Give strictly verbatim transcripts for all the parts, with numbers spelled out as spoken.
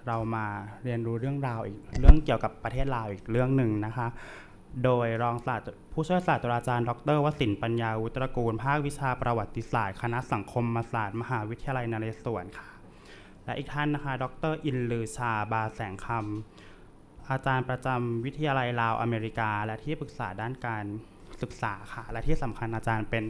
เรามาเรียนรู้เรื่องราวอีกเรื่องเกี่ยวกับประเทศลาวอีกเรื่องหนึ่งนะคะโดยรองศาสตราผู้ช่วยศาสตราจารย์ดรวสินทร์ปัญญาวุตระกูลภาควิชาประวัติศาสตร์คณะสังคมศาสตร์มหาวิทยาลัยนเรศวรค่ะและอีกท่านนะคะดรอินลือชาบาแสงคำอาจารย์ประจำวิทยาลัยลาวอเมริกาและที่ปรึกษาด้านการศึกษาค่ะและที่สำคัญอาจารย์เป็น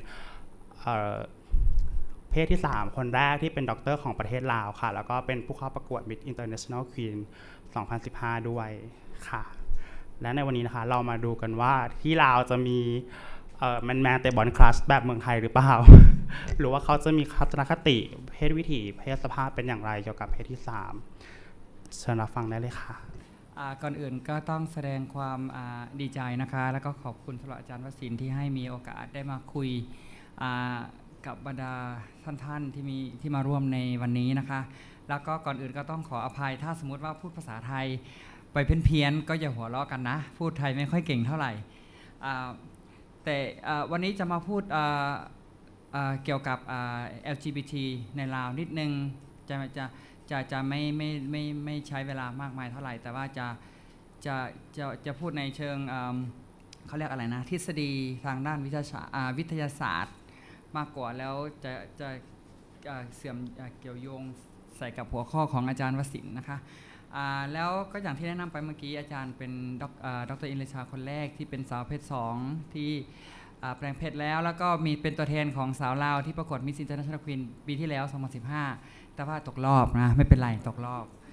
เพศที่สามคนแรกที่เป็นด็อกเตอร์ของประเทศลาวค่ะแล้วก็เป็นผู้เข้าประกวด Miss International Queen สองพันสิบห้าด้วยค่ะและในวันนี้นะคะเรามาดูกันว่าที่ลาวจะมีแมนแมนเตะบอลคลัชแบบเมืองไทยหรือเปล่า หรือว่าเขาจะมีทัศนคติเพศวิถีเพศสภาพเป็นอย่างไรเกี่ยวกับเพศที่สามเชิญรับฟังได้เลยค่ะก่อนอื่นก็ต้องแสดงความดีใจนะคะแล้วก็ขอบคุณสำหรับอาจารย์วสินทร์ที่ให้มีโอกาสได้มาคุยกับบรรดาท่านๆที่มีที่มาร่วมในวันนี้นะคะแล้วก็ก่อนอื่นก็ต้องขออภัยถ้าสมมติว่าพูดภาษาไทยไปเพี้ยนๆก็อย่าหัวเราะกันนะพูดไทยไม่ค่อยเก่งเท่าไหร่แต่วันนี้จะมาพูดเกี่ยวกับ แอล จี บี ที ในลาวนิดนึงจะจะจะจะไม่ไม่ไม่ไม่ใช้เวลามากมายเท่าไหร่แต่ว่าจะจะจะจะพูดในเชิงเขาเรียกอะไรนะทฤษฎีทางด้านวิทยาศาสตร์วิทยาศาสตร์มากกว่าแล้วจะจะเสื่อมเกี่ยวโยงใส่กับหัวข้อของอาจารย์วสินทร์นะคะแล้วก็อย่างที่แนะนำไปเมื่อกี้อาจารย์เป็นดร.อินเลชาคนแรกที่เป็นสาวเพศสองที่แปลงเพศแล้วแล้วก็มีเป็นตัวแทนของสาวลาวที่ประกวด Miss International Queen ปีที่แล้วสองพันสิบห้าแต่ว่าตกรอบนะไม่เป็นไรตกรอบ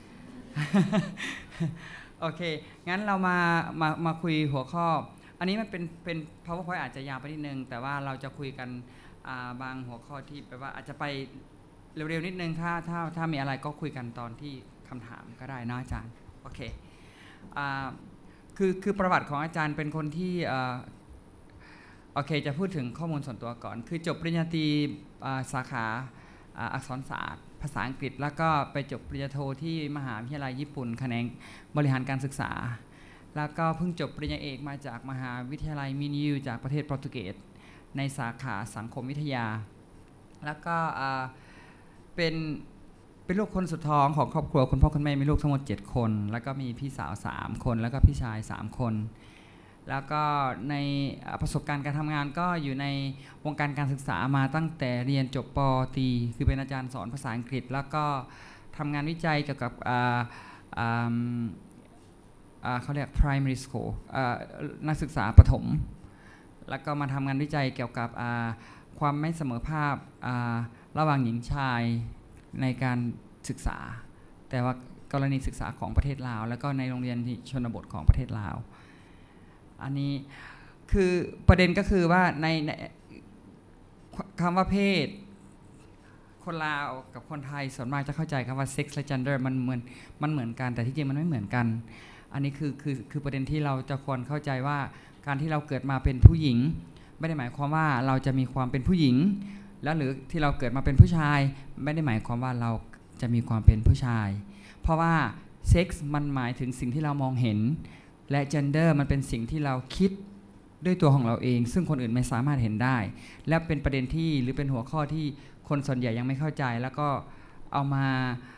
โอเคงั้นเรามามามาคุยหัวข้ออันนี้มันเป็นเป็น PowerPoint อาจจะยาวไปนิดนึงแต่ว่าเราจะคุยกันบางหัวข้อที่แปลว่าอาจจะไปเร็วๆนิดนึงถ้าถ้าถ้ามีอะไรก็คุยกันตอนที่คำถามก็ได้นะอาจารย์โอเคคือคือประวัติของอาจารย์เป็นคนที่โอเคจะพูดถึงข้อมูลส่วนตัวก่อนคือจบปริญญาตรีสาขาอักษรศาสตร์ภาษาอังกฤษแล้วก็ไปจบปริญญาโทที่มหาวิทยาลัยญี่ปุ่นแขนงบริหารการศึกษาแล้วก็เพิ่งจบปริญญาเอกมาจากมหาวิทยาลัยมินิวจากประเทศโปรตุเกสในสาขาสังคมวิทยาแล้วก็เป็นเป็นลูกคนสุดท้องของครอบครัวคุณพ่อคุณแม่มีลูกทั้งหมดเจ็ดคนแล้วก็มีพี่สาวสามคนแล้วก็พี่ชายสามคนแล้วก็ในประสบการณ์การทำงานก็อยู่ในวงการการศึกษามาตั้งแต่เรียนจบป.ตรีคือเป็นอาจารย์สอนภาษาอังกฤษแล้วก็ทำงานวิจัยเกี่ยวกับเขาเรียก primary school นักศึกษาประถมแล้วก็มาทำงานวิจัยเกี่ยวกับความไม่เสมอภาพระหว่างหญิงชายในการศึกษาแต่ว่ากรณีศึกษาของประเทศลาวแล้วก็ในโรงเรียนที่ชนบทของประเทศลาวอันนี้คือประเด็นก็คือว่าในคำว่าเพศคนลาวกับคนไทยส่วนมากจะเข้าใจคำว่า sex และ gender มันเหมือนมันเหมือนกันแต่ที่จริงมันไม่เหมือนกันอันนี้คือคือคือประเด็นที่เราจะควรเข้าใจว่าการที่เราเกิดมาเป็นผู้หญิงไม่ได้หมายความว่าเราจะมีความเป็นผู้หญิงแล้วหรือที่เราเกิดมาเป็นผู้ชายไม่ได้หมายความว่าเราจะมีความเป็นผู้ชายเพราะว่า sex มันหมายถึงสิ่งที่เรามองเห็นและ gender มันเป็นสิ่งที่เราคิดด้วยตัวของเราเองซึ่งคนอื่นไม่สามารถเห็นได้และเป็นประเด็นที่หรือเป็นหัวข้อที่คนส่วนใหญ่ยังไม่เข้าใจแล้วก็เอามา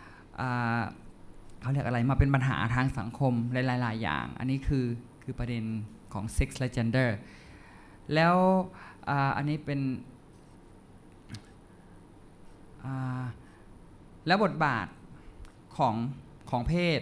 เขาเรียกอะไรมาเป็นปัญหาทางสังคมหลายๆอย่างอันนี้คือคือประเด็นของ sex และ gender แล้วอันนี้เป็นแล้วบทบาทของของเพศ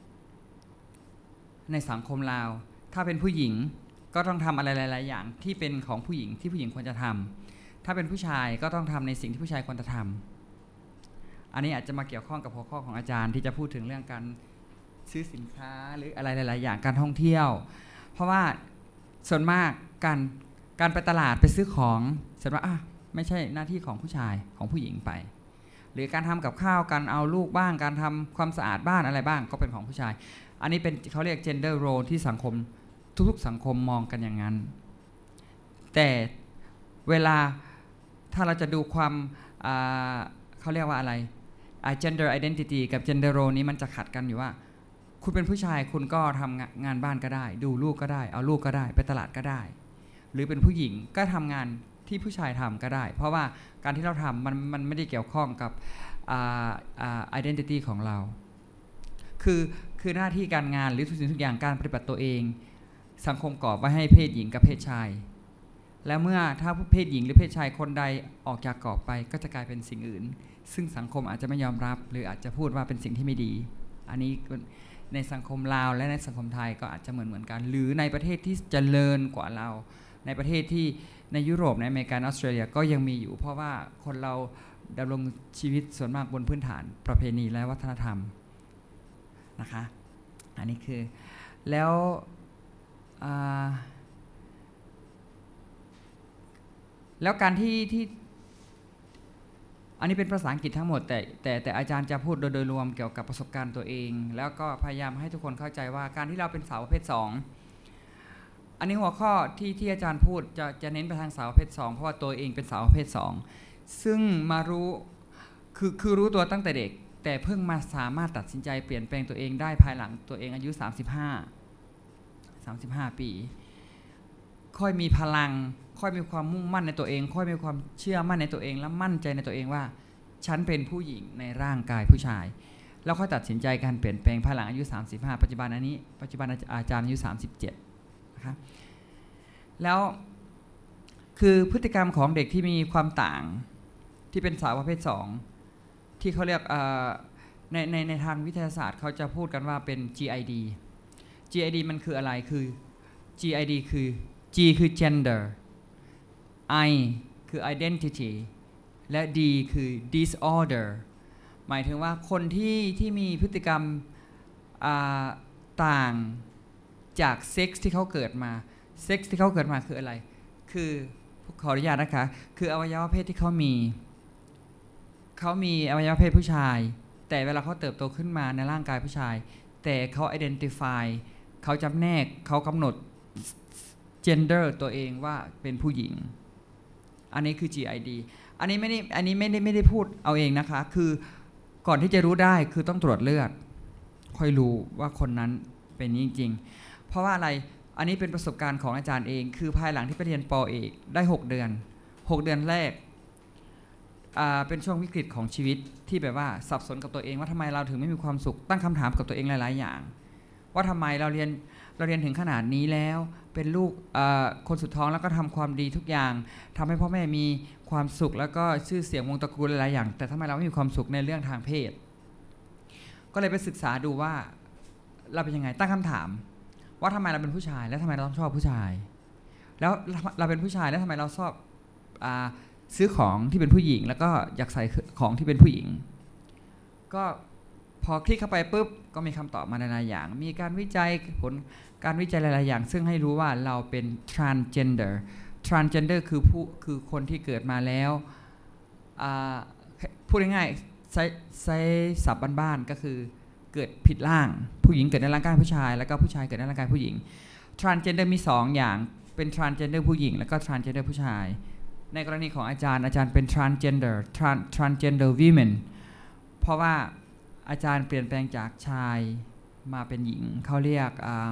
ในสังคมลาวถ้าเป็นผู้หญิงก็ต้องทำอะไรหลายๆอย่างที่เป็นของผู้หญิงที่ผู้หญิงควรจะทำถ้าเป็นผู้ชายก็ต้องทำในสิ่งที่ผู้ชายควรจะทำอันนี้อาจจะมาเกี่ยวข้องกับหัวข้อของอาจารย์ที่จะพูดถึงเรื่องการซื้อสินค้าหรืออะไรหลายๆอย่างการท่องเที่ยวเพราะว่าส่วนมากการการไปตลาดไปซื้อของส่วนมากอ่ะไม่ใช่หน้าที่ของผู้ชายของผู้หญิงไปหรือการทำกับข้าวการเอาลูกบ้างการทำความสะอาดบ้านอะไรบ้างก็เป็นของผู้ชายอันนี้เป็นเขาเรียก gender role ที่สังคมทุกๆสังคมมองกันอย่างนั้นแต่เวลาถ้าเราจะดูความเขาเรียกว่าอะไร gender identity กับ gender role นี้มันจะขัดกันอยู่ว่าคุณเป็นผู้ชายคุณก็ทำงานบ้านก็ได้ดูลูกก็ได้เอาลูกก็ได้ไปตลาดก็ได้หรือเป็นผู้หญิงก็ทำงานที่ผู้ชายทำก็ได้เพราะว่าการที่เราทำมันมันไม่ได้เกี่ยวข้องกับ identity ของเราคือคือหน้าที่การงานหรือทุกสิ่งทุกอย่างการปฏิบัติตัวเองสังคมกรอบไว้ให้เพศหญิงกับเพศชายและเมื่อถ้าเพศหญิงหรือเพศชายคนใดออกจากกรอบไปก็จะกลายเป็นสิ่งอื่นซึ่งสังคมอาจจะไม่ยอมรับหรืออาจจะพูดว่าเป็นสิ่งที่ไม่ดีอันนี้ในสังคมลาวและในสังคมไทยก็อาจจะเหมือนเหมือนกันหรือในประเทศที่เจริญกว่าเราในประเทศที่ในยุโรปในอเมริกาออสเตรเลียก็ยังมีอยู่เพราะว่าคนเราดำรงชีวิตส่วนมากบนพื้นฐานประเพณีและวัฒนธรรมนะคะอันนี้คือแล้วแล้วการที่ที่อันนี้เป็นภาษาอังกฤษทั้งหมดแต่แต่แต่อาจารย์จะพูดโดยโดยรวมเกี่ยวกับประสบการณ์ตัวเองแล้วก็พยายามให้ทุกคนเข้าใจว่าการที่เราเป็นสาวประเภทสองอันนี้หัวข้อที่ที่อาจารย์พูดจะจะเน้นไปทางสาวประเภทสองเพราะว่าตัวเองเป็นสาวประเภทสองซึ่งมารู้คือคือรู้ตัวตั้งแต่เด็กแต่เพิ่งมาสามารถตัดสินใจเปลี่ยนแปลงตัวเองได้ภายหลังตัวเองอายุสามสิบห้า สามสิบห้าปีค่อยมีพลังค่อยมีความมุ่งมั่นในตัวเองค่อยมีความเชื่อมั่นในตัวเองและมั่นใจในตัวเองว่าฉันเป็นผู้หญิงในร่างกายผู้ชายแล้วค่อยตัดสินใจการเปลี่ยนแปลงภายหลังอายุสามสิบห้าปัจจุบันอันนี้ปัจจุบันอาจารย์อายุสามสิบเจ็ดนะครับแล้วคือพฤติกรรมของเด็กที่มีความต่างที่เป็นสาวประเภทสองที่เขาเรียกในในในทางวิทยาศาสตร์เขาจะพูดกันว่าเป็น จี ไอ ดี จี ไอ ดี มันคืออะไรคือ จี ไอ ดี คือ G คือ gender I คือ identity และ D คือ disorder หมายถึงว่าคนที่ที่มีพฤติกรรมต่างจากเซ็กส์ที่เขาเกิดมาเซ็กส์ที่เขาเกิดมาคืออะไรคือขออนุญาตนะคะคืออวัยวะเพศที่เขามีเขามีอวัยวะเพศผู้ชายแต่เวลาเขาเติบโตขึ้นมาในร่างกายผู้ชายแต่เขา identify เขาจำแนกเขากำหนด gender ตัวเองว่าเป็นผู้หญิงอันนี้คือ จี ไอ ดี อันนี้ไม่ได้อันนี้ไม่ได้ไม่ได้พูดเอาเองนะคะคือก่อนที่จะรู้ได้คือต้องตรวจเลือดค่อยรู้ว่าคนนั้นเป็นจริงๆเพราะว่าอะไรอันนี้เป็นประสบการณ์ของอาจารย์เองคือภายหลังที่ไปเรียนป.เอกได้หกเดือนหกเดือนแรกเป็นช่วงวิกฤตของชีวิตที่แบบว่าสับสนกับตัวเองว่าทำไมเราถึงไม่มีความสุขตั้งคำถามกับตัวเองหลายๆอย่างว่าทำไมเราเรียนเราเรียนถึงขนาดนี้แล้วเป็นลูกคนสุดท้องแล้วก็ทำความดีทุกอย่างทำให้พ่อแม่มีความสุขแล้วก็ชื่อเสียงวงตระกูลหลายๆอย่างแต่ทำไมเราไม่มีความสุขในเรื่องทางเพศก็เลยไปศึกษาดูว่าเราเป็นยังไงตั้งคำถามว่าทำไมเราเป็นผู้ชายแล้วทำไมเราต้องชอบผู้ชายแล้วเราเป็นผู้ชายแล้วทำไมเราชอบซื้อของที่เป็นผู้หญิงแล้วก็อยากใส่ของที่เป็นผู้หญิงก็พอคลิกเข้าไปปุ๊บก็มีคำตอบมาหลายๆอย่างมีการวิจัยผลการวิจัยหลายๆอย่างซึ่งให้รู้ว่าเราเป็น transgender transgender คือผู้คือคนที่เกิดมาแล้วพูดง่ายๆใช้ใช้ศัพท์บ้านๆก็คือเกิดผิดร่างผู้หญิงเกิดในร่างกายผู้ชายแล้วก็ผู้ชายเกิดในร่างกายผู้หญิง transgender มีสองอย่างเป็น transgender ผู้หญิงแล้วก็ transgender ผู้ชายในกรณีของอาจารย์อาจารย์เป็น transgender trans transgender women เพราะว่าอาจารย์เปลี่ยนแปลงจากชายมาเป็นหญิงเขาเรียก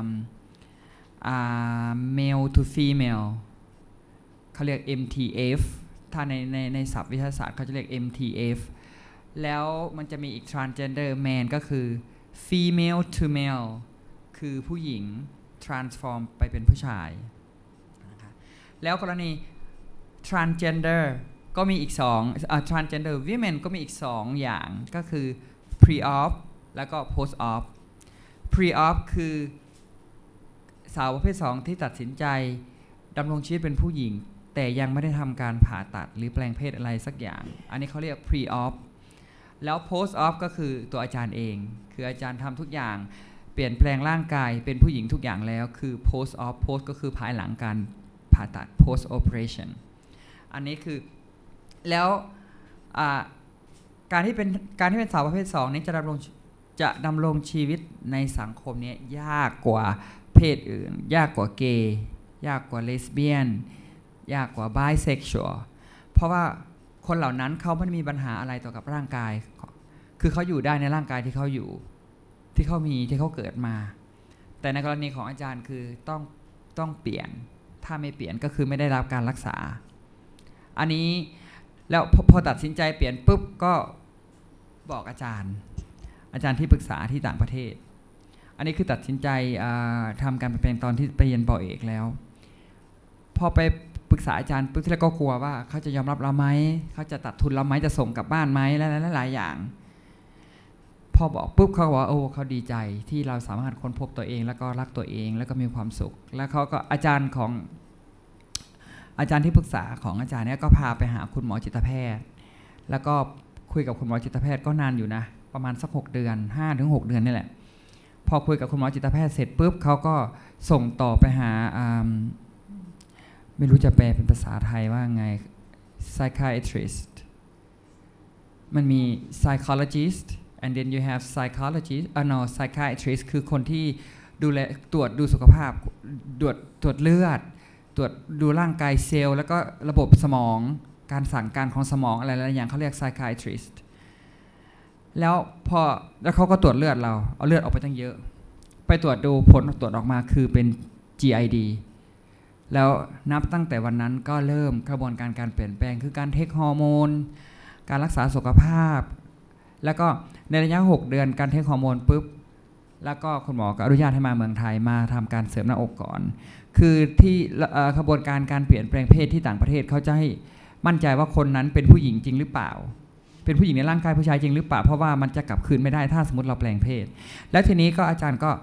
male to female เขาเรียก เอ็ม ที เอฟ ถ้าในในในศัพท์วิทยาศาสตร์เขาจะเรียก เอ็ม ที เอฟ แล้วมันจะมีอีก transgender man ก็คือ female to male คือผู้หญิง transform ไปเป็นผู้ชายแล้วกรณี transgender ก็มีอีกสอง transgender women ก็มีอีกสองอย่างก็คือ pre-op แล้วก็ post-op pre-op คือสาวประเภทสองที่ตัดสินใจดำรงชีวิตเป็นผู้หญิงแต่ยังไม่ได้ทำการผ่าตัดหรือแปลงเพศอะไรสักอย่างอันนี้เขาเรียก pre-op แล้ว post-op ก็คือตัวอาจารย์เองคืออาจารย์ทำทุกอย่างเปลี่ยนแปลงร่างกายเป็นผู้หญิงทุกอย่างแล้วคือ post-op post ก็คือภายหลังการผ่าตัด post operation อันนี้คือแล้วการที่เป็นการที่เป็นสาวประเภทสองนี้จะดำรงจะดำรงชีวิตในสังคมนี้ยากกว่าเพศอื่นยากกว่าเกย์ยากกว่าเลสเบี้ยนยากกว่าไบเซ็กชวลเพราะว่าคนเหล่านั้นเขาไม่มีปัญหาอะไรต่อกับร่างกายคือเขาอยู่ได้ในร่างกายที่เขาอยู่ที่เขามีที่เขาเกิดมาแต่ในกรณีของอาจารย์คือต้องต้องเปลี่ยนถ้าไม่เปลี่ยนก็คือไม่ได้รับการรักษาอันนี้แล้วพอตัดสินใจเปลี่ยนปุ๊บก็บอกอาจารย์อาจารย์ที่ปรึกษาที่ต่างประเทศอันนี้คือตัดสินใจทำการเปลี่ยนแปลงตอนที่ไปเรียนป.เอกแล้วพอไปปรึกษาอาจารย์ปุ๊บที่แรกก็กลัวว่าเขาจะยอมรับเราไหมเขาจะตัดทุนเราไหมจะส่งกลับบ้านไหมและหลายอย่างพอบอกปุ๊บเขาบอกว่าโอ้เขาดีใจที่เราสามารถค้นพบตัวเองแล้วก็รักตัวเองแล้วก็มีความสุขแล้วเขาก็อาจารย์ของอาจารย์ที่ปรึกษาของอาจารย์เนี่ยก็พาไปหาคุณหมอจิตแพทย์แล้วก็คุยกับคุณหมอจิตแพทย์ก็นานอยู่นะประมาณสักหกเดือน ห้าถึงหก เดือนนี่แหละพอคุยกับคุณหมอจิตแพทย์เสร็จปุ๊บเขาก็ส่งต่อไปหาไม่รู้จะแปลเป็นภาษาไทยว่าไง psychiatrist มันมี psychologist and then you have psychologist อ่า no psychiatrist คือคนที่ดูแลตรวจดูสุขภาพตรวจตรวจเลือดตรวจดูร่างกายเซลล์แล้วก็ระบบสมองการสั่งการของสมองอะไรหลายอย่างเขาเรียก psychiatrist แล้วพอแล้วเขาก็ตรวจเลือดเราเอาเลือดออกไปตั้งเยอะไปตรวจดูผลตรวจออกมาคือเป็น จี ไอ ดี แล้วนับตั้งแต่วันนั้นก็เริ่มกระบวนการการเปลี่ยนแปลงคือการเทคฮอร์โมนการรักษาสุขภาพแล้วก็ในระยะหกเดือนการเทคฮอร์โมนปุ๊บแล้วก็คุณหมอก็อนุญาตให้มาเมืองไทยมาทำการเสริมหน้าอกก่อนคือที่กระบวนการการเปลี่ยนแปลงเพศที่ต่างประเทศเขาจะให้มั่นใจว่าคนนั้นเป็นผู้หญิงจริงหรือเปล่าเป็นผู้หญิงในร่างกายผู้ชายจริงหรือเปล่าเพราะว่ามันจะกลับคืนไม่ได้ถ้าสมมติเราแปลงเพศแล้วทีนี้ก็อาจารย์ก็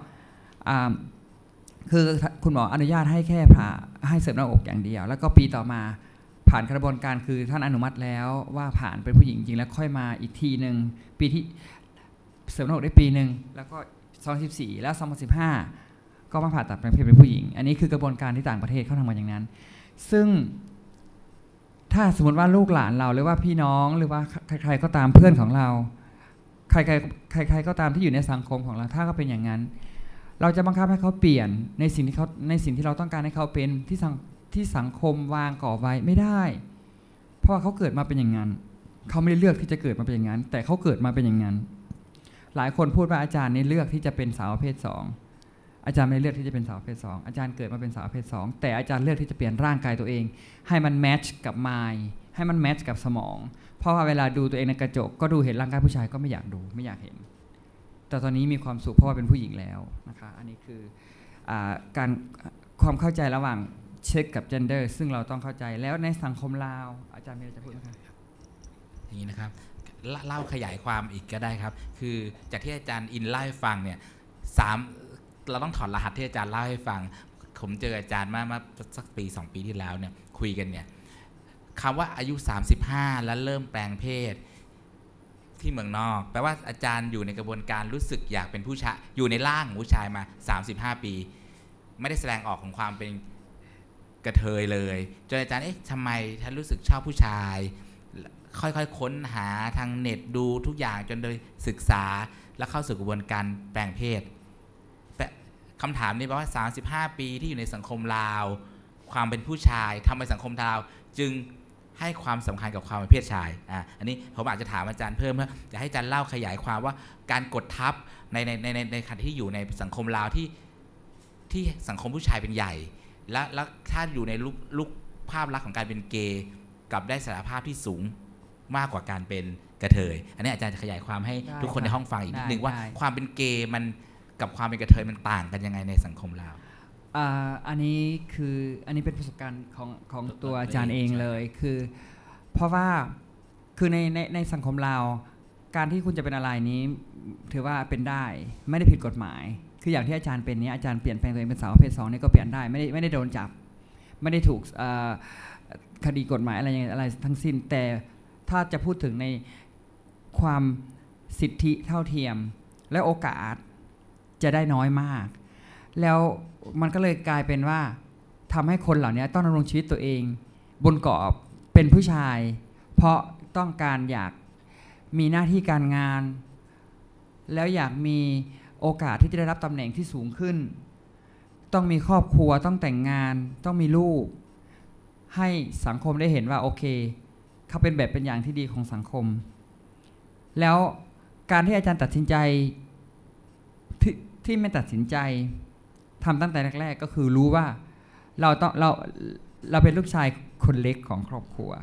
คือคุณหมออนุญาตให้แค่ผ่าให้เสริมหน้าอกอย่างเดียวแล้วก็ปีต่อมาผ่านกระบวนการคือท่านอนุมัติแล้วว่าผ่านเป็นผู้หญิงจริงแล้วค่อยมาอีกทีหนึ่งปีที่เสริมหน้าอกได้ปีหนึ่งแล้วก็สองพันสิบสี่แล้วสองพันสิบห้าก็มาผ่าตัดแปลงเพศเป็นผู้หญิงอันนี้คือกระบวนการที่ต่างประเทศเขาทำกันอย่างนั้นซึ่งถ้าสมมติว่าลูกหลานเราหรือว่าพี่น้องหรือว่าใครๆก็ตามเพื่อนของเราใครๆใครๆก็ตามที่อยู่ในสังคมของเราถ้าเขาเป็นอย่างนั้นเราจะบังคับให้เขาเปลี่ยนในสิ่งที่เขาในสิ่งที่เราต้องการให้เขาเป็นที่สังที่สังคมวางก่อไว้ไม่ได้เพราะว่าเขาเกิดมาเป็นอย่างนั้นเขาไม่ได้เลือกที่จะเกิดมาเป็นอย่างนั้นแต่เขาเกิดมาเป็นอย่างนั้นหลายคนพูดว่าอาจารย์นี่เลือกที่จะเป็นสาวประเภทสองอาจารย์ไม่เลือกที่จะเป็นสาวประเภทสองอาจารย์เกิดมาเป็นสาวประเภทสองแต่อาจารย์เลือกที่จะเปลี่ยนร่างกายตัวเองให้มันแมทช์กับมายให้มันแมทช์กับสมองเพราะว่าเวลาดูตัวเองในกระจกก็ดูเห็นร่างกายผู้ชายก็ไม่อยากดูไม่อยากเห็นแต่ตอนนี้มีความสุขเพราะว่าเป็นผู้หญิงแล้วนะคะอันนี้คือการความเข้าใจระหว่างเช็คกับ gender ซึ่งเราต้องเข้าใจแล้วในสังคมลาวอาจารย์มีอะไรจะพูดไหมครับอย่างนี้นะครับเล่าขยายความอีกก็ได้ครับคือจากที่อาจารย์อินเล่าให้ฟังเนี่ยสามเราต้องถอดรหัสที่อาจารย์เล่าให้ฟังผมเจออาจารย์มามาสักปีสองปีที่แล้วเนี่ยคุยกันเนี่ยคำว่าอายุสามสิบห้าแล้วเริ่มแปลงเพศที่เมืองนอกแปลว่าอาจารย์อยู่ในกระบวนการรู้สึกอยากเป็นผู้ชายอยู่ในร่างของผู้ชายมาสามสิบห้าปีไม่ได้แสดงออกของความเป็นกระเทยเลยจนอาจารย์เอ๊ะทำไมท่านรู้สึกชอบผู้ชายค่อยๆค้นหาทางเน็ตดูทุกอย่างจนโดยศึกษาแล้วเข้าสู่กระบวนการแปลงเพศคำถามนี้แปลว่าสามสิบห้าปีที่อยู่ในสังคมลาวความเป็นผู้ชายทำไมสังคมลาวจึงให้ความสำคัญกับความเป็นเพศชายอ่ะอันนี้ผมอาจจะถามอาจารย์เพิ่มเพื่อจะให้อาจารย์เล่าขยายความว่าการกดทับในในในในขณะที่อยู่ในสังคมลาวที่ที่สังคมผู้ชายเป็นใหญ่และแล้วถ้าอยู่ในลุกลุกภาพลักษณ์ของการเป็นเกย์กับได้ศักยภาพที่สูงมากกว่าการเป็นกระเทยอันนี้อาจารย์จะขยายความให้ทุกคนในห้องฟังอีกนิดนึงว่าความเป็นเกย์มันกับความเป็นกระเทยมันต่างกันยังไงในสังคมลาวอันนี้คืออันนี้เป็นประสบการณ์ของของตัวอาจารย์เองเลยคือเพราะว่าคือในในในสังคมลาวการที่คุณจะเป็นอะไรนี้ถือว่าเป็นได้ไม่ได้ผิดกฎหมายคืออย่างที่อาจารย์เป็นนี้อาจารย์เปลี่ยนแปลงตัวเองเป็นสาวประเภทสองนี่ก็เปลี่ยนได้ไม่ได้ไม่ได้โดนจับไม่ได้ถูกคดีกฎหมายอะไรอย่างอะไรทั้งสิ้นแต่ถ้าจะพูดถึงในความสิทธิเท่าเทียมและโอกาสจะได้น้อยมากแล้วมันก็เลยกลายเป็นว่าทำให้คนเหล่านี้ต้องดำรงชีวิตตัวเองบนกรอบเป็นผู้ชายเพราะต้องการอยากมีหน้าที่การงานแล้วอยากมีโอกาสที่จะได้รับตำแหน่งที่สูงขึ้นต้องมีครอบครัวต้องแต่งงานต้องมีลูกให้สังคมได้เห็นว่าโอเคเขาเป็นแบบเป็นอย่างที่ดีของสังคมแล้วการที่อาจารย์ตัดสินใจท ที่ไม่ตัดสินใจทำตั้งแต่แรกๆก็คือรู้ว่าเราต้องเราเราเป็นลูกชายคนเล็กของครอบครัว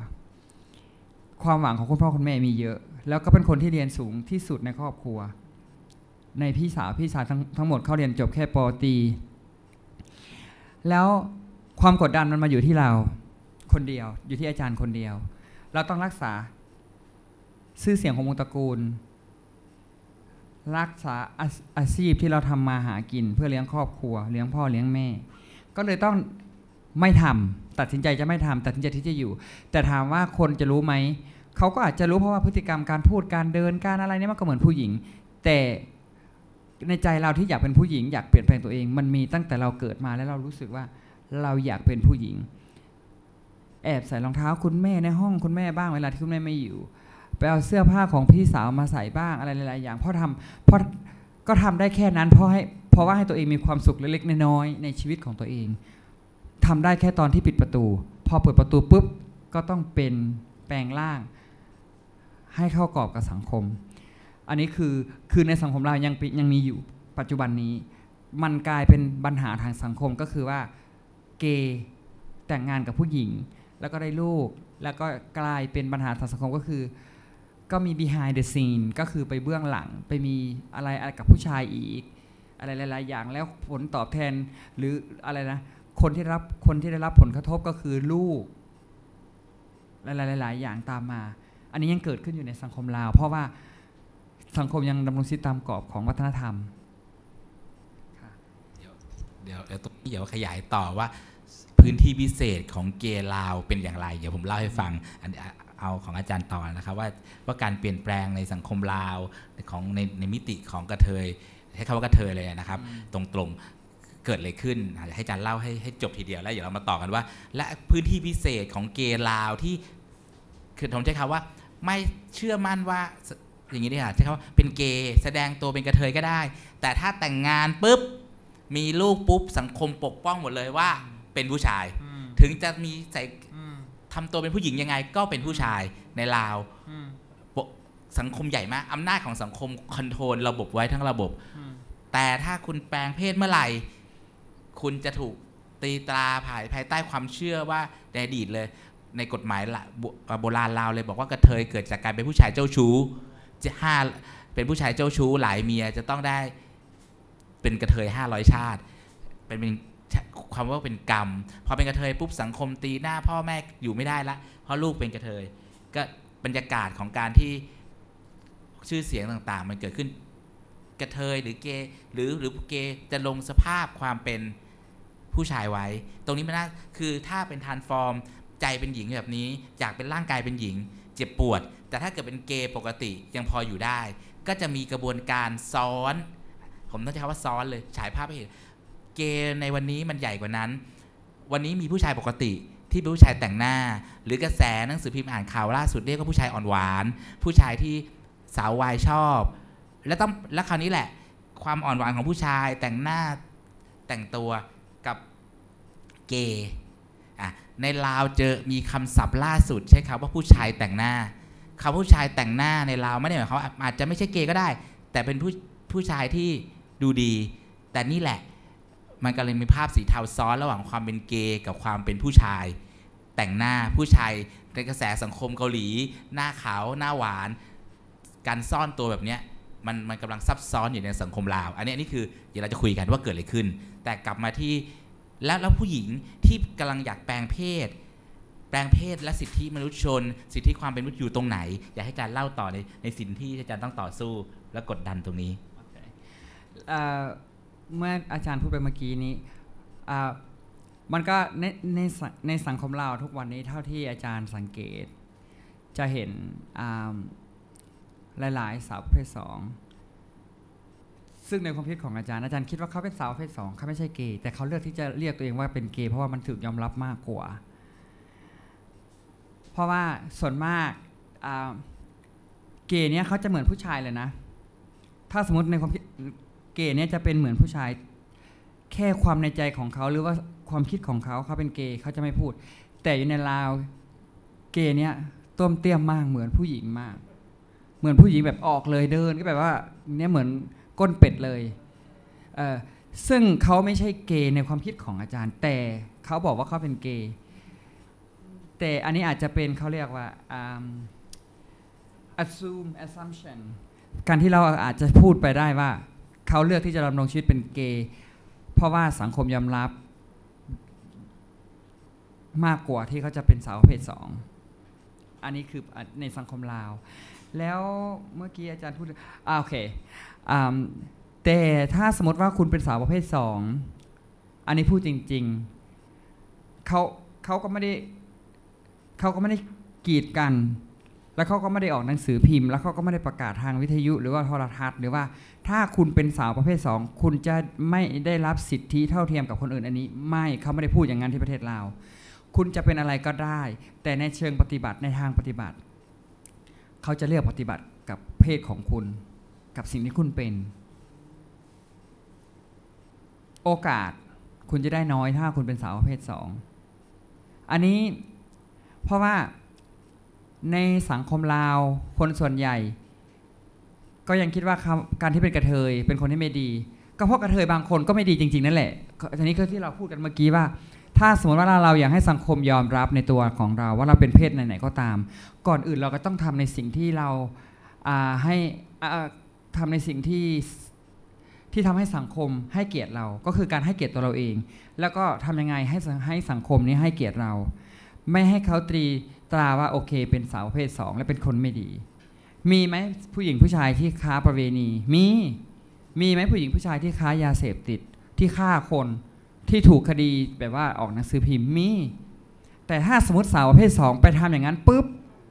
ความหวังของคุณพ่อคุณแม่มีเยอะแล้วก็เป็นคนที่เรียนสูงที่สุดในครอบครัวในพี่สาวพี่สาวทั้งทั้งหมดเขาเรียนจบแค่ป.ตรีแล้วความกดดันมันมาอยู่ที่เราคนเดียวอยู่ที่อาจารย์คนเดียวเราต้องรักษาชื่อเสียงของวงตระกูลรักษาอาอาชีพที่เราทำมาหากินเพื่อเลี้ยงครอบครัวเลี้ยงพ่อเลี้ยงแม่ก็เลยต้องไม่ทำตัดสินใจจะไม่ทำตัดสินใจที่จะอยู่แต่ถามว่าคนจะรู้ไหมเขาก็อาจจะรู้เพราะว่าพฤติกรรมการพูดการเดินการอะไรนี่มันก็เหมือนผู้หญิงแต่ในใจเราที่อยากเป็นผู้หญิงอยากเปลี่ยนแปลงตัวเองมันมีตั้งแต่เราเกิดมาแล้วเรารู้สึกว่าเราอยากเป็นผู้หญิงแอบใส่รองเท้าคุณแม่ในห้องคุณแม่บ้างเวลาที่คุณแม่ไม่อยู่ไปเอาเสื้อผ้าของพี่สาวมาใส่บ้างอะไรหลายๆอย่างเพราะทำเพราะก็ทำได้แค่นั้นเพราะให้เพราะว่าให้ตัวเองมีความสุขเล็กๆน้อยๆในชีวิตของตัวเองทำได้แค่ตอนที่ปิดประตูพอเปิดประตูปุ๊บก็ต้องเป็นแปลงร่างให้เข้ากรอบกับสังคมอันนี้คือคือในสังคมเรายังยังมีอยู่ปัจจุบันนี้มันกลายเป็นปัญหาทางสังคมก็คือว่าเกย์แต่งงานกับผู้หญิงแล้วก็ได้ลูกแล้วก็กลายเป็นปัญหาทางสังคมก็คือก็มี behind the scene ก็คือไปเบื้องหลังไปมีอะไรอะไรกับผู้ชายอีกอะไรหลายๆอย่างแล้วผลตอบแทนหรืออะไรนะคนที่รับคนที่ได้รับผลกระทบก็คือลูกหลายๆอย่างตามมาอันนี้ยังเกิดขึ้นอยู่ในสังคมลาวเพราะว่าสังคมยังดำรงชีวิตตามกรอบของวัฒนธรรมเดี๋ยวเดี๋ยวเดี๋ยวเดี๋ยวขยายต่อว่าพื้นที่พิเศษของเกย์ลาวเป็นอย่างไรเดี๋ยวผมเล่าให้ฟังเอาของอาจารย์ต่อนะครับว่าว่าการเปลี่ยนแปลงในสังคมลาวของในในมิติของกระเทยให้คำว่ากระเทยเลยนะครับตรงๆเกิดอะไรขึ้นอยากให้อาจารย์เล่าให้ให้จบทีเดียวแล้วเดี๋ยวเรามาต่อกันว่าและพื้นที่พิเศษของเกย์ลาวที่คือผมใช้คำว่าไม่เชื่อมั่นว่าอย่างนี้ดีค่ะใช่คำว่าเป็นเกย์แสดงตัวเป็นกระเทยก็ได้แต่ถ้าแต่งงานปุ๊บมีลูกปุ๊บสังคมปกป้องหมดเลยว่าเป็นผู้ชายถึงจะมีใส่ทำตัวเป็นผู้หญิงยังไงก็เป็นผู้ชายในลาวสังคมใหญ่มากอำนาจของสังคมคอนโทรลระบบไว้ทั้งระบบแต่ถ้าคุณแปลงเพศเมื่อไหร่คุณจะถูกตีตราภายภายใต้ความเชื่อว่าในอดีตเลยในกฎหมายโบราณลาวเลยบอกว่ากระเทยเกิดจากการเป็นผู้ชายเจ้าชู้จะห้าเป็นผู้ชายเจ้าชู้หลายเมียจะต้องได้เป็นกระเทยห้าร้อยชาติเป็นเป็นความว่าเป็นกรรมพอเป็นกระเทยปุ๊บสังคมตีหน้าพ่อแม่อยู่ไม่ได้ละเพราะลูกเป็นกระเทยก็บรรยากาศของการที่ชื่อเสียงต่างๆมันเกิดขึ้นกระเทยหรือเกย์หรือหรือเกย์จะลงสภาพความเป็นผู้ชายไว้ตรงนี้มันน่าคือถ้าเป็นทรานส์ฟอร์มใจเป็นหญิงแบบนี้จากเป็นร่างกายเป็นหญิงเจ็บปวดแต่ถ้าเกิดเป็นเกย์ปกติยังพออยู่ได้ก็จะมีกระบวนการซ้อนผมต้องใช้คำว่าซ้อนเลยฉายภาพให้เห็นเกย์ในวันนี้มันใหญ่กว่านั้นวันนี้มีผู้ชายปกติที่เป็นผู้ชายแต่งหน้าหรือกระแสหนังสือพิมพ์อ่านข่าวล่าสุดเรียกว่าผู้ชายอ่อนหวานผู้ชายที่สาววายชอบแล้วต้องแล้วคราวนี้แหละความอ่อนหวานของผู้ชายแต่งหน้าแต่งตัวกับเกย์อ่ะในลาวเจอมีคำศัพท์ล่าสุดใช้คำว่าผู้ชายแต่งหน้าคำผู้ชายแต่งหน้าในลาวไม่ได้หมายความว่าอาจจะไม่ใช่เกย์ก็ได้แต่เป็นผู้ผู้ชายที่ดูดีแต่นี่แหละมันก็เลยมีภาพสีเทาซ้อนระหว่างความเป็นเกย์กับความเป็นผู้ชายแต่งหน้าผู้ชายในกระแสสังคมเกาหลีหน้าขาวหน้าหวานการซ่อนตัวแบบเนี้ยมันมันกำลังซับซ้อนอยู่ในสังคมลาวอันนี้อันนี้คือเดี๋ยวเราจะคุยกันว่าเกิดอะไรขึ้นแต่กลับมาที่แล้วแล้วผู้หญิงที่กำลังอยากแปลงเพศแปลงเพศและสิทธิมนุษยชนสิทธิความเป็นมนุษย์อยู่ตรงไหนอยากให้อาจารย์เล่าต่อในในสิ่งที่อาจารย์ต้องต่อสู้และกดดันตรงนี้ okay. เมื่ออาจารย์พูดไปเมื่อกี้นี้มันก็ในในในสังคมเราทุกวันนี้เท่าที่อาจารย์สังเกตจะเห็นหลายๆสาวประเภทสองซึ่งในความคิดของอาจารย์อาจารย์คิดว่าเขาเป็นสาวประเภทสองเขาไม่ใช่เกย์แต่เขาเลือกที่จะเรียกตัวเองว่าเป็นเกย์เพราะว่ามันถูกยอมรับมากกว่าเพราะว่าส่วนมากเกย์เนี้ยเขาจะเหมือนผู้ชายเลยนะถ้าสมมติในความคิดเกย์เนี้ยจะเป็นเหมือนผู้ชายแค่ความในใจของเขาหรือว่าความคิดของเขาเขาเป็นเกย์เขาจะไม่พูดแต่อยู่ในลาวเกย์เนี้ยต้มเตี้ยมมากเหมือนผู้หญิงมากเหมือนผู้หญิงแบบออกเลยเดินก็แบบว่าเนี่ยเหมือนก้นเป็ดเลยเออซึ่งเขาไม่ใช่เกย์ในความคิดของอาจารย์แต่เขาบอกว่าเขาเป็นเกย์แต่อันนี้อาจจะเป็นเขาเรียกว่า um, assume assumption การที่เราอาจจะพูดไปได้ว่าเขาเลือกที่จะดำรงชีวิตเป็นเกย์เพราะว่าสังคมยอมรับมากกว่าที่เขาจะเป็นสาวประเภทสองอันนี้คือในสังคมลาวแล้วเมื่อกี้อาจารย์พูดอ่าโอเคอ่าแต่ถ้าสมมติว่าคุณเป็นสาวประเภทสองอันนี้พูดจริงๆเขาเขาก็ไม่ได้เขาก็ไม่ได้กีดกันแล้วเขาก็ไม่ได้ออกหนังสือพิมพ์แล้วเขาก็ไม่ได้ประกาศทางวิทยุหรือว่าโทรทัศน์หรือว่าถ้าคุณเป็นสาวประเภทสองคุณจะไม่ได้รับสิทธิเท่าเทียมกับคนอื่นอันนี้ไม่เขาไม่ได้พูดอย่างนั้นที่ประเทศลาวคุณจะเป็นอะไรก็ได้แต่ในเชิงปฏิบัติในทางปฏิบัติเขาจะเลือกปฏิบัติกับเพศของคุณกับสิ่งที่คุณเป็นโอกาสคุณจะได้น้อยถ้าคุณเป็นสาวประเภทสองอันนี้เพราะว่าในสังคมลาวคนส่วนใหญ่ก็ยังคิดว่าการที่เป็นกระเทยเป็นคนที่ไม่ดีก็เพราะกระเทยบางคนก็ไม่ดีจริงๆนั่นแหละอันนี้ก็ที่เราพูดกันเมื่อกี้ว่าถ้าสมมติว่าเราอยากให้สังคมยอมรับในตัวของเราว่าเราเป็นเพศไหนๆก็ตามก่อนอื่นเราก็ต้องทำในสิ่งที่เราให้ทำในสิ่งที่ที่ทำให้สังคมให้เกียรติเราก็คือการให้เกียรติตัวเราเองแล้วก็ทำยังไงให้ให้สังคมนี้ให้เกียรติเราไม่ให้เขาตรีตราว่าโอเคเป็นสาวประเภทสองและเป็นคนไม่ดีมีไหมผู้หญิงผู้ชายที่ค้าประเวณีมีมีไหมผู้หญิงผู้ชายที่ค้ายาเสพติดที่ฆ่าคนที่ถูกคดีแบบว่าออกหนังสือพิมพ์มีแต่ถ้าสมมติสาวประเภทสองไปทำอย่างนั้นปุ๊บ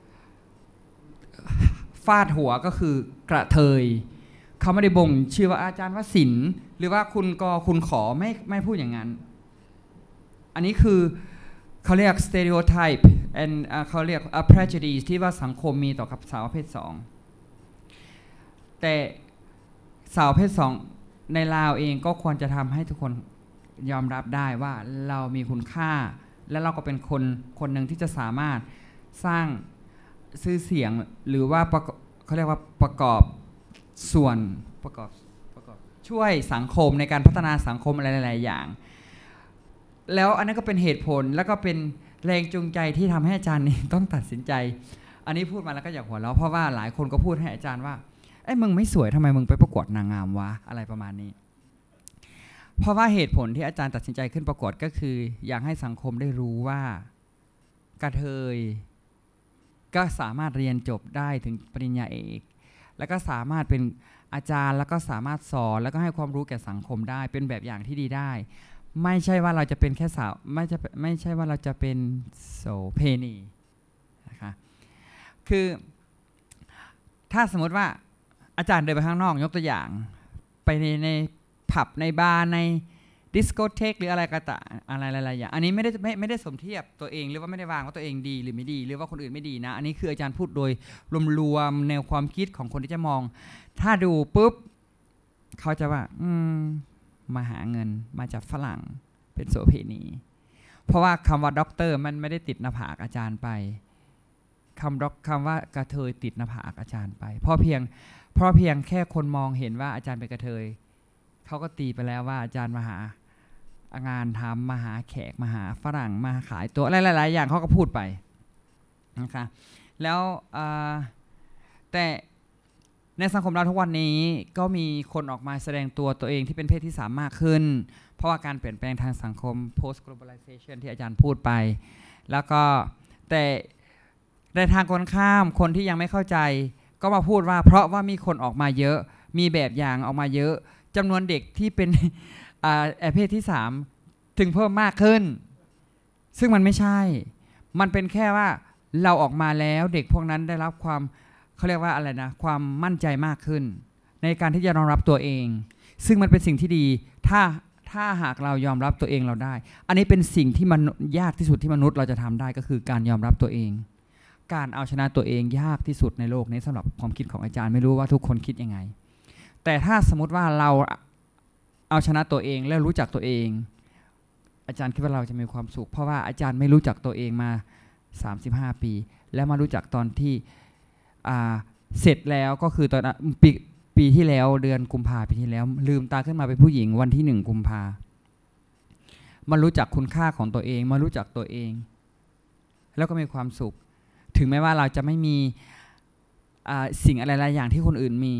ฟาดหัวก็คือกระเทยเขาไม่ได้บ่งชื่อว่าอาจารย์วศิลป์หรือว่าคุณกอคุณขอไม่ไม่พูดอย่างนั้นอันนี้คือเขาเรียก stereotype and เขาเรียก prejudice ที่ว่าสังคมมีต่อกับสาวประเภทสองแต่สาวประเภทสองในลาวเองก็ควรจะทำให้ทุกคนยอมรับได้ว่าเรามีคุณค่าและเราก็เป็นคนคนหนึ่งที่จะสามารถสร้างชื่อเสียงหรือว่าเขาเรียกว่าประกอบส่วนประกอบประกอบช่วยสังคมในการพัฒนาสังคมอะไรหลายๆอย่างแล้วอันนั้นก็เป็นเหตุผลแล้วก็เป็นแรงจูงใจที่ทำให้อาจารย์นี่ต้องตัดสินใจอันนี้พูดมาแล้วก็อยากหัวเราะเพราะว่าหลายคนก็พูดให้อาจารย์ว่าไอ้มึงไม่สวยทำไมมึงไปประกวดนางงามวะอะไรประมาณนี้เพราะว่าเหตุผลที่อาจารย์ตัดสินใจขึ้นประกวดก็คืออยากให้สังคมได้รู้ว่ากระเทยก็สามารถเรียนจบได้ถึงปริญญาเอกแล้วก็สามารถเป็นอาจารย์แล้วก็สามารถสอนแล้วก็ให้ความรู้แก่สังคมได้เป็นแบบอย่างที่ดีได้ไม่ใช่ว่าเราจะเป็นแค่สาวไม่ใช่ไม่ใช่ว่าเราจะเป็นโสเภณีนะคะคือถ้าสมมติว่าอาจารย์เดินไปข้างนอกยกตัวอย่างไปในในผับในบาร์ในดิสโกเทกหรืออะไรก็ตามอะไรหลายๆอย่างอันนี้ไม่ได้ไม่ไม่ได้สมเทียบตัวเองหรือว่าไม่ได้วางว่าตัวเองดีหรือไม่ดีหรือว่าคนอื่นไม่ดีนะอันนี้คืออาจารย์พูดโดยรวมๆแนวความคิดของคนที่จะมองถ้าดูปุ๊บเขาจะว่าอืมมาหาเงินมาจากฝรั่งเป็นโสเภณีเพราะว่าคำว่าด็อกเตอร์มันไม่ได้ติดหน้าผากอาจารย์ไปคำด็อกคำว่ากระเทยติดหน้าผากอาจารย์ไปเพราะเพียงเพราะเพียงแค่คนมองเห็นว่าอาจารย์เป็นกระเทยเขาก็ตีไปแล้วว่าอาจารย์มาหางานทำมาหาแขกมาหาฝรั่งมาขายตัวอะไรหลายๆอย่างเขาก็พูดไปนะคะแล้วแต่ในสังคมเราทุกวันนี้ก็มีคนออกมาแสดงตัวตัวเองที่เป็นเพศที่สามมากขึ้นเพราะว่าการเปลี่ยนแปลงทางสังคม post globalization ที่อาจารย์พูดไปแล้วก็แต่ในทางคนข้ามคนที่ยังไม่เข้าใจก็มาพูดว่าเพราะว่ามีคนออกมาเยอะมีแบบอย่างออกมาเยอะจำนวนเด็กที่เป็นเพศที่สามถึงเพิ่มมากขึ้นซึ่งมันไม่ใช่มันเป็นแค่ว่าเราออกมาแล้วเด็กพวกนั้นได้รับความเขาเรียกว่าอะไรนะความมั่นใจมากขึ้นในการที่จะรองรับตัวเองซึ่งมันเป็นสิ่งที่ดีถ้าถ้าหากเรายอมรับตัวเองเราได้อันนี้เป็นสิ่งที่มันยากที่สุดที่มนุษย์เราจะทำได้ก็คือการยอมรับตัวเองการเอาชนะตัวเองยากที่สุดในโลกนี้สำหรับความคิดของอาจารย์ไม่รู้ว่าทุกคนคิดยังไงแต่ถ้าสมมติว่าเราเอาชนะตัวเองและรู้จักตัวเองอาจารย์คิดว่าเราจะมีความสุขเพราะว่าอาจารย์ไม่รู้จักตัวเองมาสามสิบห้าปีแล้วมารู้จักตอนที่เสร็จแล้วก็คือตอนปีปีที่แล้วเดือนกุมภาปีที่แล้วลืมตาขึ้นมาเป็นผู้หญิงวันที่หนึ่งกุมภามารู้จักคุณค่าของตัวเองมารู้จักตัวเองแล้วก็มีความสุขถึงแม้ว่าเราจะไม่มีสิ่งอะไรหลายอย่างที่คนอื่นมี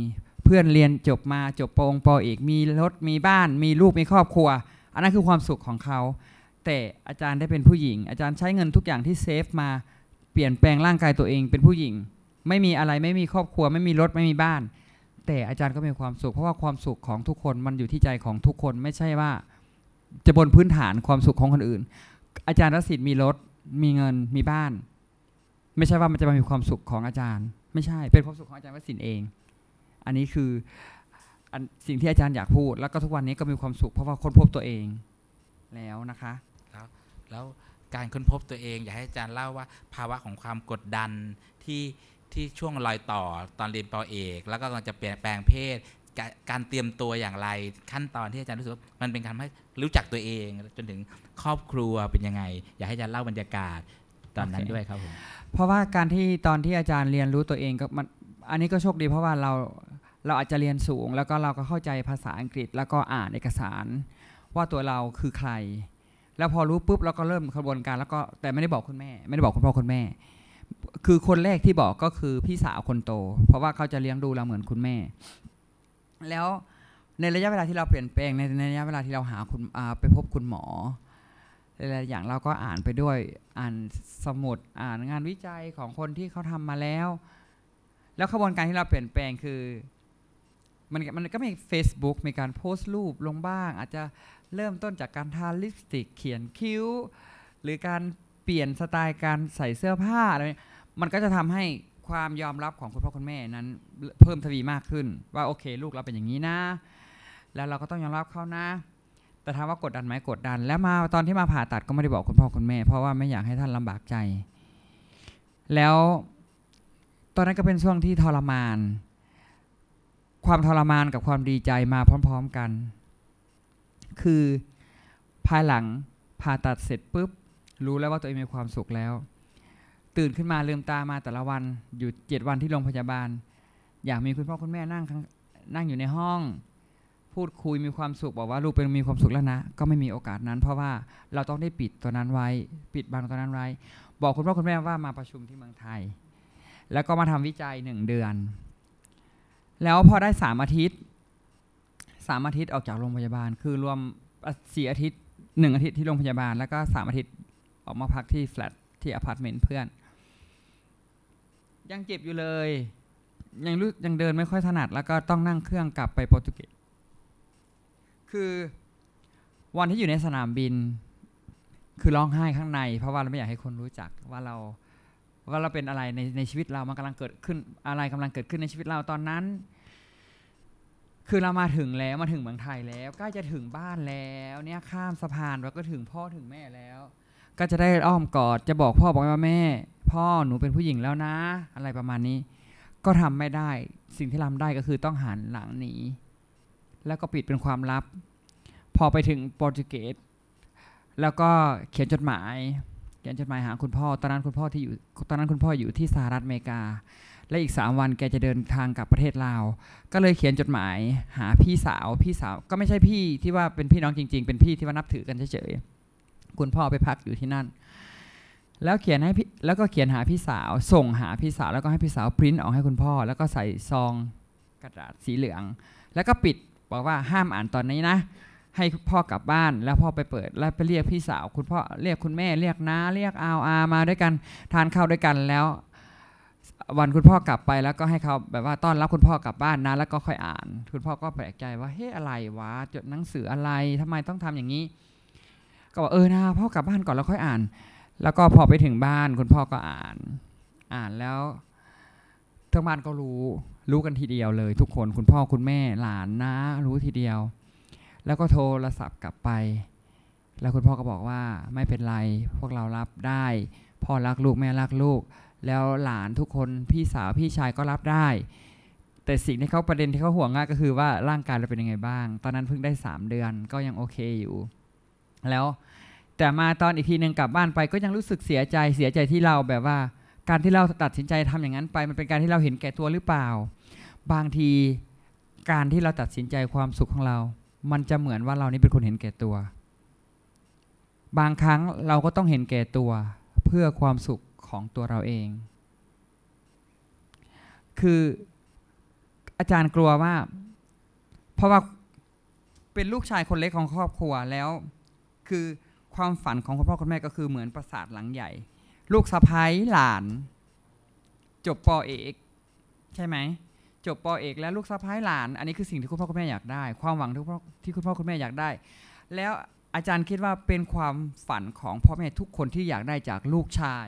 พื่อนเรียนจบมาจบปองปอเอกมีรถมีบ้านมีลูกมีครอบครัวอันนั้นคือความสุขของเขาแต่อาจารย์ได้เป็นผู้หญิงอาจารย์ใช้เงินทุกอย่างที่เซฟมาเปลี่ยนแปลงร่างกายตัวเองเป็นผู้หญิงไม่มีอะไรไม่มีครอบครัวไม่มีรถไม่มีบ้านแต่อาจารย์ก็มีความสุขเพราะว่าความสุขของทุกคนมันอยู่ที่ใจของทุกคนไม่ใช่ว่าจะบนพื้นฐานความสุขของคนอื่นอาจารย์วสิทธิ์มีรถมีเงินมีบ้านไม่ใช่ว่ามันจะมามีความสุขของอาจารย์ไม่ใช่เป็นความสุขของอาจารย์วสิทธิ์เองอันนี้คือสิ่งที่อาจารย์อยากพูดแล้วก็ทุกวันนี้ก็มีความสุขเพราะว่าค้นพบตัวเองแล้วนะคะแล้วแล้วการค้นพบตัวเองอยากให้อาจารย์เล่าว่าภาวะของความกดดันที่ที่ช่วงรอยต่อตอนเรียนป.เอกแล้วก็กำลังจะเปลี่ยนแปลงเพศการเตรียมตัวอย่างไรขั้นตอนที่อาจารย์รู้สึกว่ามันเป็นการให้รู้จักตัวเองจนถึงครอบครัวเป็นยังไงอยากให้อาจารย์เล่าบรรยากาศตอนนั้นด้วยครับผมเพราะว่าการที่ตอนที่อาจารย์เรียนรู้ตัวเองก็มันอันนี้ก็โชคดีเพราะว่าเราเราอาจจะเรียนสูงแล้วก็เราก็เข้าใจภาษาอังกฤษแล้วก็อ่านเอกสารว่าตัวเราคือใครแล้วพอรู้ปุ๊บเราก็เริ่มกระบวนการแล้วก็แต่ไม่ได้บอกคุณแม่ไม่ได้บอกคุณพ่อคุณแม่คือคนแรกที่บอกก็คือพี่สาวคนโตเพราะว่าเขาจะเลี้ยงดูเราเหมือนคุณแม่แล้วในระยะเวลาที่เราเปลี่ยนแปลงในระยะเวลาที่เราหาคุณไปพบคุณหมอหลายอย่างเราก็อ่านไปด้วยอ่านสมุดอ่านงานวิจัยของคนที่เขาทำมาแล้วแล้วกระบวนการที่เราเปลี่ยนแปลงคือมันมันก็มี Facebook มีการโพสต์รูปลงบ้างอาจจะเริ่มต้นจากการทาลิปสติกเขียนคิ้วหรือการเปลี่ยนสไตล์การใส่เสื้อผ้าอะไรมันก็จะทำให้ความยอมรับของคุณพ่อคุณแม่นั้นเพิ่มทวีมากขึ้นว่าโอเคลูกเราเป็นอย่างนี้นะแล้วเราก็ต้องยอมรับเขานะแต่ถามว่ากดดันไหมกดดันแล้วมาตอนที่มาผ่าตัดก็ไม่ได้บอกคุณพ่อคุณแม่เพราะว่าไม่อยากให้ท่านลำบากใจแล้วตอนนั้นก็เป็นช่วงที่ทรมานความทรมานกับความดีใจมาพร้อมๆกันคือภายหลังผ่าตัดเสร็จปุ๊บรู้แล้วว่าตัวเองมีความสุขแล้วตื่นขึ้นมาลืมตามาแต่ละวันอยู่เจ็ดวันที่โรงพยาบาลอยากมีคุณพ่อคุณแม่นั่งนั่งอยู่ในห้องพูดคุยมีความสุขบอกว่าลูกเป็นมีความสุขแล้วนะก็ไม่มีโอกาสนั้นเพราะว่าเราต้องได้ปิดตัวนั้นไว้ปิดบังตัวนั้นไว้บอกคุณพ่อคุณแม่ว่ามาประชุมที่เมืองไทยแล้วก็มาทำวิจัยหนึ่งเดือนแล้วพอได้สามอาทิตย์สามอาทิตย์ออกจากโรงพยาบาลคือรวมสี่อาทิตย์หนึ่งอาทิตย์ที่โรงพยาบาลแล้วก็สามอาทิตย์ออกมาพักที่แฟลตที่อพาร์ตเมนต์เพื่อนยังเจ็บอยู่เลยยังรู้ยังเดินไม่ค่อยถนัดแล้วก็ต้องนั่งเครื่องกลับไปโปรตุเกสคือวันที่อยู่ในสนามบินคือร้องไห้ข้างในเพราะว่าเราไม่อยากให้คนรู้จักว่าเราว่าเราเป็นอะไรในในชีวิตเรามันกำลังเกิดขึ้นอะไรกำลังเกิดขึ้นในชีวิตเราตอนนั้นคือเรามาถึงแล้วมาถึงเมืองไทยแล้วใกล้จะถึงบ้านแล้วเนี่ยข้ามสะพานเราก็ถึงพ่อถึงแม่แล้วก็จะได้อ้อมกอดจะบอกพ่อบอกว่าแม่พ่อหนูเป็นผู้หญิงแล้วนะอะไรประมาณนี้ก็ทำไม่ได้สิ่งที่ทำได้ก็คือต้องหันหลังหนีแล้วก็ปิดเป็นความลับพอไปถึงโปรตุเกสแล้วก็เขียนจดหมายเขียนจดหมายหาคุณพ่อตอนนั้นคุณพ่อที่อยู่ตอนนั้นคุณพ่ออยู่ที่สหรัฐอเมริกาและอีกสามวันแกจะเดินทางกลับประเทศลาวก็เลยเขียนจดหมายหาพี่สาวพี่สาวก็ไม่ใช่พี่ที่ว่าเป็นพี่น้องจริงๆเป็นพี่ที่ว่านับถือกันเฉยๆคุณพ่อไปพักอยู่ที่นั่นแล้วเขียนให้พี่แล้วก็เขียนหาพี่สาวส่งหาพี่สาวแล้วก็ให้พี่สาวปริ้นออกให้คุณพ่อแล้วก็ใส่ซองกระดาษสีเหลืองแล้วก็ปิดบอกว่าห้ามอ่านตอนนี้นะให้พ่อกลับบ้านแล้วพ่อไปเปิดแล้วไปเรียกพี่สาวคุณพ่อเรียกคุณแม่เรียกน้าเรียกอาอามาด้วยกันทานข้าวด้วยกันแล้ววันคุณพ่อกลับไปแล้วก็ให้เขาแบบว่าต้อนรับคุณพ่อกลับบ้านนะแล้วก็ค่อยอ่านคุณพ่อก็แปลกใจว่าเฮ้ยอะไรวะจดหนังสืออะไรทำไมต้องทำอย่างนี้ก็บอกเออนะพ่อกลับบ้านก่อนแล้วค่อยอ่านแล้วก็พอไปถึงบ้านคุณพ่อก็อ่านอ่านแล้วทั้งบ้านก็รู้รู้กันทีเดียวเลยทุกคนคุณพ่อคุณแม่หลานนะรู้ทีเดียวแล้วก็โทรศัพท์กลับไปแล้วคุณพ่อก็บอกว่าไม่เป็นไรพวกเรารับได้พ่อรักลูกแม่รักลูกแล้วหลานทุกคนพี่สาวพี่ชายก็รับได้แต่สิ่งที่เขาประเด็นที่เขาห่วงก็คือว่าร่างกายเราเป็นยังไงบ้างตอนนั้นเพิ่งได้สามเดือนก็ยังโอเคอยู่แล้วแต่มาตอนอีกทีนึงกลับบ้านไปก็ยังรู้สึกเสียใจเสียใจที่เราแบบว่าการที่เราตัดสินใจทำอย่างนั้นไปมันเป็นการที่เราเห็นแก่ตัวหรือเปล่าบางทีการที่เราตัดสินใจความสุขของเรามันจะเหมือนว่าเรานี่เป็นคนเห็นแก่ตัวบางครั้งเราก็ต้องเห็นแก่ตัวเพื่อความสุขของตัวเราเองคืออาจารย์กลัวว่าเพราะว่าเป็นลูกชายคนเล็กของครอบครัวแล้วคือความฝันของคุณพ่อคุณแม่ก็คือเหมือนปราสาทหลังใหญ่ลูกสะใภ้หลานจบป.เอกใช่ไหมจบป.เอกแล้วลูกสะใภ้หลานอันนี้คือสิ่งที่คุณพ่อคุณแม่อยากได้ความหวังที่ที่คุณพ่อคุณแม่อยากได้แล้วอาจารย์คิดว่าเป็นความฝันของพ่อแม่ทุกคนที่อยากได้จากลูกชาย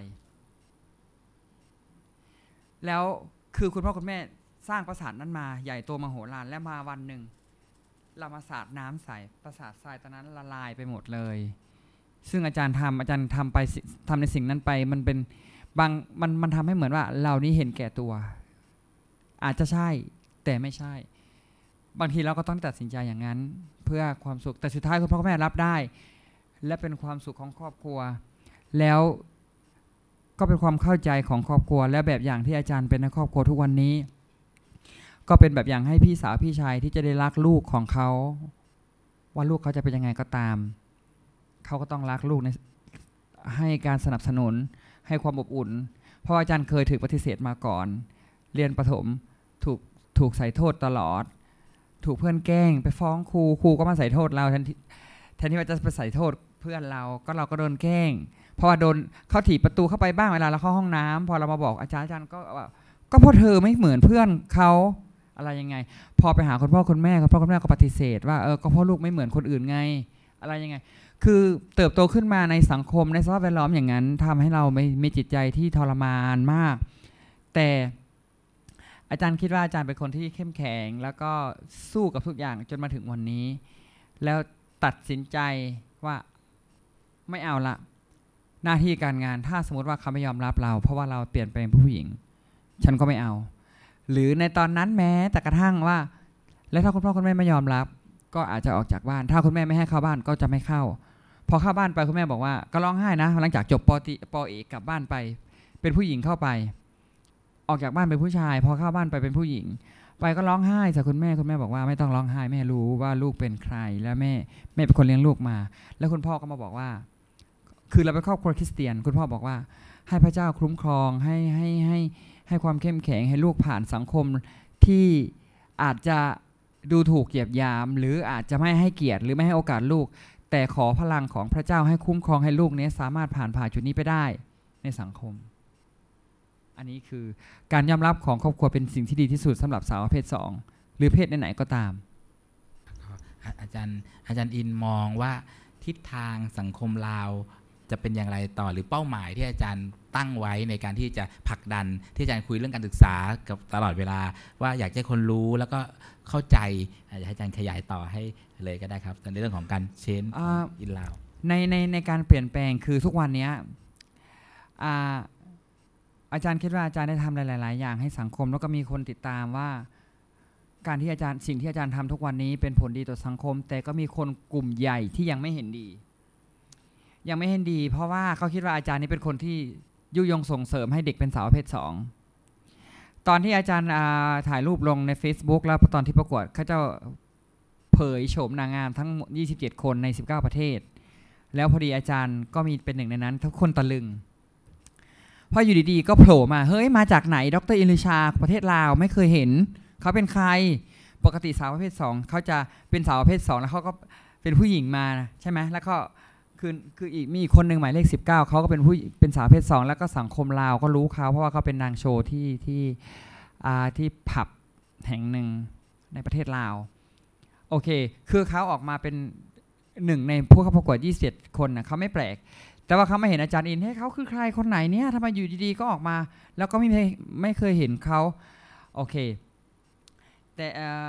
แล้วคือคุณพ่อคุณแม่สร้างปราสาทนั้นมาใหญ่โตมโหฬารและมาวันหนึ่งเรามาสาดน้ำใส่ปราสาททรายตอนนั้นละลายไปหมดเลยซึ่งอาจารย์ทำอาจารย์ทำไปทำในสิ่งนั้นไปมันเป็นบางมันมันทำให้เหมือนว่าเรานี่เห็นแก่ตัวอาจจะใช่แต่ไม่ใช่บางทีเราก็ต้องตัดสินใจอย่างนั้นเพื่อความสุขแต่สุดท้ายคุณพ่อคุณแม่รับได้และเป็นความสุขของครอบครัวแล้วก็เป็นความเข้าใจของครอบครัวและแบบอย่างที่อาจารย์เป็นในครอบครัวทุกวันนี้ก็เป็นแบบอย่างให้พี่สาวพี่ชายที่จะได้รักลูกของเขาว่าลูกเขาจะเป็นยังไงก็ตามเขาก็ต้องรักลูกในให้การสนับสนุนให้ความอบอุ่นเพราะอาจารย์เคยถูกปฏิเสธมาก่อนเรียนประถมถูกถูกใส่โทษตลอดถูกเพื่อนแกล้งไปฟ้องครูครูก็มาใส่โทษเราแทนที่แทนที่ว่าจะไปใส่โทษเพื่อนเราก็เราก็โดนแกล้งเพราะว่าโดนเขาถีบประตูเข้าไปบ้างเวลาเราเข้าห้องน้ำพอเรามาบอกอาจารย์อาจารย์ก็ว่าก็เพราะเธอไม่เหมือนเพื่อนเขาอะไรยังไงพอไปหาคุณพ่อคุณแม่คุณพ่อคุณแม่ก็ปฏิเสธว่าเออก็เพราะลูกไม่เหมือนคนอื่นไงอะไรยังไงคือเติบโตขึ้นมาในสังคมในสภาพแวดล้อมอย่างนั้นทำให้เราไม่มีจิตใจที่ทรมานมากแต่อาจารย์คิดว่าอาจารย์เป็นคนที่เข้มแข็งแล้วก็สู้กับทุกอย่างจนมาถึงวันนี้แล้วตัดสินใจว่าไม่เอาละหน้าที่การงานถ้าสมมติว่าเขาไม่ยอมรับเราเพราะว่าเราเปลี่ยนไปเป็นผู้หญิงฉันก็ไม่เอาหรือในตอนนั้นแม้แต่กระทั่งว่าแล้วถ้าคุณพ่อคุณแม่ไม่ยอมรับก็อาจจะออกจากบ้านถ้าคุณแม่ไม่ให้เข้าบ้านก็จะไม่เข้าพอเข้าบ้านไปคุณแม่บอกว่าก็ร้องไห้นะหลังจากจบปติปเอกกลับบ้านไปเป็นผู้หญิงเข้าไปออกจากบ้านเป็นผู้ชายพอเข้าบ้านไปเป็นผู้หญิงไปก็ร้องไห้จากคุณแม่คุณแม่บอกว่าไม่ต้องร้องไห้แม่รู้ว่าลูกเป็นใครและแม่แม่เป็นคนเลี้ยงลูกมาแล้วคุณพ่อก็มาบอกว่าคือเราเป็นครอบครัวคริสเตียนคุณพ่อบอกว่าให้พระเจ้าคุ้มครองให้ให้ให้ให้ความเข้มแข็งให้ลูกผ่านสังคมที่อาจจะดูถูกเหยียดหยามหรืออาจจะไม่ให้เกียรติหรือไม่ให้โอกาสลูกแต่ขอพลังของพระเจ้าให้คุ้มครองให้ลูกนี้สามารถผ่านผ่านจุดนี้ไปได้ในสังคมอันนี้คือการยอมรับของครอบครัวเป็นสิ่งที่ดีที่สุดสำหรับสาวประเภทสองหรือเพศไหนๆก็ตามอาจารย์อาจารย์อินมองว่าทิศทางสังคมลาวจะเป็นอย่างไรต่อหรือเป้าหมายที่อาจารย์ตั้งไว้ในการที่จะผลักดันที่อาจารย์คุยเรื่องการศึกษากับตลอดเวลาว่าอยากให้คนรู้แล้วก็เข้าใจอยากให้อาจารย์ขยายต่อให้เลยก็ได้ครับในเรื่องของการเชนอินลาวในในในการเปลี่ยนแปลงคือทุกวันนี้อาอาจารย์คิดว่าอาจารย์ได้ทำหลายๆอย่างให้สังคมแล้วก็มีคนติดตามว่าการที่อาจารย์สิ่งที่อาจารย์ทำทุกวันนี้เป็นผลดีต่อสังคมแต่ก็มีคนกลุ่มใหญ่ที่ยังไม่เห็นดียังไม่เห็นดีเพราะว่าเขาคิดว่าอาจารย์นี้เป็นคนที่ยุยงส่งเสริมให้เด็กเป็นสาวประเภทสองตอนที่อาจารย์ถ่ายรูปลงใน Facebook แล้วตอนที่ประกวดเขาจะเผยโฉมนางงามทั้งยี่สิบเจ็ดคนในสิบเก้าประเทศแล้วพอดีอาจารย์ก็มีเป็นหนึ่งในนั้นทุกคนตะลึงพออยู่ดีๆก็โผล่มาเฮ้ยมาจากไหนดร.อิลิชาประเทศลาวไม่เคยเห็นเขาเป็นใครปกติสาวประเภทสองเขาจะเป็นสาวประเภทสองแล้วเขาก็เป็นผู้หญิงมาใช่ไหมแล้วก็คือคืออีกมีอีกคนหนึ่งหมายเลขสิบเก้าเขาก็เป็นผู้เป็นสาวประเภทสองแล้วก็สังคมลาวก็รู้เขาเพราะว่าเขาเป็นนางโชว์ที่ที่อ่าที่ผับแห่งหนึ่งในประเทศลาวโอเคคือเขาออกมาเป็นหนึ่งในผู้เข้าประกวดยี่สิบเจ็ดคนนะเขาไม่แปลกแต่ว่าเขาไม่เห็นอาจารย์อินให้เขาคือใครคนไหนเนี่ยทำไมอยู่ดีๆก็ออกมาแล้วก็ไม่ไม่เคยเห็นเขาโอเคแต่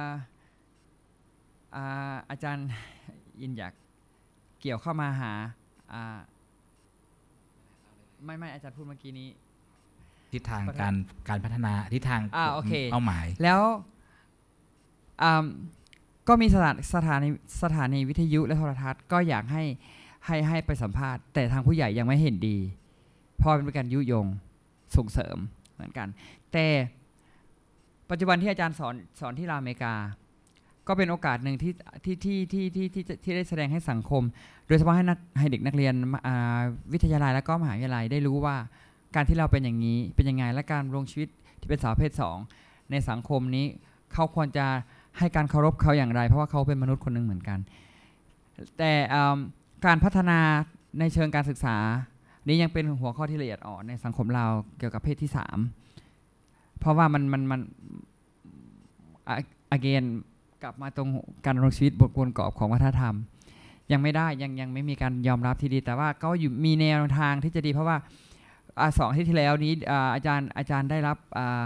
อาจารย์อินอยากเกี่ยวเข้ามาหาไม่ไม่อาจารย์พูดเมื่อกี้นี้ทิศทางการการพัฒนาทิศทางเป้าหมายแล้วก็มีสถานสถานีสถานีวิทยุและโทรทัศน์ก็อยากให้ให้ให้ไปสัมภาษณ์แต่ทางผู้ใหญ่ยังไม่เห็นดีเพราะเป็นการยุยงส่งเสริมเหมือนกันแต่ปัจจุบันที่อาจารย์สอนสอนที่ลาวอเมริกาก็เป็นโอกาสหนึ่งที่ที่ที่ที่ที่ที่ที่ได้แสดงให้สังคมโดยเฉพาะให้นักให้เด็กนักเรียนวิทยาลัยและก็มหาวิทยาลัยได้รู้ว่าการที่เราเป็นอย่างนี้เป็นยังไงและการลงชีวิตที่เป็นสาวประเภทสองในสังคมนี้เขาควรจะให้การเคารพเขาอย่างไรเพราะว่าเขาเป็นมนุษย์คนหนึ่งเหมือนกันแต่การพัฒนาในเชิงการศึกษานี้ยังเป็นหัวข้อที่ละเอียดอ่อนในสังคมเราเกี่ยวกับเพศที่สามเพราะว่ามันมันมัน again กลับมาตรงการดำรงชีวิตบทกลกรอบของวัฒนธรรมยังไม่ได้ยังยังไม่มีการยอมรับที่ดีแต่ว่าก็อยู่มีแนวทางที่จะดีเพราะว่าสองอาทิตย์ที่แล้วนี้อาจารย์อาจารย์ได้รับ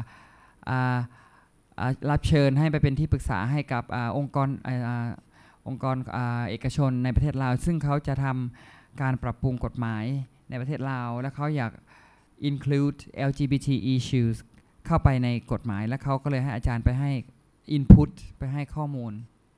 รับเชิญให้ไปเป็นที่ปรึกษาให้กับองค์กรองค์กรเอกชนในประเทศลาวซึ่งเขาจะทำการปรับปรุงกฎหมายในประเทศลาวและเขาอยาก include แอล จี บี ที issues เข้าไปในกฎหมายและเขาก็เลยให้อาจารย์ไปให้ input ไปให้ข้อมูล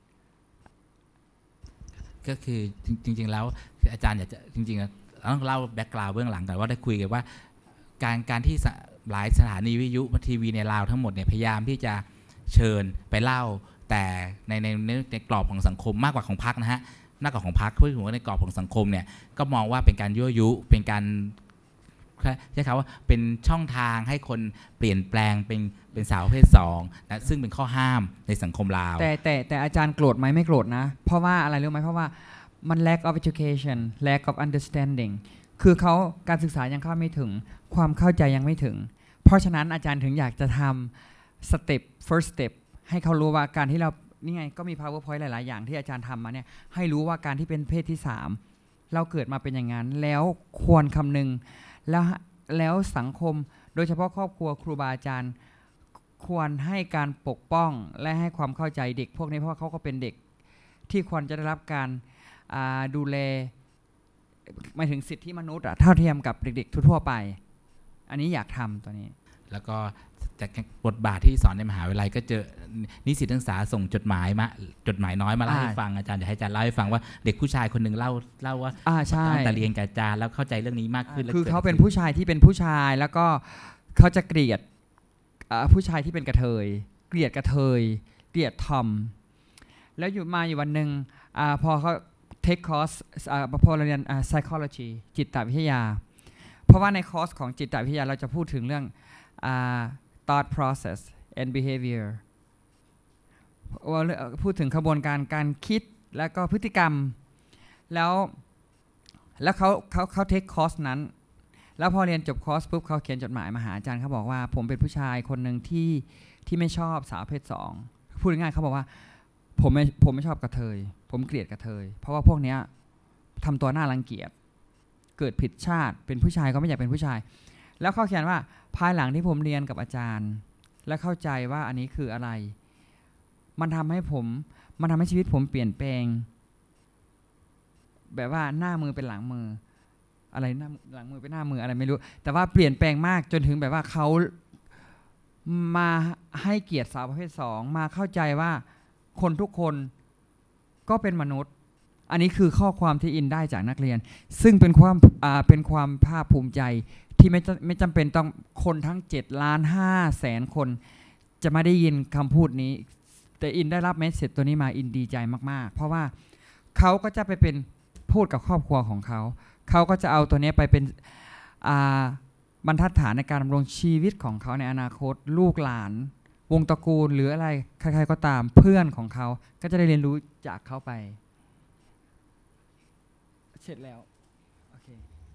ก็คือจริงๆแล้วอาจารย์อยากจะจริงๆต้องเล่าแบ็กกราวด์เบื้องหลังก่อนว่าได้คุยกันว่าการการที่หลายสถานีวิทยุทีวีในลาวทั้งหมดเนี่ยพยายามที่จะเชิญไปเล่าแต่ในในในกรอบของสังคมมากกว่าของพรรคนะฮะมากกว่าของพรรคเพื่อถึงว่าในกรอบของสังคมเนี่ยก็มองว่าเป็นการยั่วยุเป็นการใช้คำว่าเป็นช่องทางให้คนเปลี่ยนแปลงเป็นเป็นสาวประเภทสองนะซึ่งเป็นข้อห้ามในสังคมลาวแต่แต่แต่อาจารย์โกรธไหมไม่โกรธนะเพราะว่าอะไรรู้ไหมเพราะว่ามัน lack of education lack of understanding คือเขาการศึกษายังเข้าไม่ถึงความเข้าใจยังไม่ถึงเพราะฉะนั้นอาจารย์ถึงอยากจะทำ step first step ให้เขารู้ว่าการที่เรานี่ไงก็มี powerpoint หลายๆอย่างที่อาจารย์ทำมาเนี่ยให้รู้ว่าการที่เป็นเพศที่สามเราเกิดมาเป็นอย่างนั้นแล้วควรคำนึงแล้วแล้วสังคมโดยเฉพาะครอบครัวครูบาอาจารย์ควรให้การปกป้องและให้ความเข้าใจเด็กพวกนี้เพราะเขาก็เป็นเด็กที่ควรจะได้รับการดูแลหมายถึงสิทธิมนุษย์เท่าเทียมกับเด็กๆทั่วไปอันนี้อยากทำตัวนี้แล้วก็จากบทบาทที่สอนในมหาวิทยาลัยก็เจอนิสิตนักศึกษาส่งจดหมายมาจดหมายน้อยมาเล่าให้ฟังอาจารย์จะให้อาจารย์เล่าให้ฟังว่าเด็กผู้ชายคนหนึ่งเล่าเล่าว่าตั้งแต่เรียนกับอาจารย์แล้วเข้าใจเรื่องนี้มากขึ้นคือเขาเป็นผู้ชายที่เป็นผู้ชายแล้วก็เขาจะเกลียดผู้ชายที่เป็นกระเทยเกลียดกระเทยเกลียดทอมแล้วอยู่มาอยู่วันหนึ่งพอเขาเทคคอร์สพอเราเรียน psychology จิตวิทยาเพราะว่าในคอร์สของจิตวิทยาเราจะพูดถึงเรื่อง thought process and behavior พูดถึงกระบวนการการคิดแล้วก็พฤติกรรมแล้วแล้วเขาเขาเขาเทคคอร์สนั้นแล้วพอเรียนจบคอร์สปุ๊บเขาเขียนจดหมายมาหาอาจารย์เขาบอกว่าผมเป็นผู้ชายคนหนึ่งที่ที่ไม่ชอบสาวเพศสองพูดง่ายๆเขาบอกว่าผมไม่ผมไม่ชอบกระเทยผมเกลียดกระเทยเพราะว่าพวกเนี้ยทำตัวน่ารังเกียจเกิดผิดชาติเป็นผู้ชายก็ไม่อยากเป็นผู้ชายแล้วเขาเขียนว่าภายหลังที่ผมเรียนกับอาจารย์และเข้าใจว่าอันนี้คืออะไรมันทำให้ผมมันทำให้ชีวิตผมเปลี่ยนแปลงแบบว่าหน้ามือเป็นหลังมืออะไรหน้าหลังมือเป็นหน้ามืออะไรไม่รู้แต่ว่าเปลี่ยนแปลงมากจนถึงแบบว่าเขามาให้เกียรติสาวประเภทสองมาเข้าใจว่าคนทุกคนก็เป็นมนุษย์อันนี้คือข้อความที่อินได้จากนักเรียนซึ่งเป็นความเป็นความภาคภูมิใจที่ไม่ไม่จำเป็นต้องคนทั้งเจ็ดล้านห้าแสนคนจะไม่ได้ยินคำพูดนี้แต่อินได้รับเมสเสจตัวนี้มาอินดีใจมากๆเพราะว่าเขาก็จะไปเป็นพูดกับครอบครัวของเขาเขาก็จะเอาตัวนี้ไปเป็นบรรทัดฐานในการดำรงชีวิตของเขาในอนาคตลูกหลานวงตระกูลหรืออะไรใครๆก็ตามเพื่อนของเขาก็จะได้เรียนรู้จากเขาไปเสร็จแล้วโอเค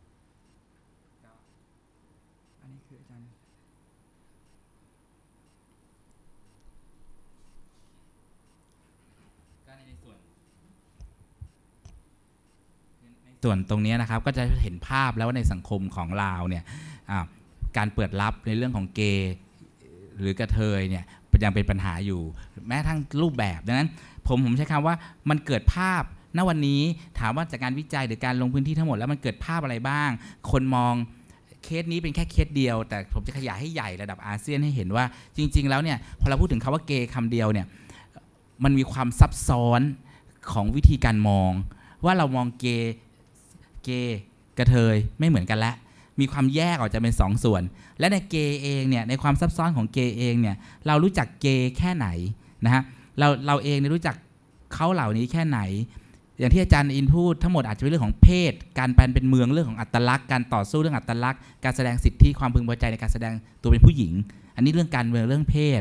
อันนี้คืออาจารย์ก็ในส่วนส่วนตรงนี้นะครับก็จะเห็นภาพแล้วว่าในสังคมของลาวเนี่ยการเปิดรับในเรื่องของเกย์หรือกระเทยเนี่ยยังเป็นปัญหาอยู่แม้ทั้งรูปแบบดังนั้นผมผมใช้คำว่ามันเกิดภาพณวันนี้ถามว่าจากการวิจัยหรือการลงพื้นที่ทั้งหมดแล้วมันเกิดภาพอะไรบ้างคนมองเคสนี้เป็นแค่เคสเดียวแต่ผมจะขยายให้ใหญ่ระดับอาเซียนให้เห็นว่าจริงๆแล้วเนี่ยพอเราพูดถึงคำว่าเกย์คำเดียวเนี่ยมันมีความซับซ้อนของวิธีการมองว่าเรามองเกย์เกย์กระเทยไม่เหมือนกันแล้วมีความแยกออกจะเป็นสองส่วนและในเกย์เองเนี่ยในความซับซ้อนของเกย์เองเนี่ยเรารู้จักเกย์แค่ไหนนะฮะเราเราเองรู้จักเขาเหล่านี้แค่ไหนอย่างที่อาจารย์อินพูดทั้งหมดอาจจะเป็นเรื่องของเพศการแปลงเป็นเมืองเรื่องของอัตลักษณ์การต่อสู้เรื่องอัตลักษณ์การแสดงสิทธิความพึงพอใจในการแสดงตัวเป็นผู้หญิงอันนี้เรื่องการเมืองเรื่องเพศ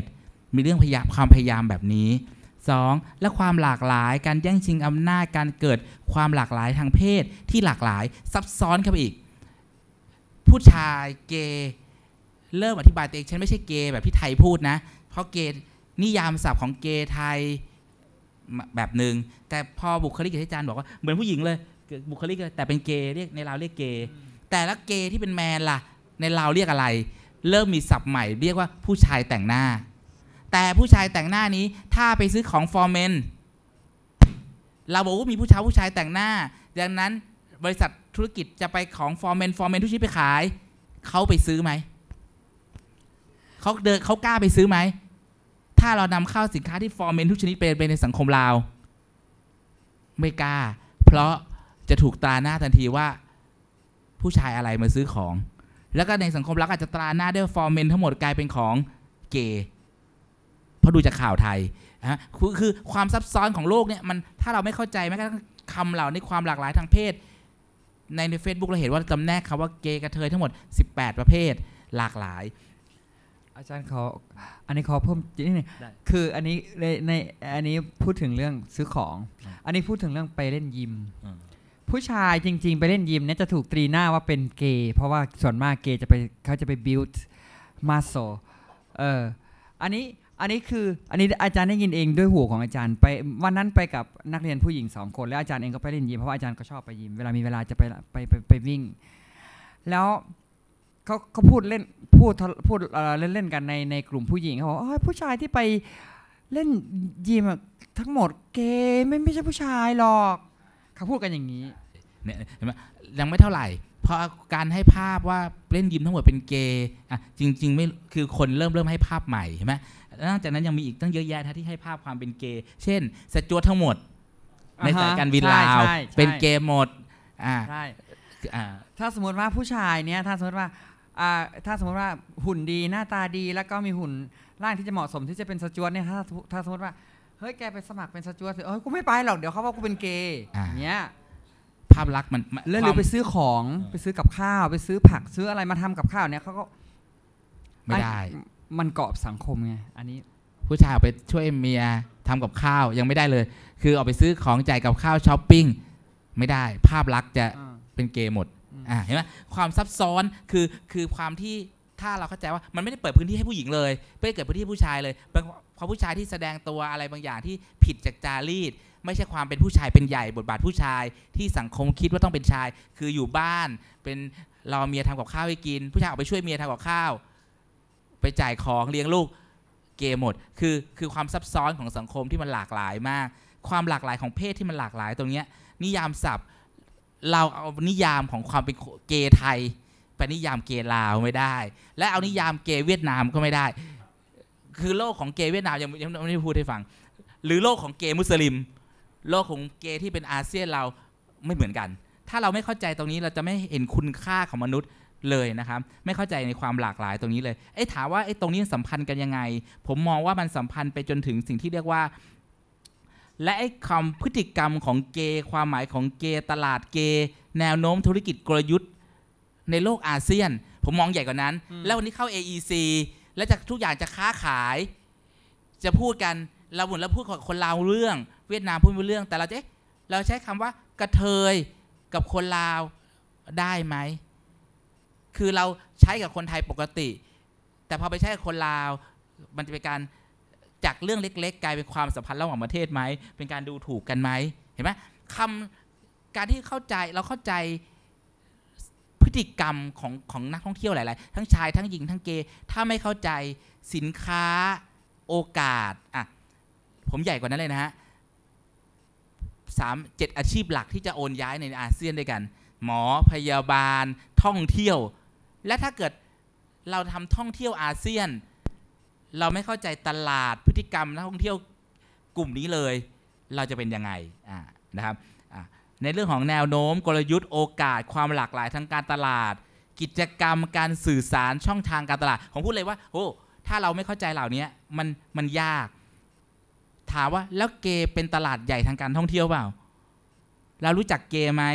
มีเรื่องพยายามความพยายามแบบนี้สองและความหลากหลายการแย่งชิงอำนาจการเกิดความหลากหลายทางเพศที่หลากหลายซับซ้อนเข้าไปอีกผู้ชายเกย์เริ่มอธิบายตัวเองฉันไม่ใช่เกย์แบบที่ไทยพูดนะเพราะเกย์นิยามศัพท์ของเกย์ไทยแบบหนึ่งแต่พอบุคลิกที่อาจารย์บอกว่าเหมือนผู้หญิงเลยบุคลิกแต่เป็นเกย์เรียกในลาวเรียกเกย์แต่ละเกย์ที่เป็นแมนล่ะในลาวเรียกอะไรเริ่มมีศัพท์ใหม่เรียกว่าผู้ชายแต่งหน้าแต่ผู้ชายแต่งหน้านี้ถ้าไปซื้อของฟอร์เมนเราบอกว่ามีผู้ชายผู้ชายแต่งหน้าดังนั้นบริษัทธุรกิจจะไปของฟอร์เมนฟอร์เมนทุกชิ้นไปขายเขาไปซื้อไหมเขาเดินเขากล้าไปซื้อไหมถ้าเรานำเข้าสินค้าที่ฟอร์เมนทุกชนิดไปในสังคมเราไม่กล้าเพราะจะถูกตราหน้าทันทีว่าผู้ชายอะไรมาซื้อของแล้วก็ในสังคมเราอาจจะตราหน้าด้วยฟอร์เมนทั้งหมดกลายเป็นของเกย์เพราะดูจากข่าวไทยนะคือคือความซับซ้อนของโลกเนี่ยมันถ้าเราไม่เข้าใจแม้กระทั่งคำเหล่านี้ความหลากหลายทางเพศในใน Facebook เราเห็นว่าจำแนกคำว่าเกย์กระเทยทั้งหมดสิบแปดประเภทหลากหลายอาจารย์ขออันนี้ขอเพิ่มนิดนึงคืออันนี้ในในอันนี้พูดถึงเรื่องซื้อของอันนี้พูดถึงเรื่องไปเล่นยิมผู้ชายจริงๆไปเล่นยิมเนี่ยจะถูกตรีหน้าว่าเป็นเกย์เพราะว่าส่วนมากเกย์จะไปเขาจะไป build muscle เอออันนี้อันนี้คืออันนี้อาจารย์ได้ยินเองด้วยหูของอาจารย์ไปวันนั้นไปกับนักเรียนผู้หญิงสองคนแล้วอาจารย์เองก็ไปเล่นยิมเพราะว่าอาจารย์ก็ชอบไปยิมเวลามีเวลาจะไปไปไปไปวิ่งแล้วเขาเขาพูดเล่นพูดพูดเล่นเล่นกันในในกลุ่มผู้หญิงเขาบอกว่าผู้ชายที่ไปเล่นยิมทั้งหมดเกย์ไม่ไม่ใช่ผู้ชายหรอกเขาพูดกันอย่างนี้เนี่ยเห็นไหมยังไม่เท่าไหร่เพราะการให้ภาพว่าเล่นยิมทั้งหมดเป็นเกย์อ่ะจริงๆไม่คือคนเริ่มเริ่มให้ภาพใหม่เห็นไหมนอกจากนั้นยังมีอีกตั้งเยอะแยะที่ให้ภาพความเป็นเกย์เช่นสจ๊วตทั้งหมดในสายการบินลาวเป็นเกย์หมดอ่าใช่ถ้าสมมติว่าผู้ชายเนี่ยถ้าสมมติว่าถ้าสมมติว่าหุ่นดีหน้าตาดีแล้วก็มีหุ่นร่างที่จะเหมาะสมที่จะเป็นสจ๊วตเนี่ยถ้าถ้าสมมติว่าเฮ้ยแกไปสมัครเป็นสจ๊วตเออกูไม่ไปหรอกเดี๋ยวเขาว่ากูเป็นเกย์อย่างเงี้ยภาพลักษณ์มันแล้วหรือไปซื้อของไปซื้อกับข้าวไปซื้อผักซื้ออะไรมาทำกับข้าวเนี่ยเขาก็ไม่ได้มันกรอบสังคมไงอันนี้ผู้ชายเอาไปช่วยเมียทำกับข้าวยังไม่ได้เลยคือเอาไปซื้อของจ่ายกับข้าวช้อปปิ้งไม่ได้ภาพลักษณ์จะเป็นเกย์หมดอ่าเห็นไหมความซับซ้อนคือคือความที่ถ้าเราเข้าใจว่ามันไม่ได้เปิดพื้นที่ให้ผู้หญิงเลยไม่ได้เกิดพื้นที่ให้ผู้ชายเลยเพราะผู้ชายที่แสดงตัวอะไรบางอย่างที่ผิดจากจารีตไม่ใช่ความเป็นผู้ชายเป็นใหญ่บทบาทผู้ชายที่สังคมคิดว่าต้องเป็นชายคืออยู่บ้านเป็นรอเมียทำกับข้าวให้กินผู้ชายออกไปช่วยเมียทำกับข้าวไปจ่ายของเลี้ยงลูกเกย์หมดคือคือความซับซ้อนของสังคมที่มันหลากหลายมากความหลากหลายของเพศที่มันหลากหลายตรงนี้นิยามศัพท์เราเอานิยามของความเป็นเกย์ไทยไปนิยามเกย์ลาวไม่ได้และเอานิยามเกย์เวียดนามก็ไม่ได้คือโลกของเกย์เวียดนามยังยังไม่ได้พูดให้ฟังหรือโลกของเกย์มุสลิมโลกของเกย์ที่เป็นอาเซียนเราไม่เหมือนกันถ้าเราไม่เข้าใจตรงนี้เราจะไม่เห็นคุณค่าของมนุษย์เลยนะครับไม่เข้าใจในความหลากหลายตรงนี้เลยเอ้ถามว่าไอ้ตรงนี้สัมพันธ์กันยังไงผมมองว่ามันสัมพันธ์ไปจนถึงสิ่งที่เรียกว่าและไอ้คำพฤติกรรมของเกย์ความหมายของเกย์ตลาดเกย์แนวโน้มธุรกิจกลยุทธ์ในโลกอาเซียนผมมองใหญ่กว่านั้นแล้ววันนี้เข้า เอ อี ซี แล้วจะทุกอย่างจะค้าขายจะพูดกันเราเหมือนเราพูดกับคนลาวเรื่องเวียดนามพูดเรื่องแต่เราจะเราใช้คำว่ากระเทยกับคนลาวได้ไหมคือเราใช้กับคนไทยปกติแต่พอไปใช้กับคนลาวมันจะเป็นการจากเรื่องเล็กๆกลายเป็นความสัมพันธ์ระหว่างประเทศไหมเป็นการดูถูกกันไหมเห็นไหมคำการที่เข้าใจเราเข้าใจพฤติกรรมของของนักท่องเที่ยวหลายๆทั้งชายทั้งหญิงทั้งเกย์ถ้าไม่เข้าใจสินค้าโอกาสอ่ะผมใหญ่กว่านั้นเลยนะฮะสามเจ็ดอาชีพหลักที่จะโอนย้ายในอาเซียนด้วยกันหมอพยาบาลท่องเที่ยวและถ้าเกิดเราทำท่องเที่ยวอาเซียนเราไม่เข้าใจตลาดพฤติกรรมนักท่องเที่ยวกลุ่มนี้เลยเราจะเป็นยังไงอ่านะครับอ่าในเรื่องของแนวโน้มกลยุทธ์โอกาสความหลากหลายทางการตลาดกิจกรรมการสื่อสารช่องทางการตลาดผมพูดเลยว่าโอ้ถ้าเราไม่เข้าใจเหล่านี้มันมันยากถามว่าแล้วเกย์เป็นตลาดใหญ่ทางการท่องเที่ยวเปล่าเรารู้จักเกย์ไหม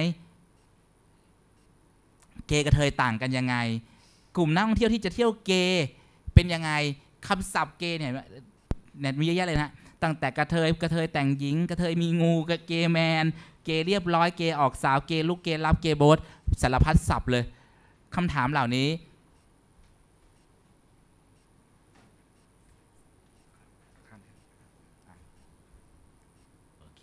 เกย์กับเทยต่างกันยังไงกลุ่มนักท่องเที่ยวที่จะเที่ยวเกย์เป็นยังไงคำศัพท์เกย์เนี่ยเน็ตมีเยอะแยะเลยนะตั้งแต่กระเทยกระเทยแต่งหญิงกระเทยมีงูกระเกย์แมนเกย์เรียบร้อยเกย์ออกสาวเกย์ลุกเกย์รับเกย์โบ๊ทสารพัดศัพท์เลยคำถามเหล่านี้โอเค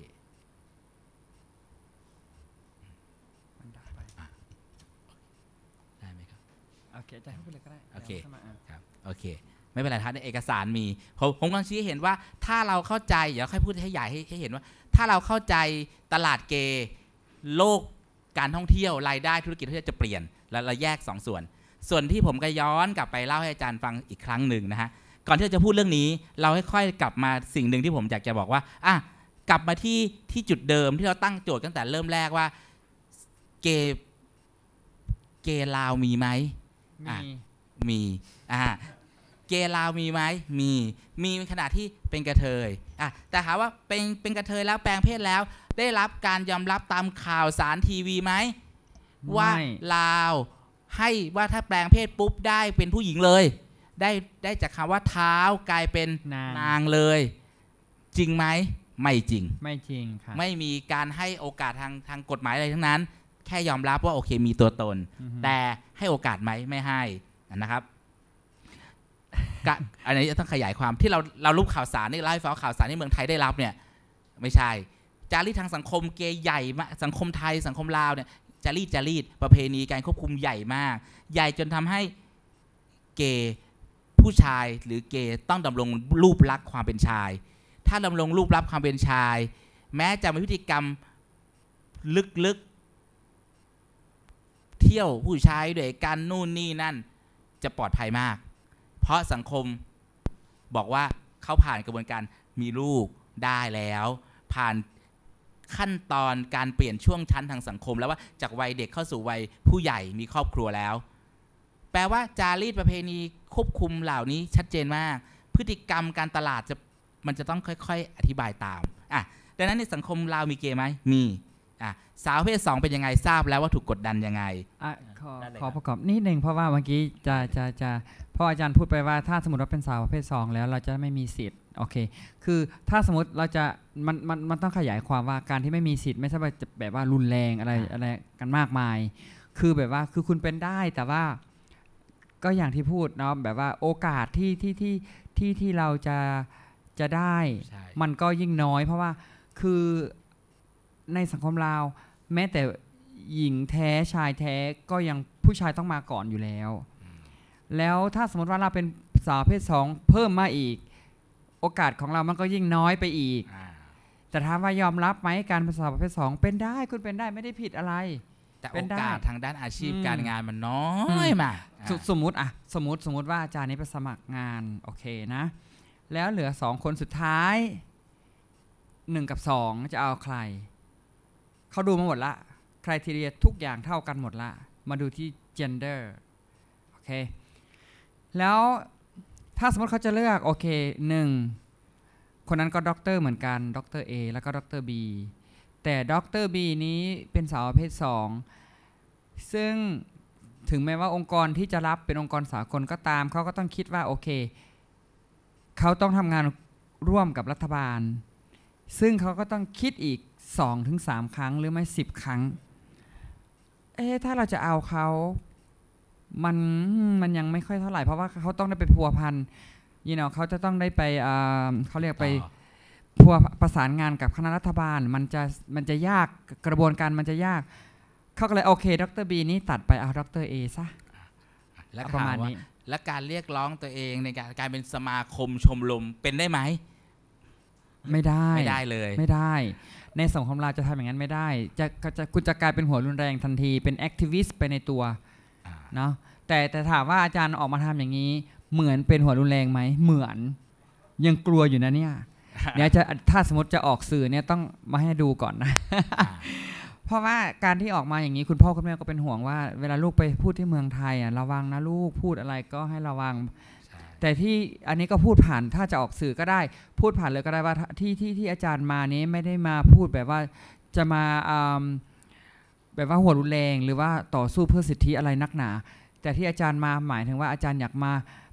มันดับไปได้ไหมครับโอเคจะให้พูดเลยก็ได้โอเคดี๋ยวข้ามาอ่ะครับโอเคไม่เป็นไรครับในเอกสารมีผมผมกำลังชี้ให้เห็นว่าถ้าเราเข้าใจเดี๋ยวค่อยพูดให้ใหญ่ให้ให้เห็นว่าถ้าเราเข้าใจตลาดเกย์โลกการท่องเที่ยวรายได้ธุรกิจท่องเที่ยวจะเปลี่ยนแล้วเราแยกสองส่วนส่วนที่ผมก็ย้อนกลับไปเล่าให้อาจารย์ฟังอีกครั้งหนึ่งนะฮะก่อนที่จะพูดเรื่องนี้เราค่อยๆกลับมาสิ่งหนึ่งที่ผมอยากจะบอกว่าอ่ะกลับมาที่ที่จุดเดิมที่เราตั้งโจทย์ตั้งแต่เริ่มแรกว่าเกย์เกย์ลาวมีไหมมีมีอ่าเกย์ลาวมีไหมมีมีในขณะที่เป็นกระเทยอ่ะแต่ถามว่าเป็นเป็นกระเทยแล้วแปลงเพศแล้วได้รับการยอมรับตามข่าวสารทีวีไหมว่าลาวให้ว่าถ้าแปลงเพศปุ๊บได้เป็นผู้หญิงเลยได้ได้จากคำว่าเท้ากลายเป็นนางนางเลยจริงไหมไม่จริงไม่จริงค่ะไม่มีการให้โอกาสทางทางกฎหมายอะไรทั้งนั้นแค่ยอมรับว่าโอเคมีตัวตนอือฮึแต่ให้โอกาสไหมไม่ให้นะครับ กะอันนี้ต้องขยายความที่เราเรารูปข่าวสารนี่ไล่ฟ้าข่าวสารที่เมืองไทยได้รับเนี่ยไม่ใช่จารีตทางสังคมเกย์ใหญ่มากสังคมไทยสังคมลาวเนี่ยจารีตจารีตประเพณีการควบคุมใหญ่มาก ใหญ่จนทำให้เกย์ผู้ชายหรือเกย์ต้องดำรงรูปลักษณ์ความเป็นชาย ถ้าดำรงรูปลักษณ์ความเป็นชาย แม้จะมีพฤติกรรมลึกๆเที่ยวผู้ชายด้วยกันนู่นนี่นั่นจะปลอดภัยมากเพราะสังคมบอกว่าเขาผ่านกระบวนการมีลูกได้แล้วผ่านขั้นตอนการเปลี่ยนช่วงชั้นทางสังคมแล้วว่าจากวัยเด็กเข้าสู่วัยผู้ใหญ่มีครอบครัวแล้วแปลว่าจารีตประเพณีควบคุมเหล่านี้ชัดเจนมากพฤติกรรมการตลาดจะมันจะต้องค่อยๆอธิบายตามอ่ะดังนั้นในสังคมลาวมีเกย์ไหมมีอ่ะสาวประเภทสองเป็นยังไงทราบแล้วว่าถูกกดดันยังไงอ่ะขอได้เลยขอครับประกอบนิดนึงเพราะว่าเมื่อกี้จะจะจะเพราะอาจารย์พูดไปว่าถ้าสมมติว่าเป็นสาวประเภทสองแล้วเราจะไม่มีสิทธิ์โอเคคือถ้าสมมติเราจะมันมันมันต้องขยายความว่าการที่ไม่มีสิทธิ์ไม่ใช่ว่าจะแบบว่ารุนแรงอะไรอะไรกันมากมาย คือแบบว่าคือคุณเป็นได้แต่ว่าก็อย่างที่พูดเนาะแบบว่าโอกาสที่ที่ที่ที่ที่เราจะจะได้ใช่มันก็ยิ่งน้อย เพราะว่าคือในสังคมลาวแม้แต่หญิงแท้ชายแท้ก็ยังผู้ชายต้องมาก่อนอยู่แล้ว แล้วถ้าสมมติว่าเราเป็นสาวประเพศสองเพิ่มมาอีก โอกาสของเรามันก็ยิ่งน้อยไปอีกอ่าแต่ถามว่ายอมรับไหมการเป็นสาวประเภทสองเป็นได้คุณเป็นได้ไม่ได้ผิดอะไรแต่เป็โอนได้กาสทางด้านอาชีพอืมการงานมันน้อยมากสอ่ะสมมุติอะสมมติสมมติว่าอาจารย์นี้ไปสมัครงานโอเคนะ แล้วเหลือสองคนสุดท้ายหนึ่งกับสองจะเอาใคร เขาดูมาหมดละใครทีเรียทุกอย่างเท่ากันหมดละ มาดูที่ gender โอเค แล้วถ้าสมมติเขาจะเลือกโอเคหนึ่งคนนั้นก็ด็อกเตอร์เหมือนกันด็อกเตอร์ A แล้วก็ด็อกเตอร์ B แต่ด็อกเตอร์ B นี้เป็นสาวประเภทสองซึ่งถึงแม้ว่าองค์กรที่จะรับเป็นองค์กรสากลก็ตามเขาก็ต้องคิดว่าโอเคเขาต้องทำงานร่วมกับรัฐบาล ซึ่งเขาก็ต้องคิดอีก สองถึงสาม ครั้งหรือไม่สิบครั้งเอ๊ะถ้าเราจะเอาเขามันมันยังไม่ค่อยเท่าไหร่เพราะว่าเขาต้องได้ไปพัวพันyou know เขาจะต้องได้ไปอ่าเขาเรียกไปต่อพัวประสานงานกับคณะรัฐบาลมันจะมันจะยากกระบวนการมันจะยากเขาก็เลยโอเคดรบีนี้ตัดไปเอาดรเอซะและเอาประถามมาณว่านี้และการเรียกร้องตัวเองในการการเป็นสมาคมชมรมเป็นได้ไหมไม่ได้ไม่ได้เลยไม่ได้ ในสังคมเราจะทำอย่างนั้นไม่ได้จะก็จะคุณจะกลายเป็นหัวรุนแรงทันทีเป็นแอคทิวิสต์ไปในตัวอ่าเนาะแต่แต่ถามว่าอาจารย์ออกมาทำอย่างนี้เหมือนเป็นหัวรุนแรงไหมเหมือนยังกลัวอยู่นะเนี่ย เนี่ยจะถ้าสมมติจะออกสื่อเนี่ยต้องมาให้ดูก่อนนะอ่าเพราะว่าการที่ออกมาอย่างนี้คุณพ่อคุณแม่ก็เป็นห่วงว่าเวลาลูกไปพูดที่เมืองไทยอ่ะระวังนะลูกพูดอะไรก็ให้ระวังใช่แต่ที่อันนี้ก็พูดผ่านถ้าจะออกสื่อก็ได้พูดผ่านเลยก็ได้ว่าที่ที่ที่อาจารย์มานี้ไม่ได้มาพูดแบบว่าจะมาอืมแบบว่าหัวรุนแรงหรือว่าต่อสู้เพื่อสิทธิอะไรนักหนา แต่ที่อาจารย์มาหมายถึงว่าอาจารย์อยากมา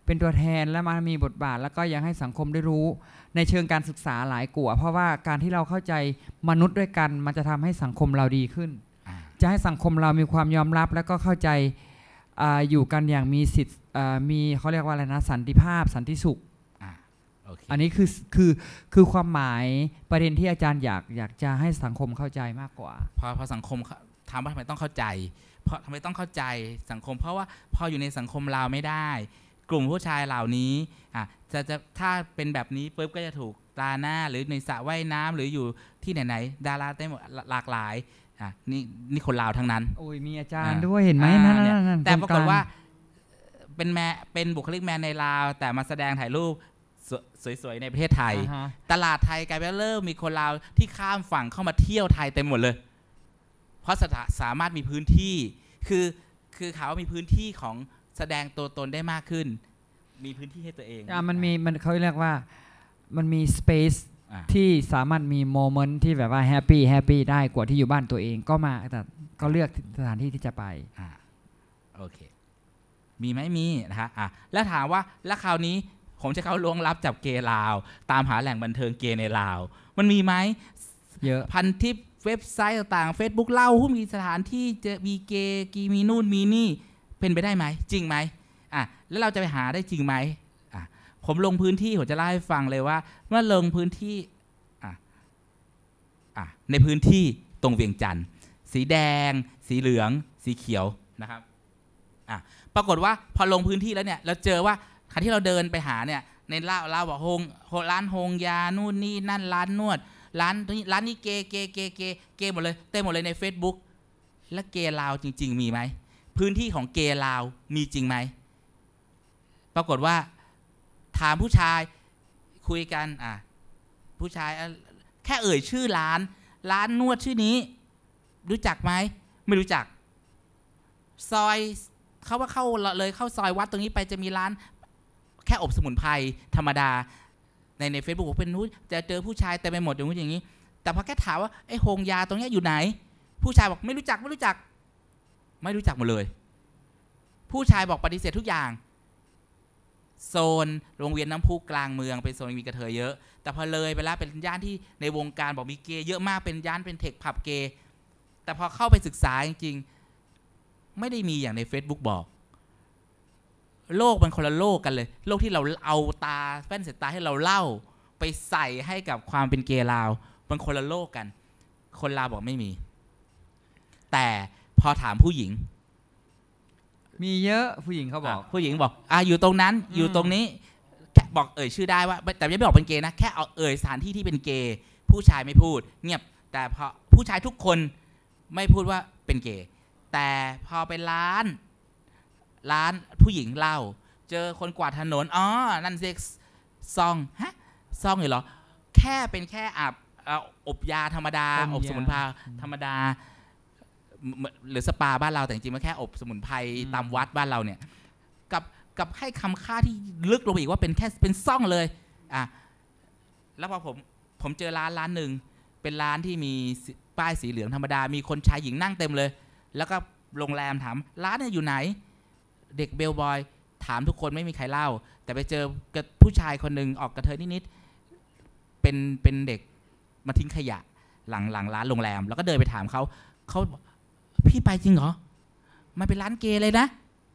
เป็นตัวแทนและมามีบทบาทแล้วก็ยังให้สังคมได้รู้ในเชิงการศึกษาหลายกว่าเพราะว่าการที่เราเข้าใจมนุษย์ด้วยกันมันจะทำให้สังคมเราดีขึ้นจะให้สังคมเรามีความยอมรับแล้วก็เข้าใจ อ, อยู่กันอย่างมีสิทธิ์มีเขาเรียกว่าอะไรนะสันติภาพสันติสุข อ, okay. อันนี้คือคือคือความหมายประเด็นที่อาจารย์อยากอยากจะให้สังคมเข้าใจมากกว่าพอพอสังคมถามว่าทำไมต้องเข้าใจเพราะทำไมต้องเข้าใจสังคมเพราะว่าพออยู่ในสังคมเราไม่ได้กลุ่มผู้ชายเหล่านี้อ่ะจะจะถ้าเป็นแบบนี้ปุ๊บก็จะถูกตราหน้าหรือในสระว่ายน้ำหรืออยู่ที่ไหนๆดาราเต็มหมดหลากหลายอ่ะนี่นี่คนลาวทั้งนั้นโอ้ยมีอาจารย์ด้วยเห็นไหมนั่นแต่ปรากฏว่าเป็นแม่เป็นบุคลิกแมนในลาวแต่มาแสดงถ่ายรูปสวยๆในประเทศไทย uh-huh. ตลาดไทยกลายเป็นเริ่มมีคนลาวที่ข้ามฝั่งเข้ามาเที่ยวไทยเต็มหมดเลยเพราะสามารถมีพื้นที่คือคือเขามีพื้นที่ของแสดงตัวตนได้มากขึ้นมีพื้นที่ให้ตัวเองอ่ะมันมีมันเขาเรียกว่ามันมีสเปซที่สามารถมีโมเมนต์ที่แบบว่าแฮปปี้แฮปปี้ได้กว่าที่อยู่บ้านตัวเองก็มาแต่ก็เลือกสถานที่ที่จะไปอ่าโอเคมีไหมมีนะฮะอ่ะแล้วถามว่าแล้วคราวนี้ผมจะเข้าล้วงลับจับเกย์ลาวตามหาแหล่งบันเทิงเกย์ในลาวมันมีไหมเยอะพันทิปเว็บไซต์ต่างๆ Facebook เล่าว่ามีสถานที่จะมีเกย์กีมีนู่นมีนี่เป็นไปได้ไหมจริงไหมอ่ะแล้วเราจะไปหาได้จริงไหมอ่ะผมลงพื้นที่ผมจะเล่าให้ฟังเลยว่าเมื่อลงพื้นที่อ่ะอ่ะในพื้นที่ตรงเวียงจันทร์สีแดงสีเหลืองสีเขียวนะครับอ่ะปรากฏว่าพอลงพื้นที่แล้วเนี่ยเราเจอว่าครั้งที่เราเดินไปหาเนี่ยในเล่าเล่าบอกโฮงร้านโฮงยานู่นนี่นั่นร้านนวดร้านนี้ร้านนี้เกย์เกย์เกย์เกย์เกย์หมดเลยเต็มหมดเลยใน Facebook แล้วเกย์ลาวจริงๆมีไหมพื้นที่ของเกย์ลาวมีจริงไหมปรากฏว่าถามผู้ชายคุยกันอ่ะผู้ชายแค่เอ่ยชื่อร้านร้านนวดชื่อนี้รู้จักไหมไม่รู้จักซอยเขาว่าเข้าเลยเข้าซอยวัดตรงนี้ไปจะมีร้านแค่อบสมุนไพรธรรมดาในในเฟซบุ๊กเป็นนู้นจะเจอผู้ชายแต่ไปหมดอย่างนู้นอย่างนี้แต่พอแค่ถามว่าไอ้โฮงยาตรงนี้อยู่ไหนผู้ชายบอกไม่รู้จักไม่รู้จักไม่รู้จักหมดเลยผู้ชายบอกปฏิเสธทุกอย่างโซนโรงเรียนน้ำพุกลางเมืองเป็นโซนมีกระเทยเยอะแต่พอเลยไปแล้วเป็นย่านที่ในวงการบอกมีเกย์เยอะมากเป็นย่านเป็นเทคผับเกย์แต่พอเข้าไปศึกษาจริงๆไม่ได้มีอย่างใน Facebook บอกโลกมันคนละโลกกันเลยโลกที่เราเอาตาแว่นสายตาให้เราเล่าไปใส่ให้กับความเป็นเกย์ลาวมันคนละโลกกันคนลาวบอกไม่มีแต่พอถามผู้หญิงมีเยอะผู้หญิงเขาบอกผู้หญิงบอกอ่ะอยู่ตรงนั้นอยู่ตรงนี้แค่บอกเอ่ยชื่อได้ว่าแต่ไม่บอกเป็นเกย์นะแค่เอาเอ่ยสถานที่ที่เป็นเกย์ผู้ชายไม่พูดเงียบแต่พอผู้ชายทุกคนไม่พูดว่าเป็นเกย์แต่พอไปร้านร้านผู้หญิงเล่าเจอคนกวาดถนนอ๋อนั่นเซ็กซองฮะซองเหรอแค่เป็นแค่อาบอบยาธรรมดาอบสมุนไพรธรรมดาหรือสปาบ้านเราแต่จริงๆมันแค่อบสมุนไพรตามวัดบ้านเราเนี่ยกับกับให้คำค่าที่ลึกลงไปอีกว่าเป็นแค่เป็นซ่องเลยอ่ะแล้วพอผมผมเจอร้านร้านหนึ่งเป็นร้านที่มีป้ายสีเหลืองธรรมดามีคนชายหญิงนั่งเต็มเลยแล้วก็โรงแรมถามร้านเนี่ยอยู่ไหนเด็กเบลบอยถามทุกคนไม่มีใครเล่าแต่ไปเจอผู้ชายคนหนึ่งออกกระเทยนิดๆเป็นเป็นเด็กมาทิ้งขยะหลังหลังร้านโรงแรมแล้วก็เดินไปถามเขาเขาพี่ไปจริงเหรอมันเป็นร้านเกย์เลยนะ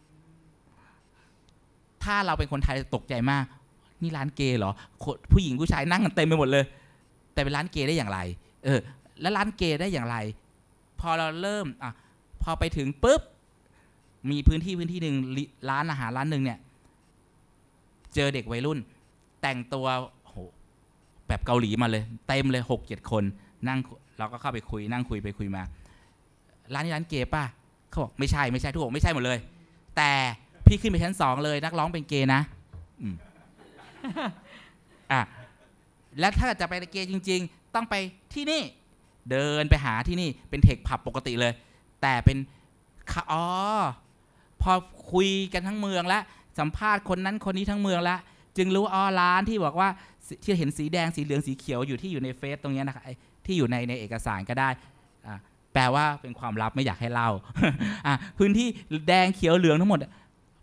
ถ้าเราเป็นคนไทยตกใจมากนี่ร้านเกย์เหรอผู้หญิงผู้ชายนั่งกันเต็มไปหมดเลยแต่เป็นร้านเกย์ได้อย่างไรเออแล้วร้านเกย์ได้อย่างไรพอเราเริ่มอ่ะพอไปถึงปุ๊บมีพื้นที่พื้นที่หนึ่งร้านอาหารร้านหนึ่งเนี่ยเจอเด็กวัยรุ่นแต่งตัวโหแบบเกาหลีมาเลยเต็มเลยหกเจ็ดคนนั่งเราก็เข้าไปคุยนั่งคุยไปคุยมาร้านนี้ร้านเกย์ป่ะเขาบอกไม่ใช่ไม่ใช่ทุกคนไม่ใช่หมดเลยแต่พี่ขึ้นไปชั้นสองเลยนักร้องเป็นเกย์นะอืม อ่ะแล้วถ้าจะไปเกย์จริงๆต้องไปที่นี่เดินไปหาที่นี่เป็นเทคผับปกติเลยแต่เป็นอ๋อพอคุยกันทั้งเมืองแล้วสัมภาษณ์คนนั้นคนนี้ทั้งเมืองแล้วจึงรู้อ๋อร้านที่บอกว่าที่เห็นสีแดงสีเหลืองสีเขียวอยู่ที่อยู่ในเฟซตรงนี้นะคะที่อยู่ในในเอกสารก็ได้อ่ะแปลว่าเป็นความลับไม่อยากให้เล่า อ่ะพื้นที่แดงเขียวเหลืองทั้งหมด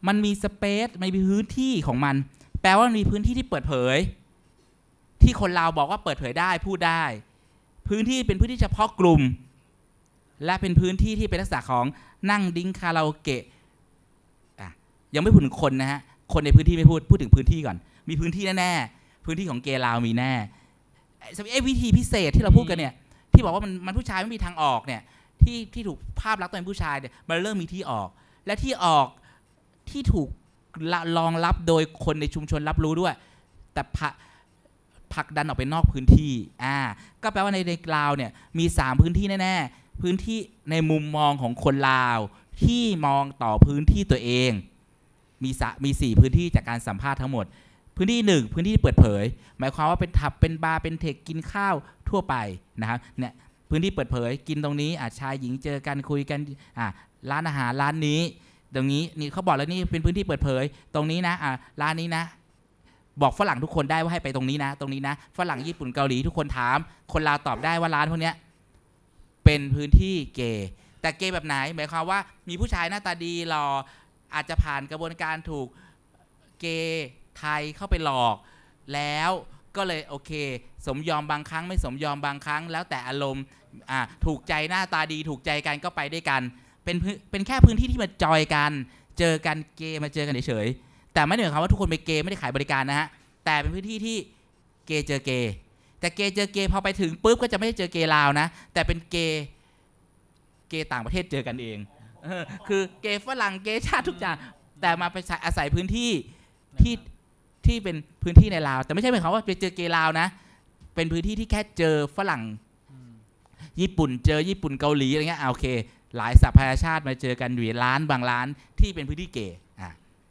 มันมีสเปซมันมีพื้นที่ของมันแปลว่ามันมีพื้นที่ที่เปิดเผยที่คนลาวบอกว่าเปิดเผยได้พูดได้พื้นที่เป็นพื้นที่เฉพาะกลุ่มและเป็นพื้นที่ที่เป็นลักษณะของนั่งดิ้งคาราโอเกะอ่ะยังไม่พูดถึงคนนะฮะคนในพื้นที่ไม่พูดพูดถึงพื้นที่ก่อนมีพื้นที่แน่ๆพื้นที่ของเกย์ลาวมีแน่ไอ้วิธีพิเศษที่เราพูดกันเนี่ยที่บอกว่ามันมันผู้ชายไม่มีทางออกเนี่ยที่ที่ถูกภาพลักษณ์ตัวเป็นผู้ชายเนี่ยมันเริ่มมีที่ออกและที่ออกที่ถูกรองรับโดยคนในชุมชนรับรู้ด้วยแต่ผลักดันออกไปนอกพื้นที่อ่าก็แปลว่าในในลาวเนี่ยมีสามพื้นที่แน่ๆพื้นที่ในมุมมองของคนลาวที่มองต่อพื้นที่ตัวเองมีมีสี่พื้นที่จากการสัมภาษณ์ทั้งหมดพื้นที่หนึ่งพื้นที่เปิดเผยหมายความว่าเป็นทับเป็นบาร์เป็นเทคกินข้าวทั่วไปนะครับเนี่ยพื้นที่เปิดเผยกินตรงนี้อาจชายหญิงเจอกันคุยกันอ่าร้านอาหารร้านนี้ตรงนี้นี่เขาบอกแล้วนี่เป็นพื้นที่เปิดเผยตรงนี้นะอ่าร้านนี้นะบอกฝรั่งทุกคนได้ว่าให้ไปตรงนี้นะตรงนี้นะฝรั่งญี่ปุ่นเกาหลีทุกคนถามคนลาวตอบได้ว่าร้านพวกนี้เป็นพื้นที่เกย์แต่เกย์แบบไหนหมายความว่ามีผู้ชายหน้าตาดีหล่ออาจจะผ่านกระบวนการถูกเกย์ไทยเข้าไปหลอกแล้วก็เลยโอเคสมยอมบางครั้งไม่สมยอมบางครั้งแล้วแต่อารมณ์อ่าถูกใจหน้าตาดีถูกใจกันก็ไปด้วยกันเป็นเป็นแค่พื้นที่ที่มาจอยกันเจอกันเกย์มาเจอกันเฉยๆแต่ไม่ได้หมายความว่าทุกคนเป็นเกย์ไม่ได้ขายบริการนะฮะแต่เป็นพื้นที่ที่เกย์เจอเกย์แต่เกย์เจอเกย์พอไปถึงปุ๊บก็จะไม่ได้เจอเกย์ลาวนะแต่เป็นเกย์เกย์ต่างประเทศเจอกันเองคือเกย์ฝรั่งเกย์ชาติทุกอย่างแต่มาไปอาศัยพื้นที่ที่ที่เป็นพื้นที่ในลาวแต่ไม่ใช่หมายความว่าไปเจอเกย์ลาวนะเป็นพื้นที่ที่แค่เจอฝรั่งญี่ปุ่นเจอญี่ปุ่นเกาหลีอะไรเงี้ยโอเคหลายสัพพยาชาติมาเจอกันอยู่ร้านบางร้านที่เป็นพื้นที่เกย์อ่ะ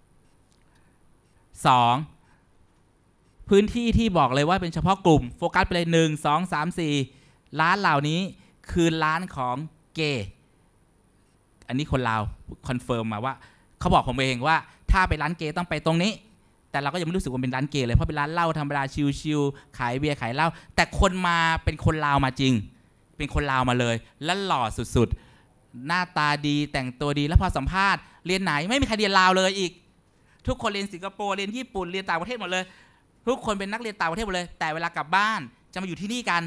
สองพื้นที่ที่บอกเลยว่าเป็นเฉพาะกลุ่มโฟกัสไปเลยหนึ่งสองสามสี่ร้านเหล่านี้คือร้านของเกย์อันนี้คนลาวคอนเฟิร์มมาว่าเขาบอกผมเองว่าถ้าไปร้านเกย์ต้องไปตรงนี้แต่เราก็ยังไม่รู้สึกว่าเป็นร้านเกย์เลยเพราะเป็นร้านเหล้าธรรมดาชิลๆขายเบียร์ขายเหล้าแต่คนมาเป็นคนลาวมาจริงเป็นคนลาวมาเลยและหล่อสุดๆหน้าตาดีแต่งตัวดีแล้วพอสัมภาษณ์เรียนไหนไม่มีใครเรียนลาวเลยอีกทุกคนเรียนสิงคโปร์เรียนญี่ปุ่นเรียนต่างประเทศหมดเลยทุกคนเป็นนักเรียนต่างประเทศหมดเลยแต่เวลากลับบ้านจะมาอยู่ที่นี่กัน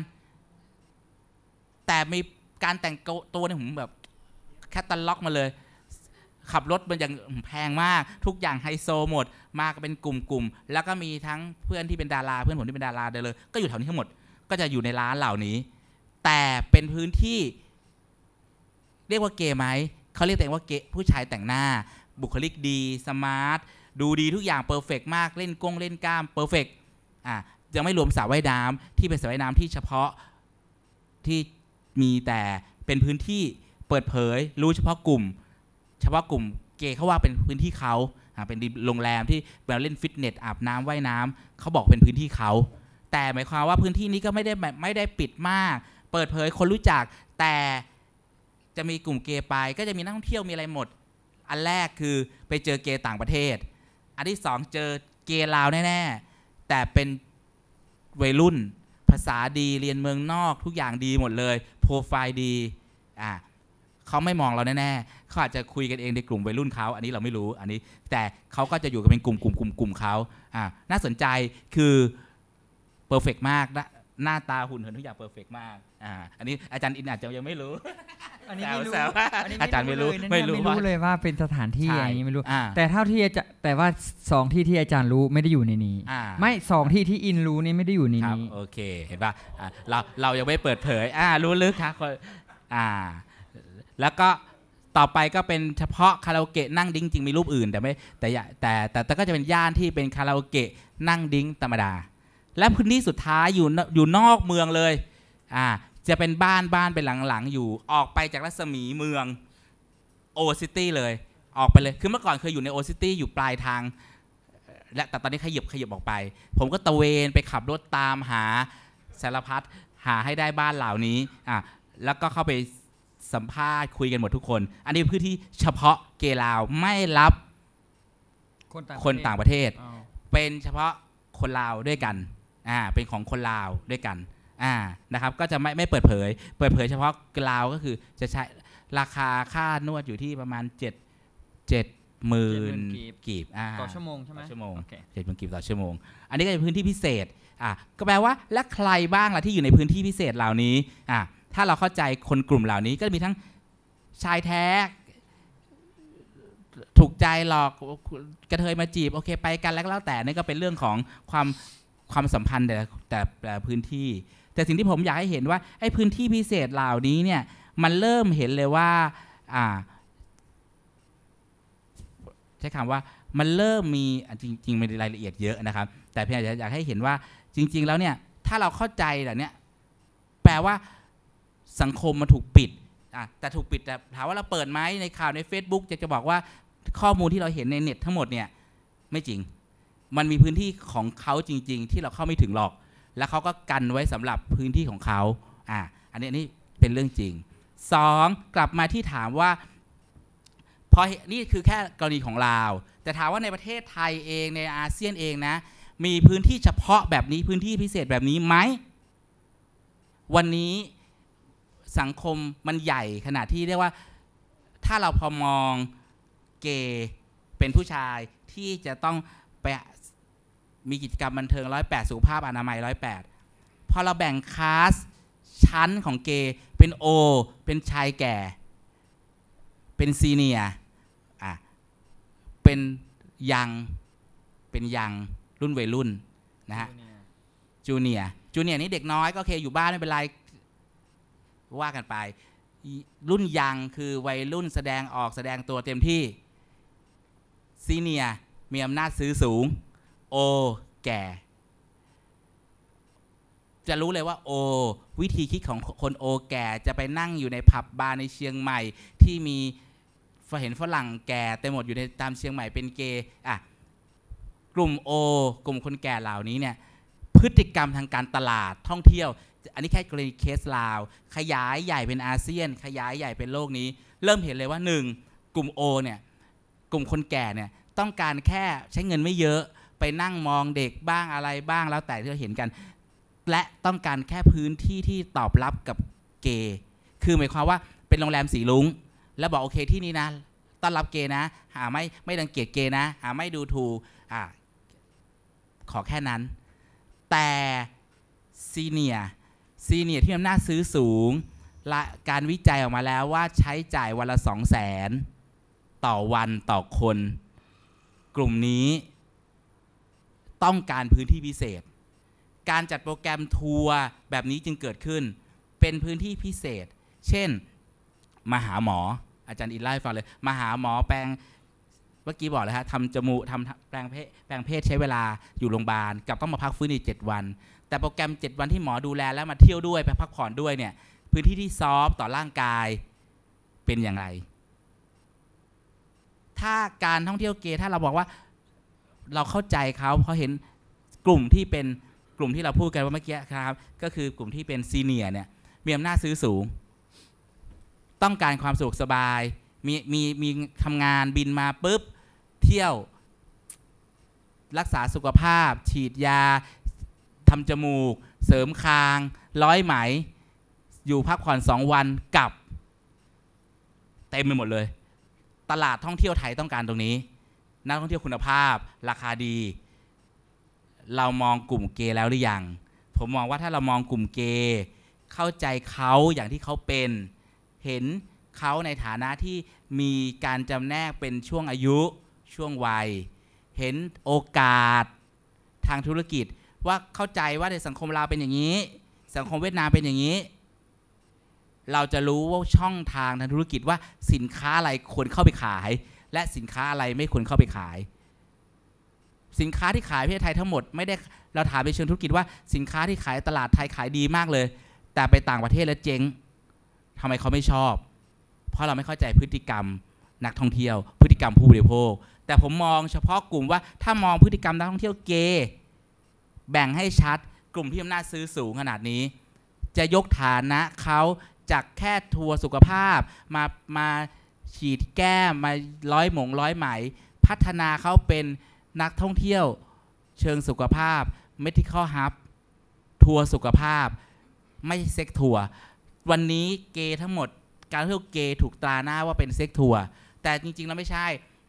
แต่มีการแต่งตัวเนี่ยผมแบบแคตตาล็อกมาเลยขับรถมันอย่างแพงมากทุกอย่างไฮโซหมดมาเป็นกลุ่มๆแล้วก็มีทั้งเพื่อนที่เป็นดาราเพื่อนผมที่เป็นดาราเลยก็อยู่แถวนี้ทั้งหมดก็จะอยู่ในร้านเหล่านี้แต่เป็นพื้นที่เรียกว่าเกย์ไหมเขาเรียกตัวเองว่าเกย์ผู้ชายแต่งหน้าบุคลิกดีสมาร์ทดูดีทุกอย่างเพอร์เฟกต์มากเล่นกงเล่นกล้ามเพอร์เฟกต์อ่ะยังไม่รวมสระว่ายน้ำที่เป็นสระว่ายน้ำที่เฉพาะที่มีแต่เป็นพื้นที่เปิดเผยรู้เฉพาะกลุ่มเฉพาะกลุ่มเกย์เขาว่าเป็นพื้นที่เขาเป็นโรงแรมที่เล่นฟิตเนสอาบน้ำว่ายน้ำเขาบอกเป็นพื้นที่เขาแต่หมายความว่าพื้นที่นี้ก็ไม่ได้ไม่ได้ปิดมากเปิดเผยคนรู้จักแต่จะมีกลุ่มเกย์ไปก็จะมีนักท่องเที่ยวมีอะไรหมดอันแรกคือไปเจอเกย์ต่างประเทศอันที่สองเจอเกย์ลาวแน่ๆแต่เป็นวัยรุ่นภาษาดีเรียนเมืองนอกทุกอย่างดีหมดเลยโปรไฟล์ดีอ่ะเขาไม่มองเราแน่ๆเขาอาจจะคุยกันเองในกลุ่มวัยรุ่นเขาอันนี้เราไม่รู้อันนี้แต่เขาก็จะอยู่กันเป็นกลุ่มกลุ่มกลุ่มกลุ่มเขาอ่ะน่าสนใจคือเพอร์เฟกต์มากนะหน้าตาหุ่นเหินทุกอย่างเพอร์เฟกต์มากอ่าอันนี้อาจารย์อินอาจจะยังไม่รู้อันนี้ไม่รู้อาจารย์ไม่รู้ไม่รู้ไม่รู้เลยว่าเป็นสถานที่อย่างนี้ไม่รู้แต่เท่าที่อาจารย์แต่ว่าสองที่ที่อาจารย์รู้ไม่ได้อยู่ในนี้ไม่สองที่ที่อินรู้นี่ไม่ได้อยู่ในนี้โอเคเห็นป่ะเราเรายังไม่เปิดเผยอ่ารู้ลึกครับอ่าแล้วก็ต่อไปก็เป็นเฉพาะคาราโอเกะนั่งดิ้งจริงมีรูปอื่นแต่ไม่แต่แต่แต่แต่ก็จะเป็นย่านที่เป็นคาราโอเกะนั่งดิ้งธรรมดาและพื้นที่สุดท้ายอยู่อยู่นอกเมืองเลยอ่าจะเป็นบ้านบ้านเป็นหลังๆอยู่ออกไปจากรัศมีเมืองโอซิตี้เลยออกไปเลยคือเมื่อก่อนเคยอยู่ในโอซิตี้อยู่ปลายทางและแต่ตอนนี้ขยับขยับออกไปผมก็ตะเวนไปขับรถตามหาสารพัดหาให้ได้บ้านเหล่านี้อ่ะแล้วก็เข้าไปสัมภาษณ์คุยกันหมดทุกคนอันนี้พื้นที่เฉพาะเกย์ลาวไม่รับคนต่างประเทศเป็นเฉพาะคนลาวด้วยกันอ่าเป็นของคนลาวด้วยกันอ่านะครับก็จะไม่ไม่เปิดเผยเปิดเผยเฉพาะลาวก็คือจะใช้ราคาค่านวดอยู่ที่ประมาณเจ็ด เจ็ดหมื่นกีบกีบอ่าต่อชั่วโมงใช่ไหมต่อชั่วโมงโอเคเจ็ดหมื่นกีบต่อชั่วโมงอันนี้ก็เป็นพื้นที่พิเศษอ่ะก็แปลว่าและใครบ้างล่ะที่อยู่ในพื้นที่พิเศษเหล่านี้อ่ะถ้าเราเข้าใจคนกลุ่มเหล่านี้ก็มีทั้งชายแท้ถูกใจหลอกกระเทยมาจีบโอเคไปกันแล้วก็แล้วแต่นี่ก็เป็นเรื่องของความความสัมพันธ์แต่แต่แต่พื้นที่แต่สิ่งที่ผมอยากให้เห็นว่าไอ้พื้นที่พิเศษเหล่านี้เนี่ยมันเริ่มเห็นเลยว่าอ่าใช้คำว่ามันเริ่มมีจริงๆมันรายละเอียดเยอะนะครับแต่เพียงอยากให้เห็นว่าจริงๆแล้วเนี่ยถ้าเราเข้าใจแบบนี้แปลว่าสังคมมันถูกปิดอ่ะแต่ถูกปิดแต่ถามว่าเราเปิดไหมในข่าวใน Facebook จะจะบอกว่าข้อมูลที่เราเห็นในเน็ตทั้งหมดเนี่ยไม่จริงมันมีพื้นที่ของเขาจริงๆที่เราเข้าไม่ถึงหรอกแล้วเขาก็กันไว้สำหรับพื้นที่ของเขาอ่ะอันนี้อันนี้เป็นเรื่องจริงสองกลับมาที่ถามว่าพอนี่คือแค่กรณีของลาวแต่ถามว่าในประเทศไทยเองในอาเซียนเองนะมีพื้นที่เฉพาะแบบนี้พื้นที่พิเศษแบบนี้ไหมวันนี้สังคมมันใหญ่ขนาดที่เรียกว่าถ้าเราพอมองเกย์เป็นผู้ชายที่จะต้องไปมีกิจกรรมบันเทิงร้อยแปดสุขภาพอนามัยร้อยแปดพอเราแบ่งคลาสชั้นของเกย์เป็นโอเป็นชายแก่เป็นซีเนียร์อ่ะเป็นยังเป็นยังรุ่นวัยรุ่นนะฮะจูเนียร์จูเนียร์นี่เด็กน้อยก็โอเคอยู่บ้านไม่เป็นไรว่ากันไปรุ่นยังคือวัยรุ่นแสดงออกแสดงตัวเต็มที่ซีเนียร์มีอำนาจซื้อสูงโอแก่จะรู้เลยว่าโอวิธีคิดของคนโอแก่จะไปนั่งอยู่ในผับบาร์ในเชียงใหม่ที่มีเห็นฝรั่งแก่เต็มหมดอยู่ในตามเชียงใหม่เป็นเกย์อ่ะกลุ่มโอกลุ่มคนแก่เหล่านี้เนี่ยพฤติกรรมทางการตลาดท่องเที่ยวอันนี้แค่กรณีเคสลาวขยายใหญ่เป็นอาเซียนขยายใหญ่เป็นโลกนี้เริ่มเห็นเลยว่าหนึ่งกลุ่มโอเนี่ยกลุ่มคนแก่เนี่ยต้องการแค่ใช้เงินไม่เยอะไปนั่งมองเด็กบ้างอะไรบ้างแล้วแต่ที่เราเห็นกันและต้องการแค่พื้นที่ที่ตอบรับกับเกย์คือหมายความว่าเป็นโรงแรมสีลุ้งแล้วบอกโอเคที่นี่นะต้อนรับเกย์นะหาไม่ไม่รังเกียจเกย์นะหาไม่ดูถูกอ่ะขอแค่นั้นแต่ซีเนียซีเนียที่อำนาจซื้อสูงและการวิจัยออกมาแล้วว่าใช้จ่ายวันละสองแสนต่อวันต่อคนกลุ่มนี้ต้องการพื้นที่พิเศษการจัดโปรแกรมทัวร์แบบนี้จึงเกิดขึ้นเป็นพื้นที่พิเศษเช่นมาหาหมออาจารย์อินไล่ฟังเลยมาหาหมอแปลงเมื่อกี้บอกเลยฮะทำจมูกทำแปลงเพศแปลงเพศใช้เวลาอยู่โรงพยาบาลกับต้องมาพักฟื้นอีกเจ็ดวันแต่โปรแกรมเจ็ดวันที่หมอดูแลแล้วมาเที่ยวด้วยไปพักผ่อนด้วยเนี่ยพื้นที่ที่ซอฟต์ต่อร่างกายเป็นอย่างไรถ้าการท่องเที่ยวเกย์ถ้าเราบอกว่าเราเข้าใจเขาเพราะเห็นกลุ่มที่เป็นกลุ่มที่เราพูดกันว่าเมื่อกี้ครับก็คือกลุ่มที่เป็นซีเนียร์เนี่ยมีอำนาจซื้อสูงต้องการความสะดวกสบายมีมีมีทำงานบินมาปุ๊บเที่ยวรักษาสุขภาพฉีดยาทำจมูกเสริมคางร้อยไหมอยู่พักผ่อนสองวันกลับเต็มไปหมดเลยตลาดท่องเที่ยวไทยต้องการตรงนี้นักท่องเที่ยวคุณภาพราคาดีเรามองกลุ่มเกย์แล้วหรือยังผมมองว่าถ้าเรามองกลุ่มเกย์เข้าใจเขาอย่างที่เขาเป็นเห็นเขาในฐานะที่มีการจำแนกเป็นช่วงอายุช่วงวัยเห็นโอกาสทางธุรกิจว่าเข้าใจว่าในสังคมลาวเป็นอย่างนี้สังคมเวียดนามเป็นอย่างนี้เราจะรู้ว่าช่องทางทางธุรกิจว่าสินค้าอะไรควรเข้าไปขายและสินค้าอะไรไม่ควรเข้าไปขายสินค้าที่ขายประเทศไทยทั้งหมดไม่ได้เราถามในเชิงธุรกิจว่าสินค้าที่ขายตลาดไทยขายดีมากเลยแต่ไปต่างประเทศแล้วเจ๊งทำไมเขาไม่ชอบเพราะเราไม่เข้าใจพฤติกรรมนักท่องเที่ยวพฤติกรรมผู้บริโภคแต่ผมมองเฉพาะกลุ่มว่าถ้ามองพฤติกรรมนักท่องเที่ยวเกย์แบ่งให้ชัดกลุ่มที่อำนาจซื้อสูงขนาดนี้จะยกฐานะเขาจากแค่ทัวร์สุขภาพมามาฉีดแก้มมาร้อยหมงร้อยไหมพัฒนาเขาเป็นนักท่องเที่ยวเชิงสุขภาพ medical hub ทัวร์สุขภาพไม่เซ็กทัวร์วันนี้เกย์ทั้งหมดการท่องเที่ยวเกย์ถูกตราหน้าว่าเป็นเซ็กทัวร์แต่จริงๆแล้วไม่ใช่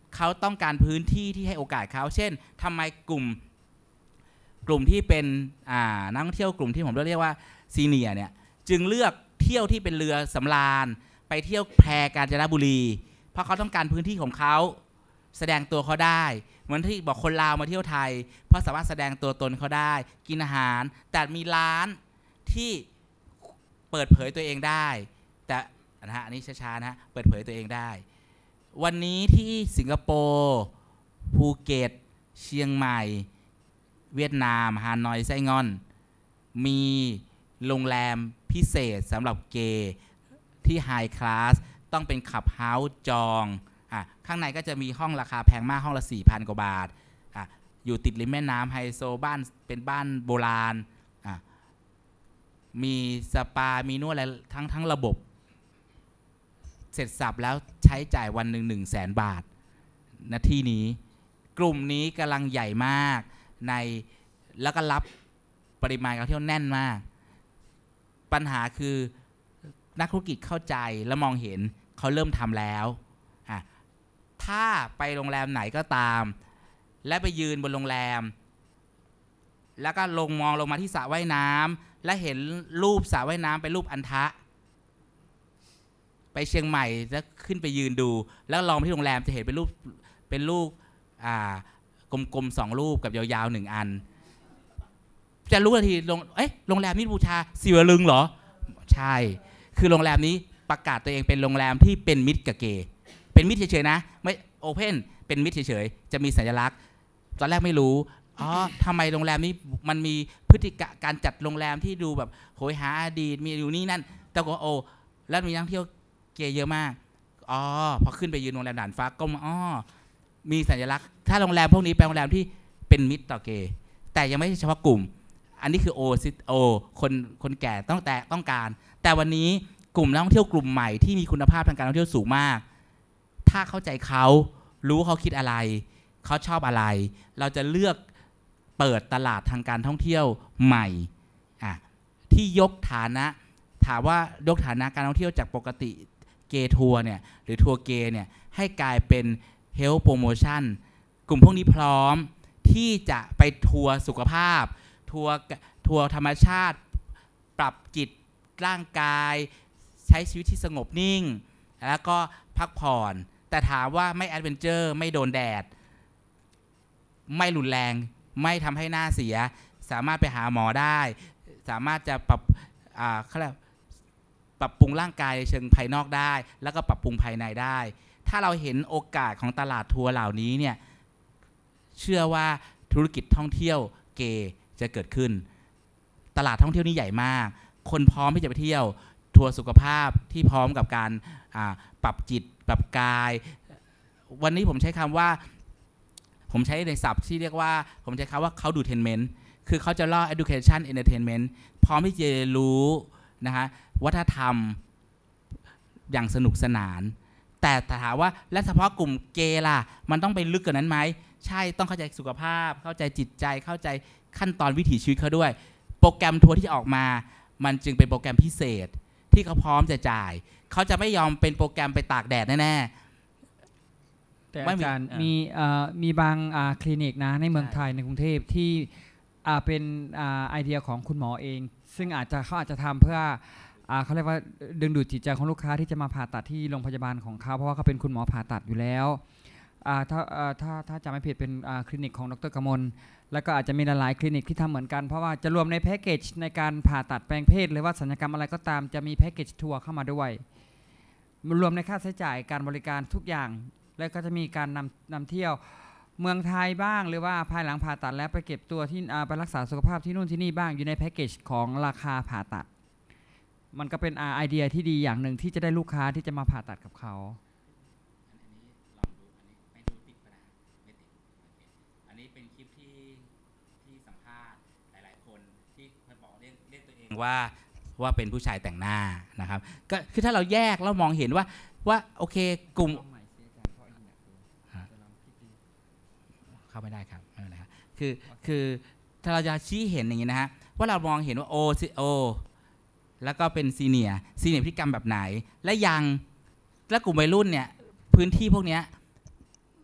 เขาต้องการพื้นที่ที่ให้โอกาสเขาเช่นทำไมกลุ่มกลุ่มที่เป็นนักท่องเที่ยวกลุ่มที่ผมเรียกว่าซีเนียเนี่ยจึงเลือกเที่ยวที่เป็นเรือสำราญไปเที่ยวแพกาญจนบุรีเพราะเขาต้องการพื้นที่ของเขาแสดงตัวเขาได้เหมือนที่บอกคนลาวมาเที่ยวไทยเพราะสามารถแสดงตัวตนเขาได้กินอาหารแต่มีร้านที่เปิดเผยตัวเองได้แต่นะฮะอันนี้ช้าๆนะเปิดเผยตัวเองได้วันนี้ที่สิงคโปร์ภูเก็ตเชียงใหม่เวียดนามฮานอยไส้งอนมีโรงแรมพิเศษสำหรับเกย์ที่ไฮคลาสต้องเป็นขับเฮาส์จองอ่ะข้างในก็จะมีห้องราคาแพงมากห้องละ สี่พัน กว่าบาทอ่ะอยู่ติดริมแม่น้ำไฮโซบ้านเป็นบ้านโบราณอ่ะมีสปามีนวดอะไรทั้งทั้งระบบเสร็จสับแล้วใช้จ่ายวันหนึ่งหนึ่งแสนบาทณที่นี้กลุ่มนี้กำลังใหญ่มากในแล้วก็รับปริมาณการเที่ยวแน่นมากปัญหาคือนักธุรกิจเข้าใจและมองเห็นเขาเริ่มทำแล้วอ่ะถ้าไปโรงแรมไหนก็ตามและไปยืนบนโรงแรมแล้วก็ลงมองลงมาที่สระว่ายน้ำและเห็นรูปสระว่ายน้ำเป็นรูปอันทะไปเชียงใหม่แล้วขึ้นไปยืนดูแล้วลองไปที่โรงแรมจะเห็นเป็นรูปเป็นรูปอ่ากลมๆสองรูปกับยาวๆหนึ่งอันจะรู้ทันทีลงเอ๊ะโรงแรมนี้บูชาศิวลึงเหรอใช่คือโรงแรมนี้ประกาศตัวเองเป็นโรงแรมที่เป็นมิตรกับเกย์เป็นมิตรเฉยๆนะไม่โอเพนเป็นมิตรเฉยๆจะมีสัญลักษณ์ตอนแรกไม่รู้อ๋อทำไมโรงแรมนี้มันมีพฤติกรรมการจัดโรงแรมที่ดูแบบโหยหาอดีตมีอยู่นี่นั่นแต่ก็โอ้แล้วมีนักท่องเที่ยวเกย์เยอะมากอ๋อพอขึ้นไปยืนโรงแรมด่านฟ้าก็อ๋อมีสัญลักษณ์ถ้าโรงแรมพวกนี้เป็นโรงแรมที่เป็นมิตรต่อเกย์แต่ยังไม่ใช่เฉพาะกลุ่มอันนี้คือโอซิโอคนคนแก่ต้องแต่ต้องการแต่วันนี้กลุ่มนักท่องเที่ยวกลุ่มใหม่ที่มีคุณภาพทางการท่องเที่ยวสูงมากถ้าเข้าใจเขารู้เขาคิดอะไรเขาชอบอะไรเราจะเลือกเปิดตลาดทางการท่องเที่ยวใหม่อ่ะที่ยกฐานะถามว่ายกฐานะการท่องเที่ยวจากปกติเกย์ทัวร์เนี่ยหรือทัวร์เกย์เนี่ยให้กลายเป็นเฮลท์โปรโมชั่นกลุ่มพวกนี้พร้อมที่จะไปทัวร์สุขภาพทัวร์ทัวร์ธรรมชาติปรับจิตร่างกายใช้ชีวิตที่สงบนิ่งแล้วก็พักผ่อนแต่ถามว่าไม่แอดเวนเจอร์ไม่โดนแดดไม่รุนแรงไม่ทำให้หน้าเสียสามารถไปหาหมอได้สามารถจะปรับอ่าเขาเรียกปรับปรุงร่างกายเชิงภายนอกได้แล้วก็ปรับปรุงภายในได้ถ้าเราเห็นโอกาสของตลาดทัวร์เหล่านี้เนี่ยเชื่อว่าธุรกิจท่องเที่ยวเกย์จะเกิดขึ้นตลาดท่องเที่ยวนี้ใหญ่มากคนพร้อมที่จะไปเที่ยวทัวร์สุขภาพที่พร้อมกับการปรับจิตปรับกายวันนี้ผมใช้คำว่าผมใช้ในศัพท์ที่เรียกว่าผมใช้คำว่าเขาดูเทนเมนต์คือเขาจะล่อ education entertainment พร้อมที่จะรู้นะฮะวัฒนธรรมอย่างสนุกสนานแต่ถามว่าและเฉพาะกลุ่มเกย์ล่ะมันต้องไปลึกกว่านั้นไหมใช่ต้องเข้าใจสุขภาพเข้าใจจิตใจเข้าใจขั้นตอนวิถีชีวิตเขาด้วยโปรแกรมทัวร์ที่ออกมามันจึงเป็นโปรแกรมพิเศษที่เขาพร้อมจะจ่ายเขาจะไม่ยอมเป็นโปรแกรมไปตากแดดแน่ๆแต่อาจารย์มีมีบางคลินิกนะในเมืองไทยในกรุงเทพที่เป็นไอเดียของคุณหมอเองซึ่งอาจจะเขาอาจจะทำเพื่อเขาเรียกว่าดึงดูดจิตใจของลูกค้าที่จะมาผ่าตัดที่โรงพยาบาลของเขาเพราะว่าเขาเป็นคุณหมอผ่าตัดอยู่แล้วถ้าถ้าถ้าจำไม่ผิดเป็นคลินิกของดร.กมลแล้วก็อาจจะมีหลายๆคลินิกที่ทำเหมือนกันเพราะว่าจะรวมในแพ็กเกจในการผ่าตัดแปลงเพศหรือว่าศัลยกรรมอะไรก็ตามจะมีแพ็กเกจทัวร์เข้ามาด้วยรวมในค่าใช้จ่ายการบริการทุกอย่างแล้วก็จะมีการนำนำเที่ยวเมืองไทยบ้างหรือว่าภายหลังผ่าตัดแล้วไปเก็บตัวที่ไปรักษาสุขภาพที่นู่นที่นี่บ้างอยู่ในแพ็กเกจของราคาผ่าตัดมันก็เป็นไอเดียที่ดีอย่างหนึ่งที่จะได้ลูกค้าที่จะมาผ่าตัดกับเขาว่าว่าเป็นผู้ชายแต่งหน้านะครับก็คือถ้าเราแยกเรามองเห็นว่าว่าโอเคกลุ่มเข้าไม่ได้ครับไม่เป็นไรครับคือคือถ้าเราจะชี้เห็นอย่างนี้นะฮะว่าเรามองเห็นว่าโอซิโอแล้วก็เป็นซีเนียซีเนียพฤติกรรมแบบไหนและยังและกลุ่มวัยรุ่นเนี่ยพื้นที่พวกนี้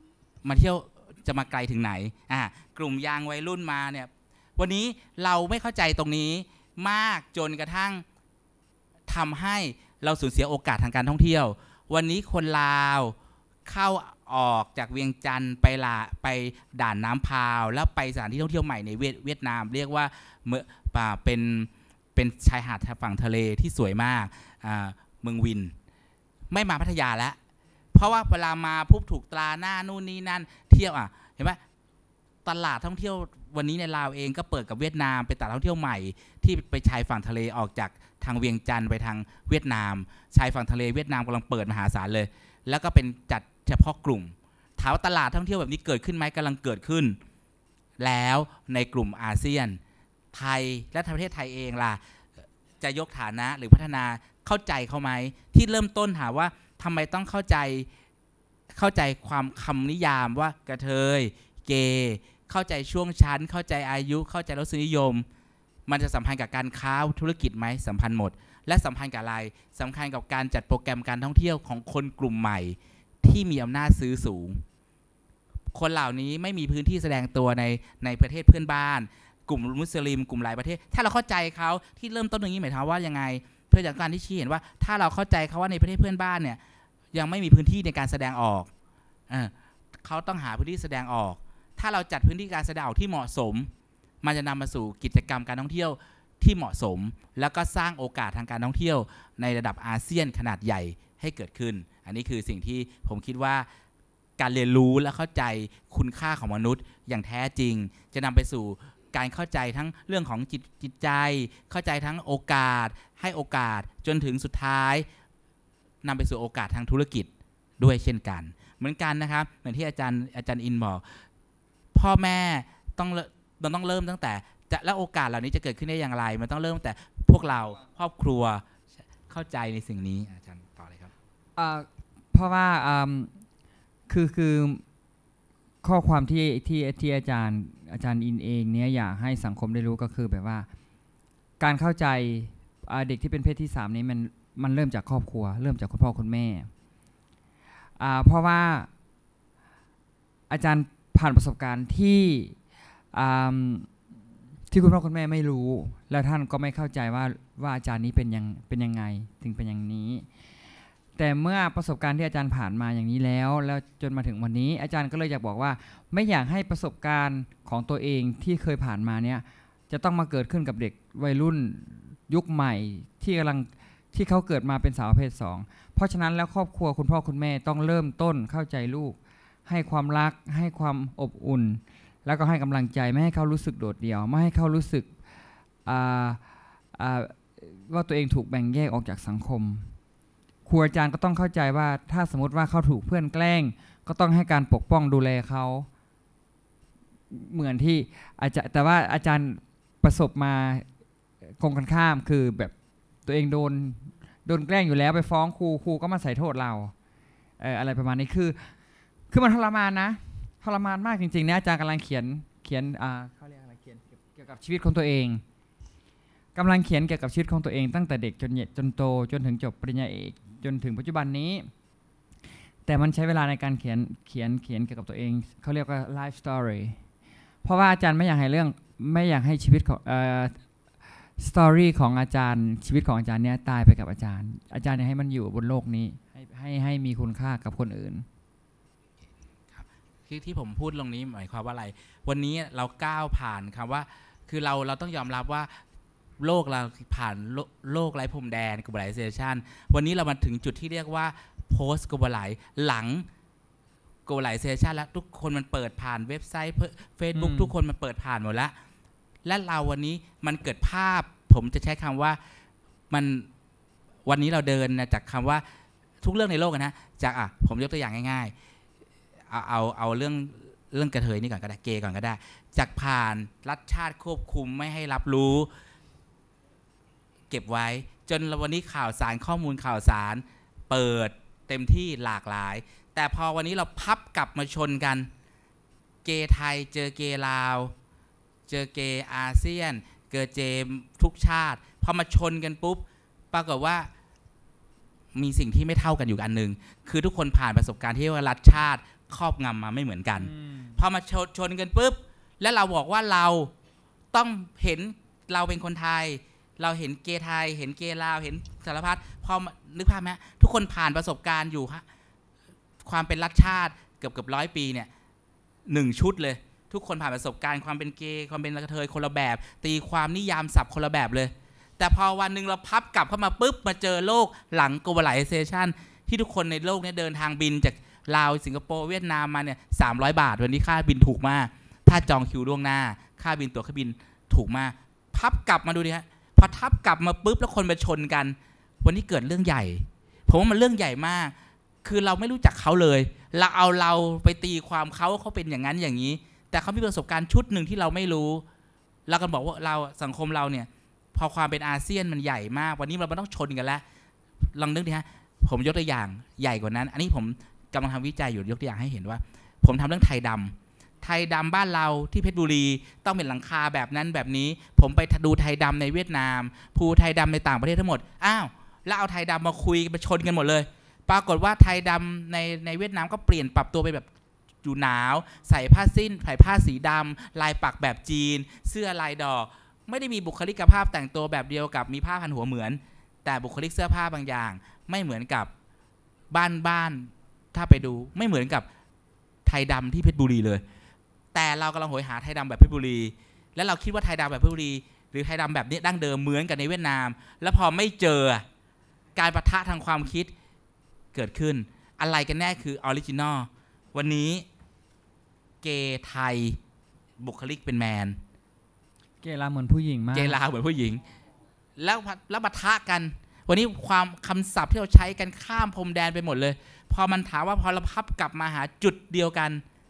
มาเที่ยวจะมาไกลถึงไหนอ่ากลุ่มยางวัยรุ่นมาเนี่ยวันนี้เราไม่เข้าใจตรงนี้มากจนกระทั่งทำให้เราสูญเสียโอกาสทางการท่องเที่ยววันนี้คนลาวเข้าออกจากเวียงจันทร์ไปลาไปด่านน้ำพาวแล้วไปสถานที่ท่องเที่ยวใหม่ในเวียดนามเรียกว่าเมื่อป่าเป็นเป็นชายหาดฝั่งทะเลที่สวยมากเมืองวินไม่มาพัทยาแล้วเพราะว่าเวลามาปุ๊บถูกตราหน้านู่นนี่นั่นเที่ยวอ่ะเห็นไหมตลาดท่องเที่ยววันนี้ในลาวเองก็เปิดกับเวียดนามเป็นตลาดท่องเที่ยวใหม่ที่ไปชายฝั่งทะเลออกจากทางเวียงจันทร์ไปทางเวียดนามชายฝั่งทะเลเวียดนามกำลังเปิดมหาศาลเลยแล้วก็เป็นจัดเฉพาะกลุ่มถามว่าตลาดท่องเที่ยวแบบนี้เกิดขึ้นไหมกำลังเกิดขึ้นแล้วในกลุ่มอาเซียนไทยและประเทศไทยเองล่ะจะยกฐานะหรือพัฒนาเข้าใจเขาไหมที่เริ่มต้นถามว่าทำไมต้องเข้าใจเข้าใจความคำนิยามว่ากระเทยเกย์เข้าใจช่วงชั้นเข้าใจอายุเข้าใจรสนิยมมันจะสัมพันธ์กับการค้าธุรกิจไหมสัมพันธ์หมดและสัมพันธ์กับอะไรสำคัญกับการจัดโปรแกรมการท่องเที่ยวของคนกลุ่มใหม่ที่มีอำนาจซื้อสูงคนเหล่านี้ไม่มีพื้นที่แสดงตัวในในประเทศเพื่อนบ้านกลุ่มมุสลิมกลุ่มหลายประเทศถ้าเราเข้าใจเขาที่เริ่มต้นตรงนี้หมายความว่ายังไงเพื่อจากการที่ชี้เห็นว่าถ้าเราเข้าใจเขาว่าในประเทศเพื่อนบ้านเนี่ยยังไม่มีพื้นที่ในการแสดงออกเออเขาต้องหาพื้นที่แสดงออกถ้าเราจัดพื้นที่การแสดงออกที่เหมาะสมมันจะนำมาสู่กิจกรรมการท่องเที่ยวที่เหมาะสมแล้วก็สร้างโอกาสทางการท่องเที่ยวในระดับอาเซียนขนาดใหญ่ให้เกิดขึ้นอันนี้คือสิ่งที่ผมคิดว่าการเรียนรู้และเข้าใจคุณค่าของมนุษย์อย่างแท้จริงจะนำไปสู่การเข้าใจทั้งเรื่องของจิตจิตใจเข้าใจทั้งโอกาสให้โอกาสจนถึงสุดท้ายนำไปสู่โอกาสทางธุรกิจด้วยเช่นกันเหมือนกันนะครับเหมือนที่อาจารย์อาจารย์อินบอกพ่อแม่ต้องเราต้องเริ่มตั้งแต่จะแล้วโอกาสเหล่านี้จะเกิดขึ้นได้อย่างไรมันต้องเริ่มแต่พวกเราครอบครัวเข้าใจในสิ่งนี้อาจารย์ต่อเลยครับเพราะว่าคือคือข้อความที่ที่ที่อาจารย์อาจารย์อินเองเนี้ยอยากให้สังคมได้รู้ก็คือแบบว่าการเข้าใจเด็กที่เป็นเพศที่สามนี้มันมันเริ่มจากครอบครัวเริ่มจากคุณพ่อคุณแม่เพราะว่าอาจารย์ผ่านประสบการณ์ที่ที่คุณพ่อคุณแม่ไม่รู้แล้วท่านก็ไม่เข้าใจว่าว่าอาจารย์นี้เป็นยังเป็นยังไงถึงเป็นอย่างนี้แต่เมื่อประสบการณ์ที่อาจารย์ผ่านมาอย่างนี้แล้วแล้วจนมาถึงวันนี้อาจารย์ก็เลยอยากบอกว่าไม่อยากให้ประสบการณ์ของตัวเองที่เคยผ่านมาเนี่ยจะต้องมาเกิดขึ้นกับเด็กวัยรุ่นยุคใหม่ที่กำลังที่เขาเกิดมาเป็นสาวประเภทสองเพราะฉะนั้นแล้วครอบครัวคุณพ่อคุณแม่ต้องเริ่มต้นเข้าใจลูกให้ความรักให้ความอบอุ่นแล้วก็ให้กำลังใจไม่ให้เขารู้สึกโดดเดี่ยวไม่ให้เขารู้สึกว่าตัวเองถูกแบ่งแยกออกจากสังคมครูอาจารย์ก็ต้องเข้าใจว่าถ้าสมมติว่าเขาถูกเพื่อนแกล้งก็ต้องให้การปกป้องดูแลเขาเหมือนที่อาจารย์แต่ว่าอาจารย์ประสบมาตรงกันข้ามคือแบบตัวเองโดนโดนแกล้งอยู่แล้วไปฟ้องครูครูก็มาใส่โทษเราเอ่ออะไรประมาณนี้คือคือมันทรมานนะทรมานมากจริงๆนะอาจารย์กำลังเขียนเขียนอ่าเขาเรียกอะไรเขียนเกี่ยวกับชีวิตของตัวเองกำลังเขียนเกี่ยวกับชีวิตของตัวเองตั้งแต่เด็กจนจนโตจนถึงจบปริญญาเอกจนถึงปัจจุบันนี้แต่มันใช้เวลาในการเขียนเขียนเขียนเกี่ยวกับตัวเองเขาเรียกว่า life story เพราะว่าอาจารย์ไม่อยากให้เรื่องไม่อยากให้ชีวิตของเอ่อ story ของอาจารย์ชีวิตของอาจารย์เนี้ยตายไปกับอาจารย์อาจารย์อยากให้มันอยู่บนโลกนี้ให้ให้ให้มีคุณค่ากับคนอื่นครับที่ที่ผมพูดตรงนี้หมายความว่าอะไรวันนี้เราก้าวผ่านคำว่าคือเราเราต้องยอมรับว่าโลกเราผ่านโลกไร้พรมแดน globalization วันนี้เรามาถึงจุดที่เรียกว่า post globalize หลัง globalization แล้วทุกคนมันเปิดผ่านเว็บไซต์ Facebook ทุกคนมันเปิดผ่านหมดแล้วและเราวันนี้มันเกิดภาพผมจะใช้คำว่ามันวันนี้เราเดินจากคำว่าทุกเรื่องในโลกนะจากอ่ะผมยกตัวอย่างง่ายๆเอาเอาเอาเรื่องเรื่องกระเทยนี่ก่อนก็ได้เกย์ก่อนก็ได้จากผ่านรัฐชาติควบคุมไม่ให้รับรู้เก็บไว้จนวันนี้ข่าวสารข้อมูลข่าวสารเปิดเต็มที่หลากหลายแต่พอวันนี้เราพับกลับมาชนกันเกย์ไทยเจอเกย์ลาวเจอเกย์อาเซียนเกิดเจมทุกชาติพอมาชนกันปุ๊บปรากฏว่ามีสิ่งที่ไม่เท่ากันอยู่อันหนึ่งคือทุกคนผ่านประสบการณ์ที่ว่ารัฐชาติครอบงำมาไม่เหมือนกันพอมาชนชนกันปุ๊บแล้วเราบอกว่าเราต้องเห็นเราเป็นคนไทยเราเห็นเกย์ไทยเห็นเกย์ลาวเห็นสารพัดพอนึกภาพไหมทุกคนผ่านประสบการณ์อยู่ฮะความเป็นรัฐชาติเกือบเกือบร้อยปีเนี่ยหนึ่งชุดเลยทุกคนผ่านประสบการณ์ความเป็นเกย์ความเป็นกระเทยคนละแบบตีความนิยามศัพท์คนละแบบเลยแต่พอวันหนึ่งเราพับกลับเข้ามาปุ๊บมาเจอโลกหลัง globalization ที่ทุกคนในโลกนี้เดินทางบินจากลาวสิงคโปร์เวียดนามมาเนี่ยสามร้อยบาทวันนี้ค่าบินถูกมากถ้าจองคิวล่วงหน้าค่าบินตั๋วเครื่องบินถูกมากพับกลับมาดูดิฮะพอทับกลับมาปุ๊บแล้วคนมาชนกันวันนี้เกิดเรื่องใหญ่ผมว่ามันเรื่องใหญ่มากคือเราไม่รู้จักเขาเลยเราเอาเราไปตีความเขาเขาเป็นอย่างนั้นอย่างนี้แต่เขามีประสบการณ์ชุดหนึ่งที่เราไม่รู้เราก็บอกว่าเราสังคมเราเนี่ยพอความเป็นอาเซียนมันใหญ่มากวันนี้เราไม่ต้องชนกันแล้วลองนึกดิฮะผมยกตัวอย่างใหญ่กว่านั้นอันนี้ผมกำลังทำวิจัยอยู่ยกตัวอย่างให้เห็นว่าผมทำเรื่องไทยดำไทยดำบ้านเราที่เพชรบุรีต้องเป็นหลังคาแบบนั้นแบบนี้ผมไปดูไทยดำในเวียดนามภูไทยดำในต่างประเทศทั้งหมดอ้าวแล้วเอาไทยดำมาคุยมาชนกันหมดเลยปรากฏว่าไทยดำในในเวียดนามก็เปลี่ยนปรับตัวไปแบบอยู่หนาวใส่ผ้าสิ้นใส่ผ้าสีดำลายปักแบบจีนเสื้อลายดอกไม่ได้มีบุคลิกภาพแต่งตัวแบบเดียวกับมีผ้าพันหัวเหมือนแต่บุคลิกเสื้อผ้าบางอย่างไม่เหมือนกับบ้านบ้านถ้าไปดูไม่เหมือนกับไทยดำที่เพชรบุรีเลยแต่เรากำลังโหยหาไทยดำแบบเพชรบุรีและเราคิดว่าไทยดำแบบเพชรบุรีหรือไทยดำแบบนี้ดั้งเดิมเหมือนกันในเวียดนามแล้วพอไม่เจอการปะทะทางความคิดเกิดขึ้นอะไรกันแน่คือออริจินอลวันนี้เกย์ไทยบุคลิกเป็นแมนเกย์ลาวเหมือนผู้หญิงมากเกย์ลาวเหมือนผู้หญิงแล้วแล้วปะทะกันวันนี้ความคำศัพท์ที่เราใช้กันข้ามพรมแดนไปหมดเลยพอมันถามว่าพอเราพับกลับมาหาจุดเดียวกัน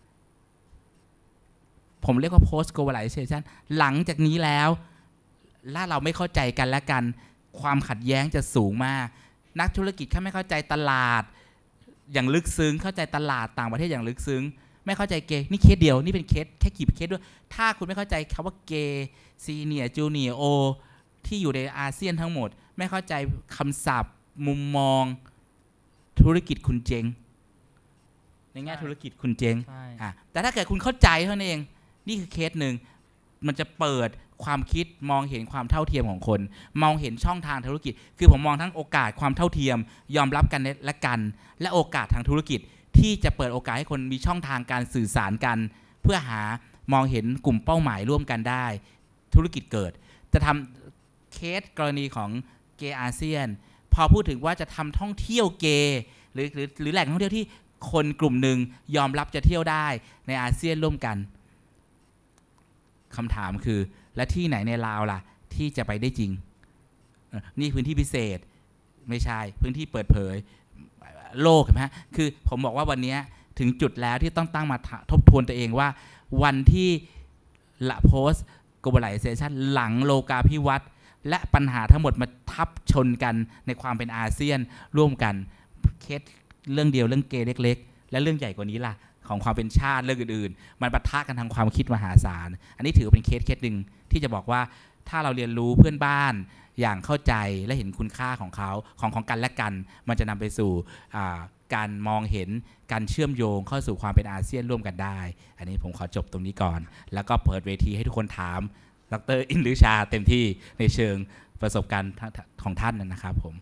ผมเรียกว่า post globalization หลังจากนี้แล้วถ้าเราไม่เข้าใจกันและกันความขัดแย้งจะสูงมากนักธุรกิจเขาไม่เข้าใจตลาดอย่างลึกซึ้งเข้าใจตลาดต่างประเทศอย่างลึกซึ้งไม่เข้าใจเกย์นี่เคสเดียวนี่เป็นเคสแค่กี่เคสด้วยถ้าคุณไม่เข้าใจคำว่าเกย์ซีเนียร์จูเนียร์โอที่อยู่ในอาเซียนทั้งหมดไม่เข้าใจคำศัพท์มุมมองธุรกิจคุณเจ๊งในแง่ธุรกิจคุณเจ๊งอ่ะแต่ถ้าเกิดคุณเข้าใจเท่านั้นเองนี่คือเคสหนึ่งมันจะเปิดความคิดมองเห็นความเท่าเทียมของคนมองเห็นช่องทางธุรกิจคือผมมองทั้งโอกาสความเท่าเทียมยอมรับกันและกันและโอกาสทางธุรกิจที่จะเปิดโอกาสให้คนมีช่องทางการสื่อสารกันเพื่อหามองเห็นกลุ่มเป้าหมายร่วมกันได้ธุรกิจเกิดจะทำเคสกรณีของเกย์อาเซียนพอพูดถึงว่าจะทำท่องเที่ยวเกย์หรือหรือหรือแหล่งท่องเที่ยวที่คนกลุ่มหนึ่งยอมรับจะเที่ยวได้ในอาเซียนร่วมกันคำถามคือและที่ไหนในลาวล่ะที่จะไปได้จริงนี่พื้นที่พิเศษไม่ใช่พื้นที่เปิดเผยโลกใช่ไหมคือผมบอกว่าวันนี้ถึงจุดแล้วที่ต้องตั้งมาทบทวนตัวเองว่าวันที่ละ post globalization หลังโลกาภิวัตน์และปัญหาทั้งหมดมาทับชนกันในความเป็นอาเซียนร่วมกันเคสเรื่องเดียวเรื่องเกย์เล็กๆและเรื่องใหญ่กว่านี้ล่ะของความเป็นชาติเรื่องอื่นๆมันปะทะกันทางความคิดมหาศาลอันนี้ถือเป็นเคสเคสหนึ่งที่จะบอกว่าถ้าเราเรียนรู้เพื่อนบ้านอย่างเข้าใจและเห็นคุณค่าของเขาของของกันและกันมันจะนำไปสู่การมองเห็นการเชื่อมโยงเข้าสู่ความเป็นอาเซียนร่วมกันได้อันนี้ผมขอจบตรงนี้ก่อนแล้วก็เปิดเวทีให้ทุกคนถามดร.อินทฤชาเต็มที่ในเชิงประสบการณ์ของท่านนะครับผม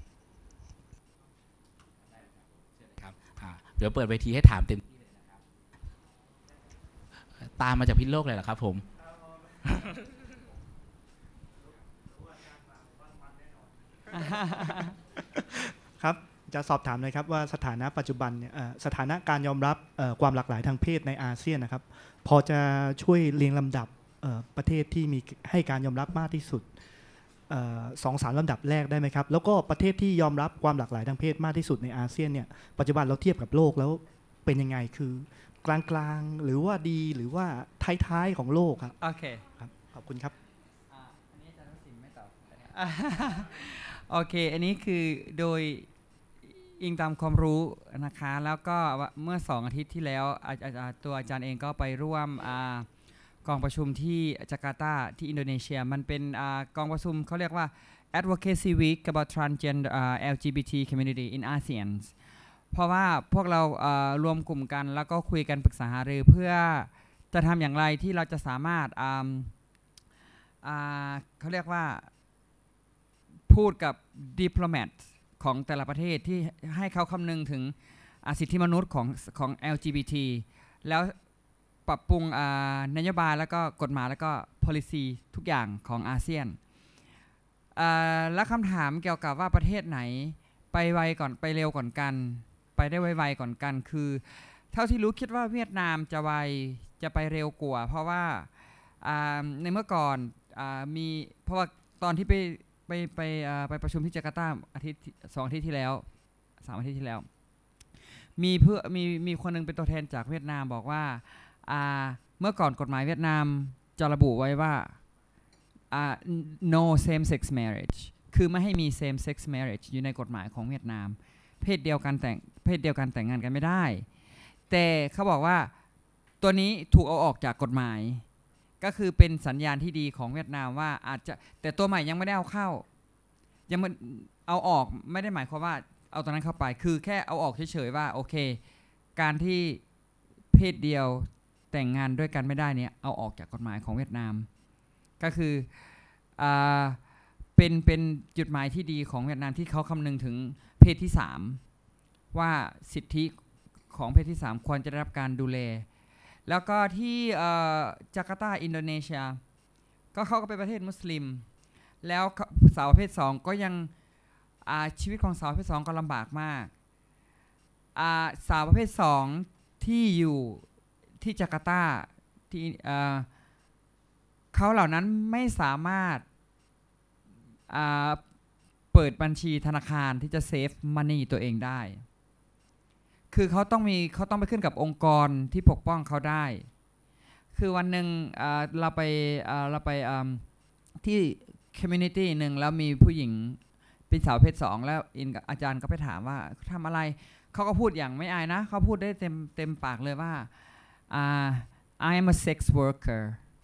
เดี๋ยวเปิดเวทีให้ถามเต็มที่เลยนะครับตามมาจากพิษโลกเลยเหรอครับผมครับจะสอบถามเลยครับว่าสถานะปัจจุบันเนี่ยสถานะการยอมรับความหลากหลายทางเพศในอาเซียนนะครับพอจะช่วยเรียงลำดับประเทศที่มีให้การยอมรับมากที่สุดสองสามลำดับแรกได้ไหมครับแล้วก็ประเทศที่ยอมรับความหลากหลายทางเพศมากที่สุดในอาเซียนเนี่ยปัจจุบันเราเทียบกับโลกแล้วเป็นยังไงคือกลางๆหรือว่าดีหรือว่าท้ายๆของโลกครับโอเคครับขอบคุณครับอันนี้อาจารย์วสินไม่ตอบโอเคอันนี้คือโดยอิงตามความรู้นะคะแล้วก็เมื่อสองอาทิตย์ที่แล้วตัวอาจารย์เองก็ไปร่วมกองประชุมที่จาการ์ตาที่อินโดนีเซียมันเป็นกองประชุมเขาเรียกว่า Advocacy Week about Transgender แอล จี บี ที Community in ASEAN เพราะว่าพวกเราเอ่อรวมกลุ่มกันแล้วก็คุยกันปรึกษาหารือเพื่อจะทำอย่างไรที่เราจะสามารถอ่าอ่าเขาเรียกว่าพูดกับดิปโลแมตของแต่ละประเทศที่ให้เขาคำนึงถึงสิทธิมนุษย์ของของ แอล จี บี ที แล้วปรับปรุงนโยบายแล้วก็กฎหมายแล้วก็ policy ทุกอย่างของอาเซียนและคำถามเกี่ยวกับว่าประเทศไหนไปไวก่อนไปเร็วก่อนกันไปได้ไวๆก่อนกันคือเท่าที่รู้คิดว่าเวียดนามจะไวจะไปเร็วกว่าเพราะว่าในเมื่อก่อนมีเพราะว่าตอนที่ไปไปไปไปประชุมที่จาการ์ตาอาทิตย์สองอาทิตย์ที่แล้วสามอาทิตย์ที่แล้วมีเพื่อมีมีคนนึงเป็นตัวแทนจากเวียดนามบอกว่าเมื่อก่อนกฎหมายเวียดนามจะระบุไว้ว่า no same sex marriage คือไม่ให้มี same sex marriage อยู่ในกฎหมายของเวียดนามเพศเดียวกันแต่งเพศเดียวกันแต่งงานกันไม่ได้แต่เขาบอกว่าตัวนี้ถูกเอาออกจากกฎหมายก็คือเป็นสัญญาณที่ดีของเวียดนามว่าอาจจะแต่ตัวใหม่ยังไม่ได้เอาเข้ายังไม่เอาออกไม่ได้หมายความว่าเอาตัวนั้นเข้าไปคือแค่เอาออกเฉยๆว่าโอเคการที่เพศเดียวแต่งงานด้วยกันไม่ได้เนี่ยเอาออกจากกฎหมายของเวียดนามก็คืออ่าเป็นเป็นจุดหมายที่ดีของเวียดนามที่เขาคำนึงถึงเพศที่สามว่าสิทธิของเพศที่สามควรจะได้รับการดูแลแล้วก็ที่จาการ์ตาอินโดนีเซียก็เขาก็เป็นประเทศมุสลิมแล้วสาวประเภทสองก็ยังชีวิตของสาวประเภทสองก็ลำบากมากสาวประเภทสองที่อยู่ที่จาการ์ตาที่เขาเหล่านั้นไม่สามารถเปิดบัญชีธนาคารที่จะเซฟมันนี่ตัวเองได้คือเขาต้องมีเขาต้องไปขึ้นกับองค์กรที่ปกป้องเขาได้คือวันหนึ่งเราไปเราไปที่คอมมูนิตี้หนึ่งแล้วมีผู้หญิงเป็นสาวเพศสองแล้วอินกับอาจารย์ก็ไปถามว่าทำอะไรเขาก็พูดอย่างไม่อายนะเขาพูดได้เต็มเต็มปากเลยว่า uh, I am a sex worker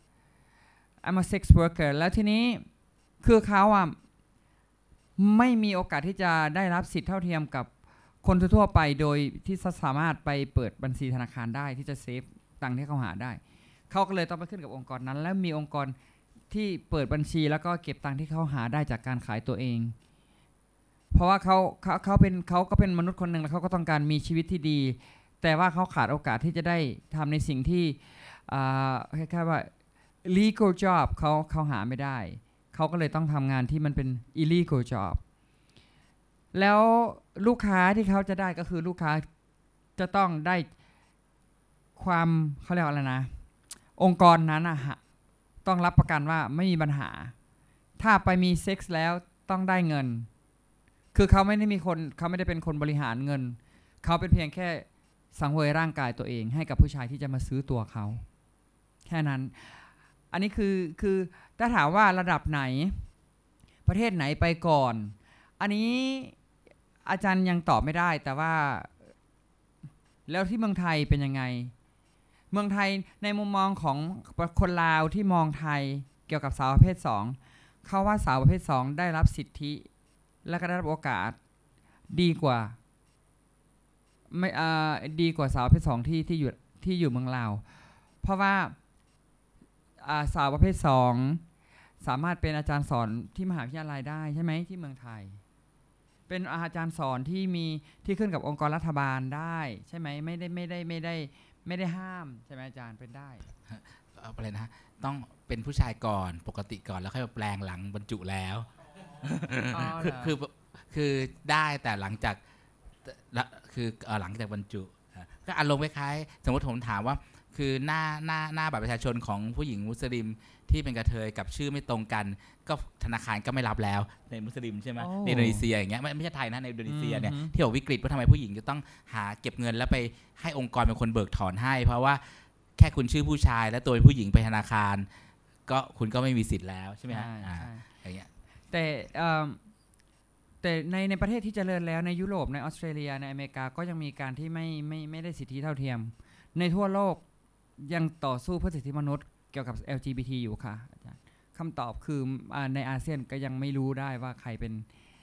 I'm a sex worker แล้วทีนี้คือเขาอ่ะไม่มีโอกาสที่จะได้รับสิทธิเท่าเทียมกับคนทั่วไปโดยที่สามารถไปเปิดบัญชีธนาคารได้ที่จะเซฟตังค์ที่เขาหาได้เขาก็เลยต้องไปขึ้นกับองค์กรนั้นแล้วมีองค์กรที่เปิดบัญชีแล้วก็เก็บตังค์ที่เขาหาได้จากการขายตัวเองเพราะว่าเขาเขาเขาเป็นเขาก็เป็นมนุษย์คนหนึ่งแล้วเขาก็ต้องการมีชีวิตที่ดีแต่ว่าเขาขาดโอกาสที่จะได้ทำในสิ่งที่คล้ายๆว่า legal job เขาเขาหาไม่ได้เขาก็เลยต้องทำงานที่มันเป็น illegal job แล้วลูกค้าที่เขาจะได้ก็คือลูกค้าจะต้องได้ความเขาเรียกว่าอะไรนะองค์กรนั้นอะต้องรับประกันว่าไม่มีปัญหาถ้าไปมีเซ็กส์แล้วต้องได้เงินคือเขาไม่ได้มีคนเขาไม่ได้เป็นคนบริหารเงินเขาเป็นเพียงแค่สังเวยร่างกายตัวเองให้กับผู้ชายที่จะมาซื้อตัวเขาแค่นั้นอันนี้คือคือถ้าถามว่าระดับไหนประเทศไหนไปก่อนอันนี้อาจารย์ยังตอบไม่ได้แต่ว่าแล้วที่เมืองไทยเป็นยังไงเมืองไทยในมุมมองของคนลาวที่มองไทยเกี่ยวกับสาวประเภทสองเขาว่าสาวประเภทสองได้รับสิทธิและก็ได้รับโอกาสดีกว่าไม่อ่าดีกว่าสาวประเภทสองที่ที่อยู่ที่อยู่เมืองลาวเพราะว่าสาวประเภทสองสามารถเป็นอาจารย์สอนที่มหาวิทยาลัยได้ใช่ไหมที่เมืองไทยเป็นอาจารย์สอนที่มีที่ขึ้นกับองค์กรรัฐบาลได้ใช่ไหมไม่ได้ไม่ได้ไม่ได้ไม่ได้ห้ามใช่ไหมอาจารย์เป็นได้เอาไปเลยนะต้องเป็นผู้ชายก่อนปกติก่อนแล้วค่อยมาแปลงหลังบรรจุแล้วคือคือได้แต่หลังจากคือหลังจากบรรจุก็อารมณ์คล้ายๆสมมติผมถามว่าคือหน้าหน้าหน้าบัตรประชาชนของผู้หญิงมุสลิมที่เป็นกระเทยกับชื่อไม่ตรงกันก็ธนาคารก็ไม่รับแล้วในมุสลิมใช่ไหมในอินโดนีเซียอย่างเงี้ยไม่ไม่ใช่ไทยนะในอินโดนีเซียเนี่ยที่บอกวิกฤตว่าทำไมผู้หญิงจะต้องหาเก็บเงินแล้วไปให้องค์กรเป็นคนเบิกถอนให้เพราะว่าแค่คุณชื่อผู้ชายและตัวเป็นผู้หญิงไปธนาคารก็คุณก็ไม่มีสิทธิ์แล้วใช่ไหมฮะอย่างเงี้ยแต่แต่ในในประเทศที่เจริญแล้วในยุโรปในออสเตรเลียในอเมริกาก็ยังมีการที่ไม่ไม่ไม่ได้สิทธิเท่าเทียมในทั่วโลกยังต่อสู้เพื่อสิทธิมนุษย์เกี่ยวกับ แอล จี บี ที อยู่ค่ะอาจารย์คำตอบคือในอาเซียนก็ยังไม่รู้ได้ว่าใครเป็น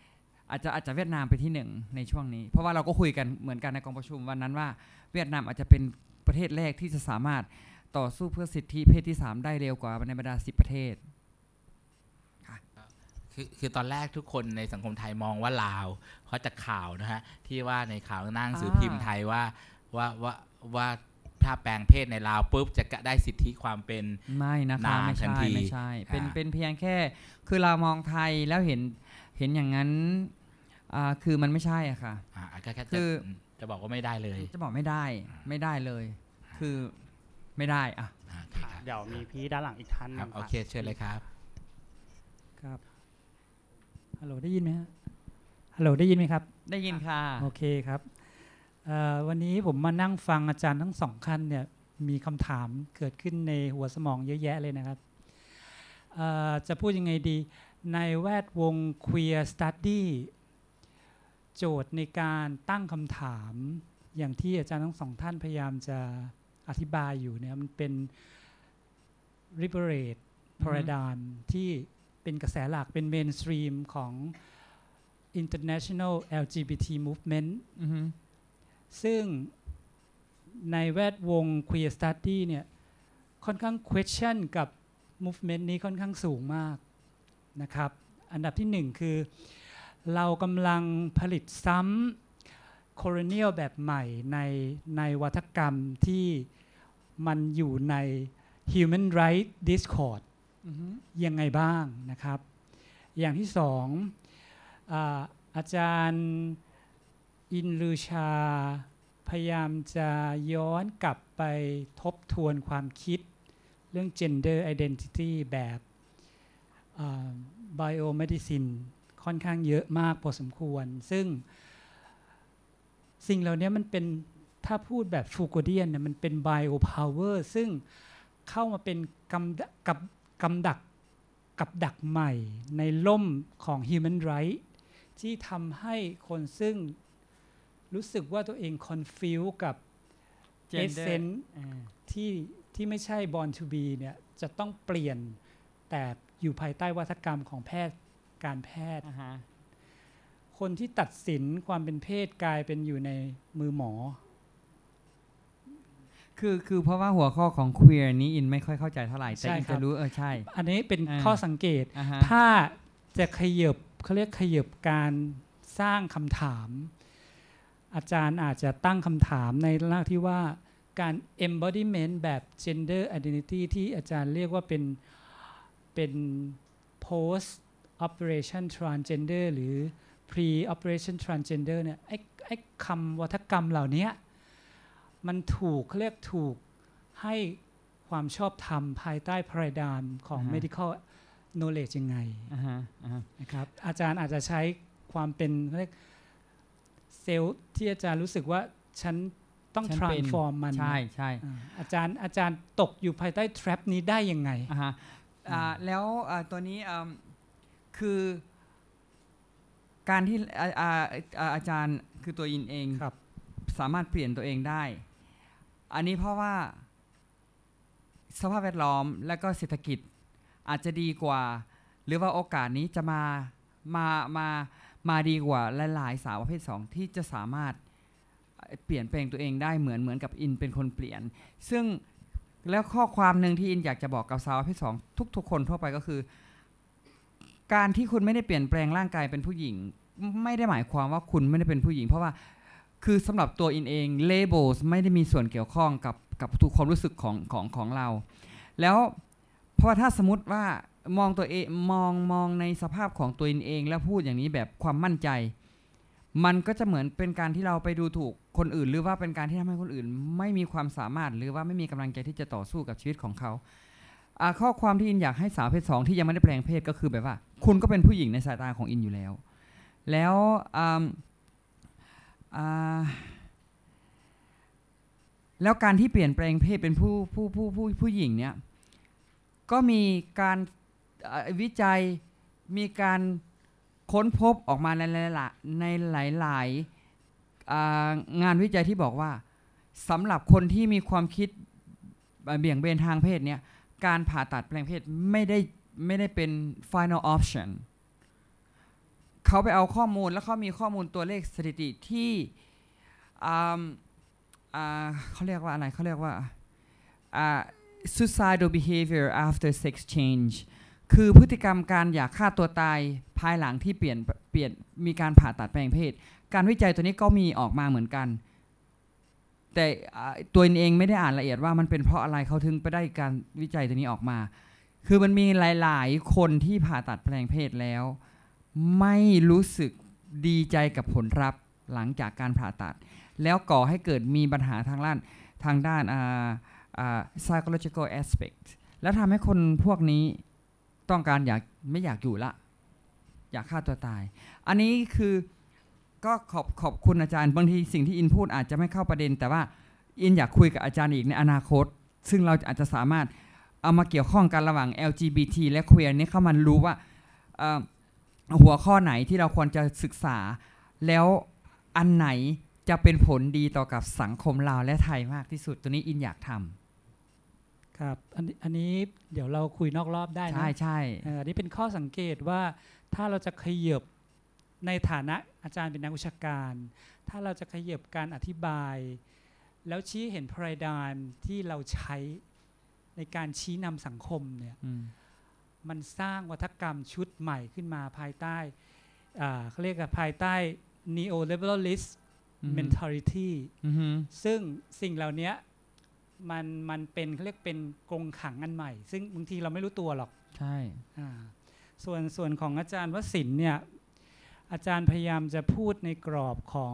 อาจจะอาจจะเวียดนามไปที่หนึ่งในช่วงนี้เพราะว่าเราก็คุยกันเหมือนกันในกองประชุมวันนั้นว่าเวียดนามอาจจะเป็นประเทศแรกที่จะสามารถต่อสู้เพื่อสิทธิเพศที่สามได้เร็วกว่าในบรรดาสิบประเทศคือคือตอนแรกทุกคนในสังคมไทยมองว่าลาวเพราะจากข่าวนะฮะที่ว่าในข่าวหน้าหนังสือพิมพ์ไทยว่าว่าว่าว่าถ้าแปลงเพศในลาวปุ๊บจะได้สิทธิความเป็นไม่นะคะไม่ใช่ไม่ใช่เป็นเป็นเพียงแค่คือเรามองไทยแล้วเห็นเห็นอย่างนั้นคือมันไม่ใช่อะค่ะก็แค่คือจะบอกว่าไม่ได้เลยจะบอกไม่ได้ไม่ได้เลยคือไม่ได้อ่ะเดี๋ยวมีพี่ด้านหลังอีกท่านนึงโอเคเชิญเลยครับครับฮัลโหลได้ยินไหมฮะฮัลโหลได้ยินไหมครับได้ยินค่ะโอเคครับวันนี้ผมมานั่งฟังอาจารย์ทั้งสองท่านเนี่ยมีคำถามเกิดขึ้นในหัวสมองเยอะแยะเลยนะครับจะพูดยังไงดีในแวดวง Queer Study โจทย์ในการตั้งคำถามอย่างที่อาจารย์ทั้งสองท่านพยายามจะอธิบายอยู่เนี่ยมันเป็น liberate paradigm ที่เป็นกระแสหลักเป็น mainstream ของ international แอล จี บี ที movement ซึ่งในแวดวง Queer Study เนี่ยค่อนข้าง question กับ movement นี้ค่อนข้างสูงมากนะครับอันดับที่หนึ่งคือเรากำลังผลิตซ้ำ colonial แบบใหม่ในในวัฒกรรมที่มันอยู่ใน human rights discourse ยังไงบ้างนะครับอย่างที่สองอาอาจารย์อินลือชาพยายามจะย้อนกลับไปทบทวนความคิดเรื่อง gender identity แบบ biomedicine ค่อนข้างเยอะมากพอสมควรซึ่งสิ่งเหล่านี้มันเป็นถ้าพูดแบบฟูโกเดียนเนี่ยมันเป็น bio power ซึ่งเข้ามาเป็นกำกับกำดักกับดักใหม่ในล่มของ human right ที่ทำให้คนซึ่งรู้สึกว่าตัวเอง confuse กับ essence ที่ที่ไม่ใช่ born to be เนี่ยจะต้องเปลี่ยนแต่อยู่ภายใต้วัฒกรรมของแพทย์การแพทย์ uh-huh. คนที่ตัดสินความเป็นเพศกลายเป็นอยู่ในมือหมอคือคือเพราะว่าหัวข้อของ queer นี้อินไม่ค่อยเข้าใจเท่าไหร่แต่อินจะรู้เออใช่อันนี้เป็นข้อสังเกต uh-huh. ถ้าจะขยับเขาเรียกขยับการสร้างคำถามอาจารย์อาจจะตั้งคำถามในลักษณะที่ว่าการ embodiment แบบ gender identity ที่อาจารย์เรียกว่าเป็นเป็น post operation transgender หรือ pre operation transgender เนี่ยไอ้ไอ้คำวัฒกรรมเหล่านี้มันถูกเขาเรียกถูกให้ความชอบธรรมภายใต้ paradigm ของ uh-huh. medical knowledge ยังไง uh-huh. Uh-huh. นะครับอาจารย์อาจจะใช้ความเป็นเรียกเซลล์ที่อาจารย์รู้สึกว่าฉันต้อง transform มันใช่ใช่อาจารย์อาจารย์ตกอยู่ภายใต้ trap นี้ได้ยังไง uh-huh. อ่าแล้วตัวนี้คือการที่อาจารย์คือตัวอินเองสามารถเปลี่ยนตัวเองได้อันนี้เพราะว่าสภาพแวดล้อมและก็เศรษฐกิจอาจจะดีกว่าหรือว่าโอกาสนี้จะมามามามาดีกว่าหลายๆสาวประเภทสองที่จะสามารถเปลี่ยนแปลงตัวเองได้เหมือนเหมือนกับอินเป็นคนเปลี่ยนซึ่งแล้วข้อความหนึ่งที่อินอยากจะบอกกับสาวประเภทสองทุกๆคนทั่วไปก็คือการที่คุณไม่ได้เปลี่ยนแปลงร่างกายเป็นผู้หญิงไม่ได้หมายความว่าคุณไม่ได้เป็นผู้หญิงเพราะว่าคือสำหรับตัวอินเอง labels ไม่ได้มีส่วนเกี่ยวข้องกับกับทุกความรู้สึกของของของเราแล้วเพราะถ้าสมมติว่ามองตัวเองมองมองในสภาพของตัวอินเองแล้วพูดอย่างนี้แบบความมั่นใจมันก็จะเหมือนเป็นการที่เราไปดูถูกคนอื่นหรือว่าเป็นการที่ทำให้คนอื่นไม่มีความสามารถหรือว่าไม่มีกำลังใจที่จะต่อสู้กับชีวิตของเขาข้อความที่อินอยากให้สาวเพศสองที่ยังไม่ได้แปลงเพศก็คือแบบว่าคุณก็เป็นผู้หญิงในสายตาของอินอยู่แล้วแล้วแล้วการที่เปลี่ยนแปลงเพศเป็นผู้ผู้ผู้ผู้ผู้หญิงเนี่ยก็มีการวิจัยมีการค้นพบออกมาในในหลายๆงานวิจัยที่บอกว่าสำหรับคนที่มีความคิดเบี่ยงเบนทางเพศเนี่ยการผ่าตัดแปลงเพศไม่ได้ไม่ได้เป็น final option เขาไปเอาข้อมูลแล้วเขามีข้อมูลตัวเลขสถิติที่เขาเรียกว่าอะไรเขาเรียกว่า suicidal behavior after sex change คือพฤติกรรมการอยากฆ่าตัวตายภายหลังที่เปลี่ยนเปลี่ยนมีการผ่าตัดแปลงเพศการวิจัยตัวนี้ก็มีออกมาเหมือนกันแต่ตัวเองไม่ได้อ่านละเอียดว่ามันเป็นเพราะอะไรเขาถึงไปได้การวิจัยตัวนี้ออกมาคือมันมีหลายๆคนที่ผ่าตัดแปลงเพศแล้วไม่รู้สึกดีใจกับผลลัพธ์หลังจากการผ่าตัดแล้วก่อให้เกิดมีปัญหาทางด้านทางด้าน psychological aspect แล้วทำให้คนพวกนี้ต้องการอยากไม่อยากอยู่ละอยากฆ่าตัวตายอันนี้คือก็ขอบขอบคุณอาจารย์บางทีสิ่งที่อินพูดอาจจะไม่เข้าประเด็นแต่ว่าอินอยากคุยกับอาจารย์อีกในอนาคตซึ่งเราอาจจะสามารถเอามาเกี่ยวข้องกันระหว่าง แอล จี บี ที และ queer นี้เข้ามารู้ว่าหัวข้อไหนที่เราควรจะศึกษาแล้วอันไหนจะเป็นผลดีต่อกับสังคมลาวและไทยมากที่สุดตัวนี้อินอยากทำครับอันอันนี้เดี๋ยวเราคุยนอกรอบได้นะใช่ใช่อันนี้เป็นข้อสังเกตว่าถ้าเราจะขยับในฐานะอาจารย์เป็นนักวิชาการถ้าเราจะขยับการอธิบายแล้วชี้เห็นพาราไดม์ที่เราใช้ในการชี้นำสังคมเนี่ยมันสร้างวัฒกรรมชุดใหม่ขึ้นมาภายใต้เขาเรียกว่าภายใต้ neoliberalist mentality ซึ่งสิ่งเหล่านี้มันมันเป็นเขาเรียกเป็นกรงขังอันใหม่ซึ่งบางทีเราไม่รู้ตัวหรอกใช่ส่วนส่วนของอาจารย์วศิลป์เนี่ยอาจารย์พยายามจะพูดในกรอบของ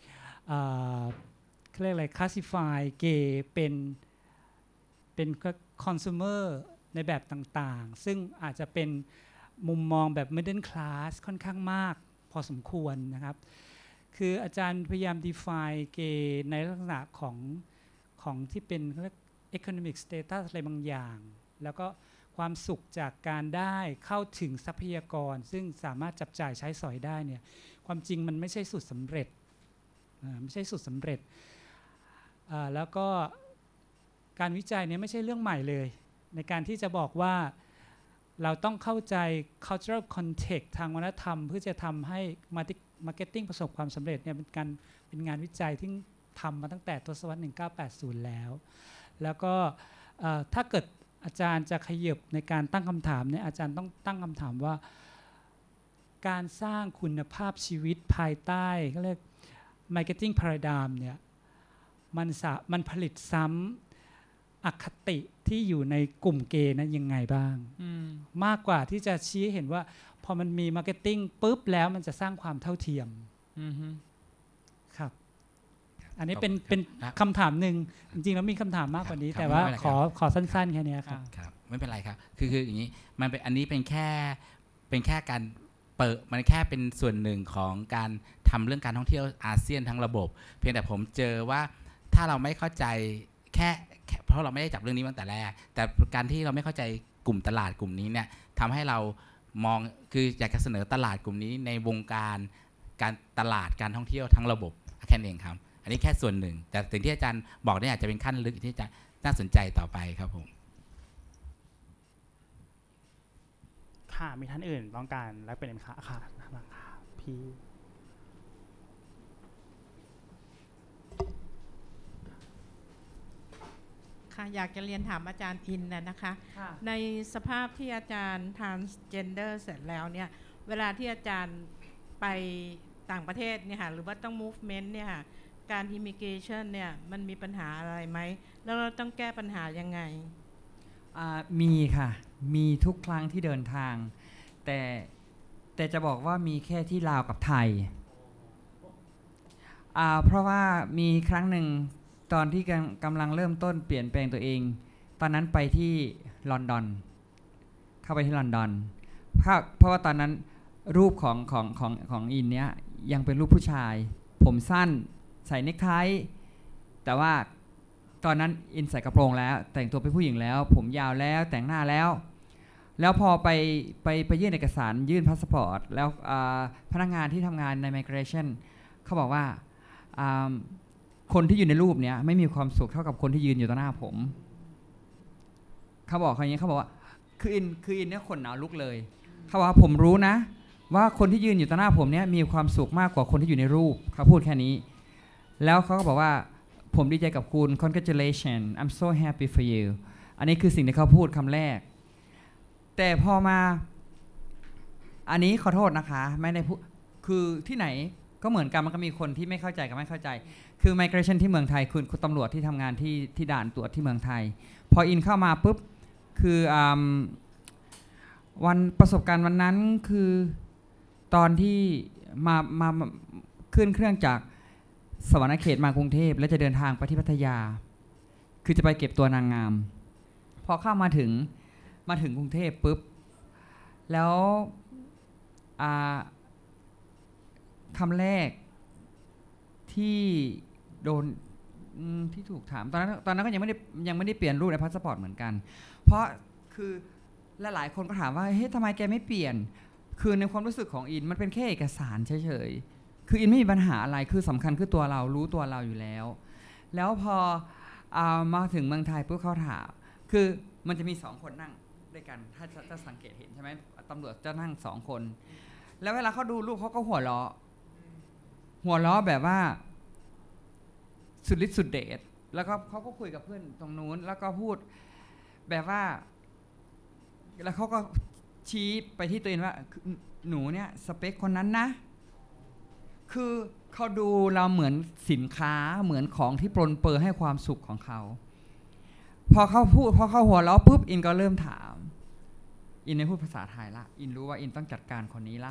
เขาเรียกอะไร classify gay เป็นเป็น consumer ในแบบต่างๆซึ่งอาจจะเป็นมุมมองแบบ middle class ค่อนข้างมากพอสมควรนะครับคืออาจารย์พยายาม define gay ในลักษณะของของที่เป็นเรียก economic status อะไรบางอย่างแล้วก็ความสุขจากการได้เข้าถึงทรัพยากรซึ่งสามารถจับจ่ายใช้สอยได้เนี่ยความจริงมันไม่ใช่สุดสำเร็จไม่ใช่สุดสำเร็จแล้วก็การวิจัยเนี่ยไม่ใช่เรื่องใหม่เลยในการที่จะบอกว่าเราต้องเข้าใจ cultural context ทางวัฒนธรรมเพื่อจะทำให้ marketing ประสบความสำเร็จเนี่ยเป็นการเป็นงานวิจัยที่ทำมาตั้งแต่ทศวรรษหนึ่งพันเก้าร้อยแปดสิบแล้วแล้วก็ถ้าเกิดอาจารย์จะขยับในการตั้งคำถามเนี่ยอาจารย์ต้องตั้งคำถามว่าการสร้างคุณภาพชีวิตภายใต้เขาเรียก marketing paradigm เนี่ยมันมันผลิตซ้ำอคติที่อยู่ในกลุ่มเกย์นั้นยังไงบ้างมากกว่าที่จะชี้เห็นว่าพอมันมี marketing ปุ๊บแล้วมันจะสร้างความเท่าเทียมครับอันนี้เป็นเป็นคำถามหนึ่งจริงๆแล้วมีคำถามมากกว่านี้แต่ว่าขอขอสั้นๆแค่นี้ครับครับไม่เป็นไรครับคือคืออย่างนี้มันเป็นอันนี้เป็นแค่เป็นแค่การเปิดมันแค่เป็นส่วนหนึ่งของการทำเรื่องการท่องเที่ยวอาเซียนทั้งระบบเพียงแต่ผมเจอว่าถ้าเราไม่เข้าใจแค่เพราะเราไม่ได้จับเรื่องนี้มาตั้งแต่แรกแต่การที่เราไม่เข้าใจกลุ่มตลาดกลุ่มนี้เนี่ยทำให้เรามองคืออยากจะเสนอตลาดกลุ่มนี้ในวงการการตลาดการท่องเที่ยวทั้งระบบแค่นั้นเองครับอันนี้แค่ส่วนหนึ่งแต่สิ่งที่อาจารย์บอกเนี่ยอาจจะเป็นขั้นลึกที่จะน่าสนใจต่อไปครับผมค่ะมีท่านอื่นต้องการและเป็นค่ะค่ะพี่ค่ะอยากจะเรียนถามอาจารย์อินนะนะคะในสภาพที่อาจารย์ transgender เสร็จแล้วเนี่ยเวลาที่อาจารย์ไปต่างประเทศเนี่ยค่ะหรือว่าต้อง movement เนี่ยค่ะการ immigration เนี่ยมันมีปัญหาอะไรไหมแล้วเราต้องแก้ปัญหายังไงมีค่ะมีทุกครั้งที่เดินทางแต่แต่จะบอกว่ามีแค่ที่ลาวกับไทยเพราะว่ามีครั้งหนึ่งตอนที่กำลังเริ่มต้นเปลี่ยนแปลงตัวเองตอนนั้นไปที่ลอนดอนเข้าไปที่ลอนดอนเพราะว่าตอนนั้นรูปของของของของอินเนี้ยยังเป็นรูปผู้ชายผมสั้นใส่เนคไทแต่ว่าตอนนั้นอินใส่กระโปรงแล้วแต่งตัวเป็นผู้หญิงแล้วผมยาวแล้วแต่งหน้าแล้วแล้วพอไปไปไปยื่นเอกสารยื่นพาสปอร์ตแล้วพนักงานที่ทำงานใน Migration เขาบอกว่าคนที่อยู่ในรูปเนี้ยไม่มีความสุขเท่ากับคนที่ยืนอยู่ต่อหน้าผมเขาบอกอย่างนี้เขาบอกว่าคืออินคืออินเนี่ยขนหนาวลุกเลยเขาบอกว่าผมรู้นะว่าคนที่ยืนอยู่ต่อหน้าผมเนี่ยมีความสุขมากกว่าคนที่อยู่ในรูปเขาพูดแค่นี้แล้วเขาก็บอกว่าผมดีใจกับคุณ congratulations I'm so happy for you อันนี้คือสิ่งที่เขาพูดคำแรกแต่พอมาอันนี้ขอโทษนะคะไม่ได้พูดคือที่ไหนก็เหมือนกันมันก็มีคนที่ไม่เข้าใจกับไม่เข้าใจคือ migration ที่เมืองไทยคือตำรวจที่ทำงานที่ที่ด่านตรวจที่เมืองไทยพออินเข้ามาปุ๊บคืออวันประสบการณ์วันนั้นคือตอนที่มามาขึ้นเครื่องจากสวรรณเขตมากรุงเทพแล้วจะเดินทางไปที่พัทยาคือจะไปเก็บตัวนางงามพอเข้ามาถึงมาถึงกรุงเทพปุ๊บแล้วคำแรกที่โดนที่ถูกถามตอนนั้นตอนนั้นก็ยังไม่ได้ยังไม่ได้เปลี่ยนรูปในพาสปอร์ตเหมือนกันเพราะคือหลายๆคนก็ถามว่าเฮ้ยทำไมแกไม่เปลี่ยนคือในความรู้สึกของอินมันเป็นแค่เอกสารเฉยๆคืออินไม่มีปัญหาอะไรคือสำคัญคือตัวเรารู้ตัวเราอยู่แล้วแล้วพอมาถึงเมืองไทยปุ๊บเขาถามคือมันจะมีสองคนนั่งด้วยกันถ้าจะสังเกตเห็นใช่ไหมตำรวจจะนั่งสองคนแล้วเวลาเขาดูรูปเขาก็หัวเราะหัวเราะแบบว่าสุดฤทธิ์สุดเดชแล้วก็เขาก็คุยกับเพื่อนตรงนู้นแล้วก็พูดแบบว่าแล้วเขาก็ชี้ไปที่ตัวเองว่าหนูเนี่ยสเปคคนนั้นนะคือเขาดูเราเหมือนสินค้าเหมือนของที่ปรนเปื้อให้ความสุขของเขาพอเขาพูดพอเขาหัวเราะปุ๊บอินก็เริ่มถามอินในพูดภาษาไทยละอินรู้ว่าอินต้องจัดการคนนี้ละ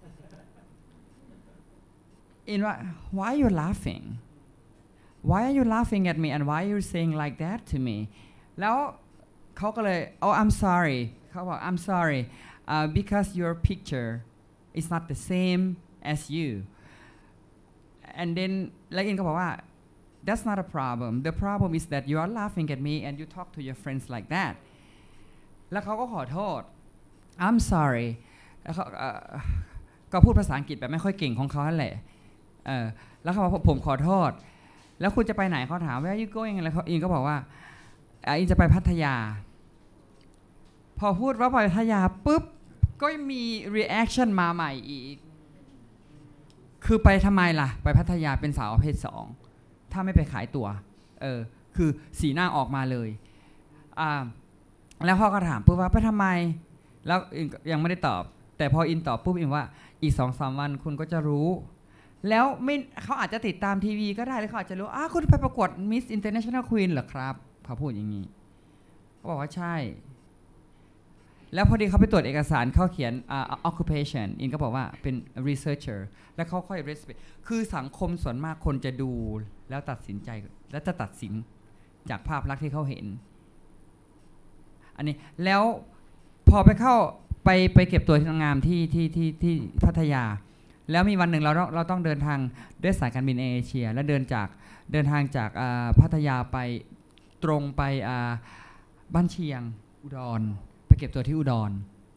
อินว่า why are you laughing why are you laughing at me and why are you saying like that to me แล้วเขาก็เลย oh I'm sorry เขาบอก I'm sorry uh, because your picture is not the same as you and then แล้วอินก็บอกว่า that's not a problem the problem is that you are laughing at me and you talk to your friends like that แล้วเขาก็ขอโทษ I'm sorry แล้วเขาก็พูดภาษาอังกฤษแบบไม่ค่อยเก่งของเขาแหละเออแล้วเขาบอกผมขอโทษแล้วคุณจะไปไหนเขาถาม where are you going แล้วเขาอินก็บอกว่าอินจะไปพัทยาพอพูดว่าไปพัทยาปุ๊บก็มี reaction มาใหม่อีกคือไปทำไมล่ะไปพัทยาเป็นสาวประเภทสองถ้าไม่ไปขายตัวเออคือสีหน้าออกมาเลยอ่าแล้วพ่อก็ถามปุ๊บว่าไปทำไมแล้วอินยังไม่ได้ตอบแต่พออินตอบปุ๊บอินว่าอีก สองสาม วันคุณก็จะรู้แล้วไม่เขาอาจจะติดตามทีวีก็ได้หรือเขาอาจจะรู้อ้าคุณไปประกวด Miss International Queen เหรอครับเขาพูดอย่างนี้เขาบอกว่าใช่แล้วพอดีเขาไปตรวจเอกสารเขาเขียน uh, occupation อินก็บอกว่าเป็น researcher แล้วเขาค่อย respect คือสังคมส่วนมากคนจะดูแล้วตัดสินใจแล้วจะตัดสินจากภาพลักษณ์ที่เขาเห็นอันนี้แล้วพอไปเข้าไปไปเก็บตัวที่นางงามที่ที่ที่ที่พัทยาแล้วมีวันหนึ่งเราเราต้องเดินทางด้วยสายการบินเอเชียแล้วเดินจากเดินทางจากพัทยาไปตรงไปบ้านเชียงอุดรไปเก็บตัวที่อุดร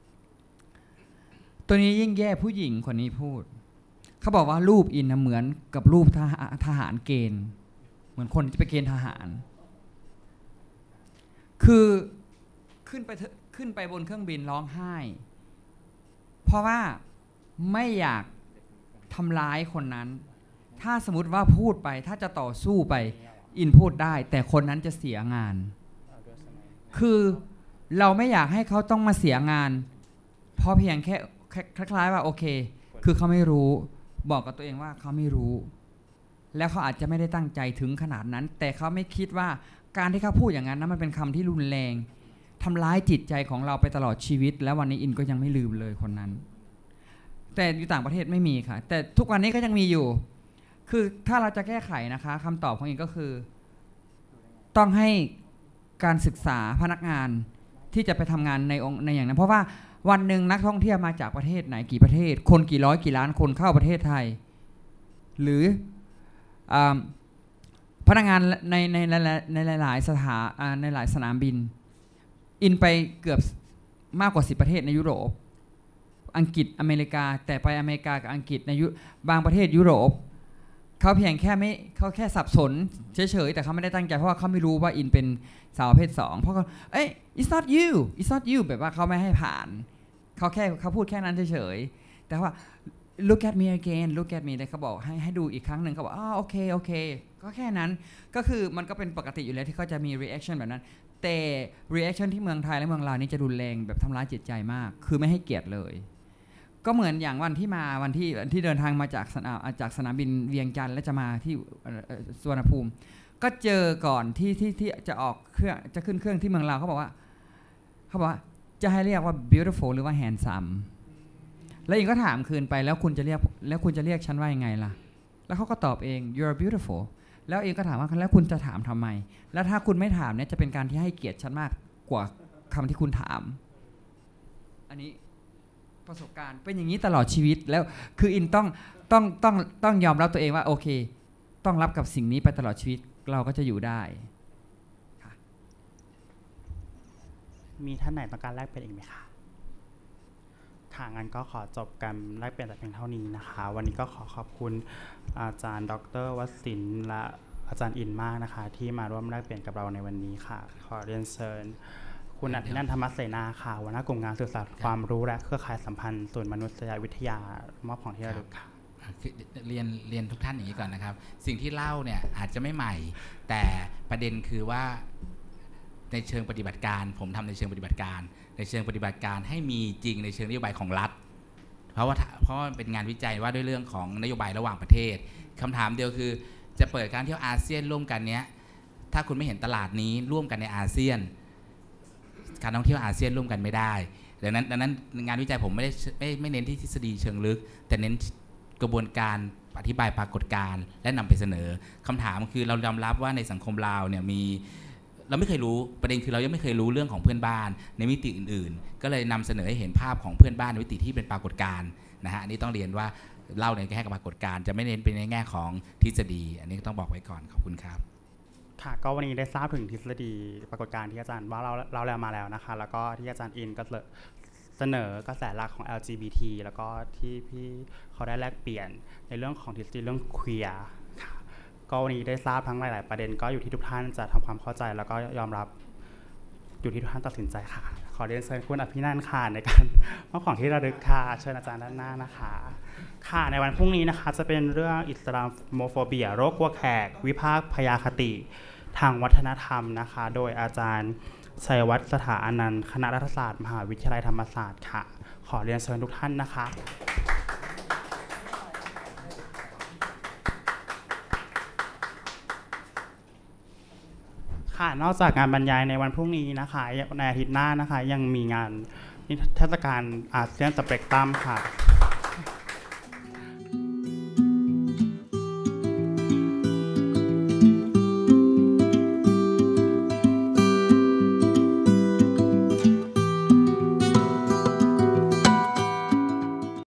ตัวนี้ยิ่งแย่ผู้หญิงคนนี้พูดเขาบอกว่ารูปอินเหมือนกับรูปทหารเกณฑ์เหมือนคนที่ไปเกณฑ์ทหารคือขึ้นไปขึ้นไปบนเครื่องบินร้องไห้เพราะว่าไม่อยากทำร้ายคนนั้นถ้าสมมติว่าพูดไปถ้าจะต่อสู้ไปอินพูดได้แต่คนนั้นจะเสียงานคือเราไม่อยากให้เขาต้องมาเสียงานเพราะเพียงแค่คล้ายๆว่าโอเคคือเขาไม่รู้บอกกับตัวเองว่าเขาไม่รู้แล้วเขาอาจจะไม่ได้ตั้งใจถึงขนาดนั้นแต่เขาไม่คิดว่าการที่เขาพูดอย่างนั้นนั้นมันเป็นคำที่รุนแรงทำร้ายจิตใจของเราไปตลอดชีวิตแล้ววันนี้อินก็ยังไม่ลืมเลยคนนั้นแต่อยู่ต่างประเทศไม่มีค่ะแต่ทุกวันนี้ก็ยังมีอยู่คือถ้าเราจะแก้ไขนะคะคำตอบของอินก็คือต้องให้การศึกษาพนักงานที่จะไปทำงานในองค์ในอย่างนั้นเพราะว่าวันหนึ่งนักท่องเที่ยวมาจากประเทศไหนกี่ประเทศคนกี่ร้อยกี่ล้านคนเข้าประเทศไทยหรือพนักงานในในในหลายๆสถานในหลายสนามบินอินไปเกือบมากกว่าสิบประเทศในยุโรปอังกฤษอเมริกาแต่ไปอเมริกากับอังกฤษในยุบางประเทศยุโรปเขาเพียงแค่ไม่เขาแค่สับสนเฉยๆแต่เขาไม่ได้ตั้งใจเพราะว่าเขาไม่รู้ว่าอินเป็นสาวประเภทสองเพราะเขาเอ้ย it's not you it's not you แบบว่าเขาไม่ให้ผ่านเขาแค่เขาพูดแค่นั้นเฉยๆแต่ว่า look at me again look at me เลยเขาบอกให้ให้ดูอีกครั้งหนึ่งเขาบอกอ๋อโอเคโอเคก็แค่นั้นก็คือมันก็เป็นปกติอยู่แล้วที่เขาจะมี reaction แบบนั้นแต่ reaction ที่เมืองไทยและเมืองลาวนี่จะรุนแรงแบบทำร้ายจิตใจมากคือไม่ให้เกียรติเลยก็เหมือนอย่างวันที่มาวันที่ที่เดินทางมาจากสนามจากสนามบินเวียงจันทร์และจะมาที่สุวรรณภูมิก็เจอก่อนที่ที่ที่จะออกเครื่องจะขึ้นเครื่องที่เมืองลาวเขาบอกว่าเขาบอกว่าจะให้เรียกว่า beautiful หรือว่า handsome แล้วอิงก็ถามคืนไปแล้วคุณจะเรียกแล้วคุณจะเรียกฉันว่ายังไงล่ะแล้วเขาก็ตอบเอง you're beautiful แล้วเองก็ถามว่าแล้วคุณจะถามทำไมแล้วถ้าคุณไม่ถามเนี่ยจะเป็นการที่ให้เกียรติฉันมากกว่าคำที่คุณถามอันนี้ประสบการณ์เป็นอย่างนี้ตลอดชีวิตแล้วคืออินต้องต้องต้องต้องยอมรับตัวเองว่าโอเคต้องรับกับสิ่งนี้ไปตลอดชีวิตเราก็จะอยู่ได้มีท่านไหนต้องการแลกเปลี่ยนอีกไหมคะค่ะงั้นก็ขอจบการแลกเปลี่ยนแต่เพียงเท่านี้นะคะวันนี้ก็ขอขอบคุณอาจารย์ดร.วศิลป์และอาจารย์อินมากนะคะที่มาร่วมแลกเปลี่ยนกับเราในวันนี้ค่ะขอเรียนเชิญคุณอภินันท์ธรรมเสนาค่ะหัวหน้ากลุ่มงานสื่อสารความรู้และเครือข่ายสัมพันธ์ศูนย์มนุษยวิทยามอบของที่ระลึกค่ะเรียนเรียนทุกท่านอย่างนี้ก่อนนะครับสิ่งที่เล่าเนี่ยอาจจะไม่ใหม่แต่ประเด็นคือว่าในเชิงปฏิบัติการผมทำในเชิงปฏิบัติการในเชิงปฏิบัติการให้มีจริงในเชิงนโยบายของรัฐเพราะว่าเพราะว่าเป็นงานวิจัยว่าด้วยเรื่องของนโยบายระหว่างประเทศคำถามเดียวคือจะเปิดการเที่ยวอาเซียนร่วมกันเนี้ยถ้าคุณไม่เห็นตลาดนี้ร่วมกันในอาเซียนการท่องเที่ยวอาเซียนร่วมกันไม่ได้ดังนั้นดังนั้นงานวิจัยผมไม่ได้ไม่ไม่เน้นที่ทฤษฎีเชิงลึกแต่เน้นกระบวนการอธิบายปรากฏการณ์และนำไปเสนอคำถามคือเรายอมรับว่าในสังคมลาวเนี่ยมีเราไม่เคยรู้ประเด็นคือเรายังไม่เคยรู้เรื่องของเพื่อนบ้านในมิติอื่นๆก็เลยนำเสนอให้เห็นภาพของเพื่อนบ้านในมิติที่เป็นปรากฏการณ์นะฮะอันนี้ต้องเรียนว่าเล่าในแง่ปรากฏการณ์จะไม่เน้นเป็นในแง่ของทฤษฎีอันนี้ต้องบอกไว้ก่อนขอบคุณครับค่ะก็วันนี้ได้ทราบถึงทฤษฎีปรากฏการณ์ที่อาจารย์ว่าเราเราแล้วมาแล้วนะคะแล้วก็ที่อาจารย์อินก็เสนอกระแสหลักของ แอล จี บี ที แล้วก็ที่พี่เขาได้แลกเปลี่ยนในเรื่องของทฤษฎีเรื่องเคลียร์ค่ะก็วันนี้ได้ทราบทั้งหลายๆประเด็นก็อยู่ที่ทุกท่านจะทำความเข้าใจแล้วก็ยอมรับอยู่ที่ทุกท่านตัดสินใจค่ะขอเรียนเชิญคุณอภินันท์ค่ะในการมอบของที่ระลึกค่ะเชิญอาจารย์ด้านหน้านะคะค่ะในวันพรุ่งนี้นะคะจะเป็นเรื่องอิสลามโมโฟเบียโรคกลัวแขกวิพากษ์พยาคติทางวัฒนธรรมนะคะโดยอาจารย์ชัยวัฒน์สถาอนันต์คณะรัฐศาสตร์มหาวิทยาลัยธรรมศาสตร์ค่ะขอเรียนเชิญทุกท่านนะคะค่ะนอกจากงานบรรยายในวันพรุ่งนี้นะคะในอาทิตย์หน้านะคะยังมีงานเทศกาลอาเซียนสเปกตรัมค่ะ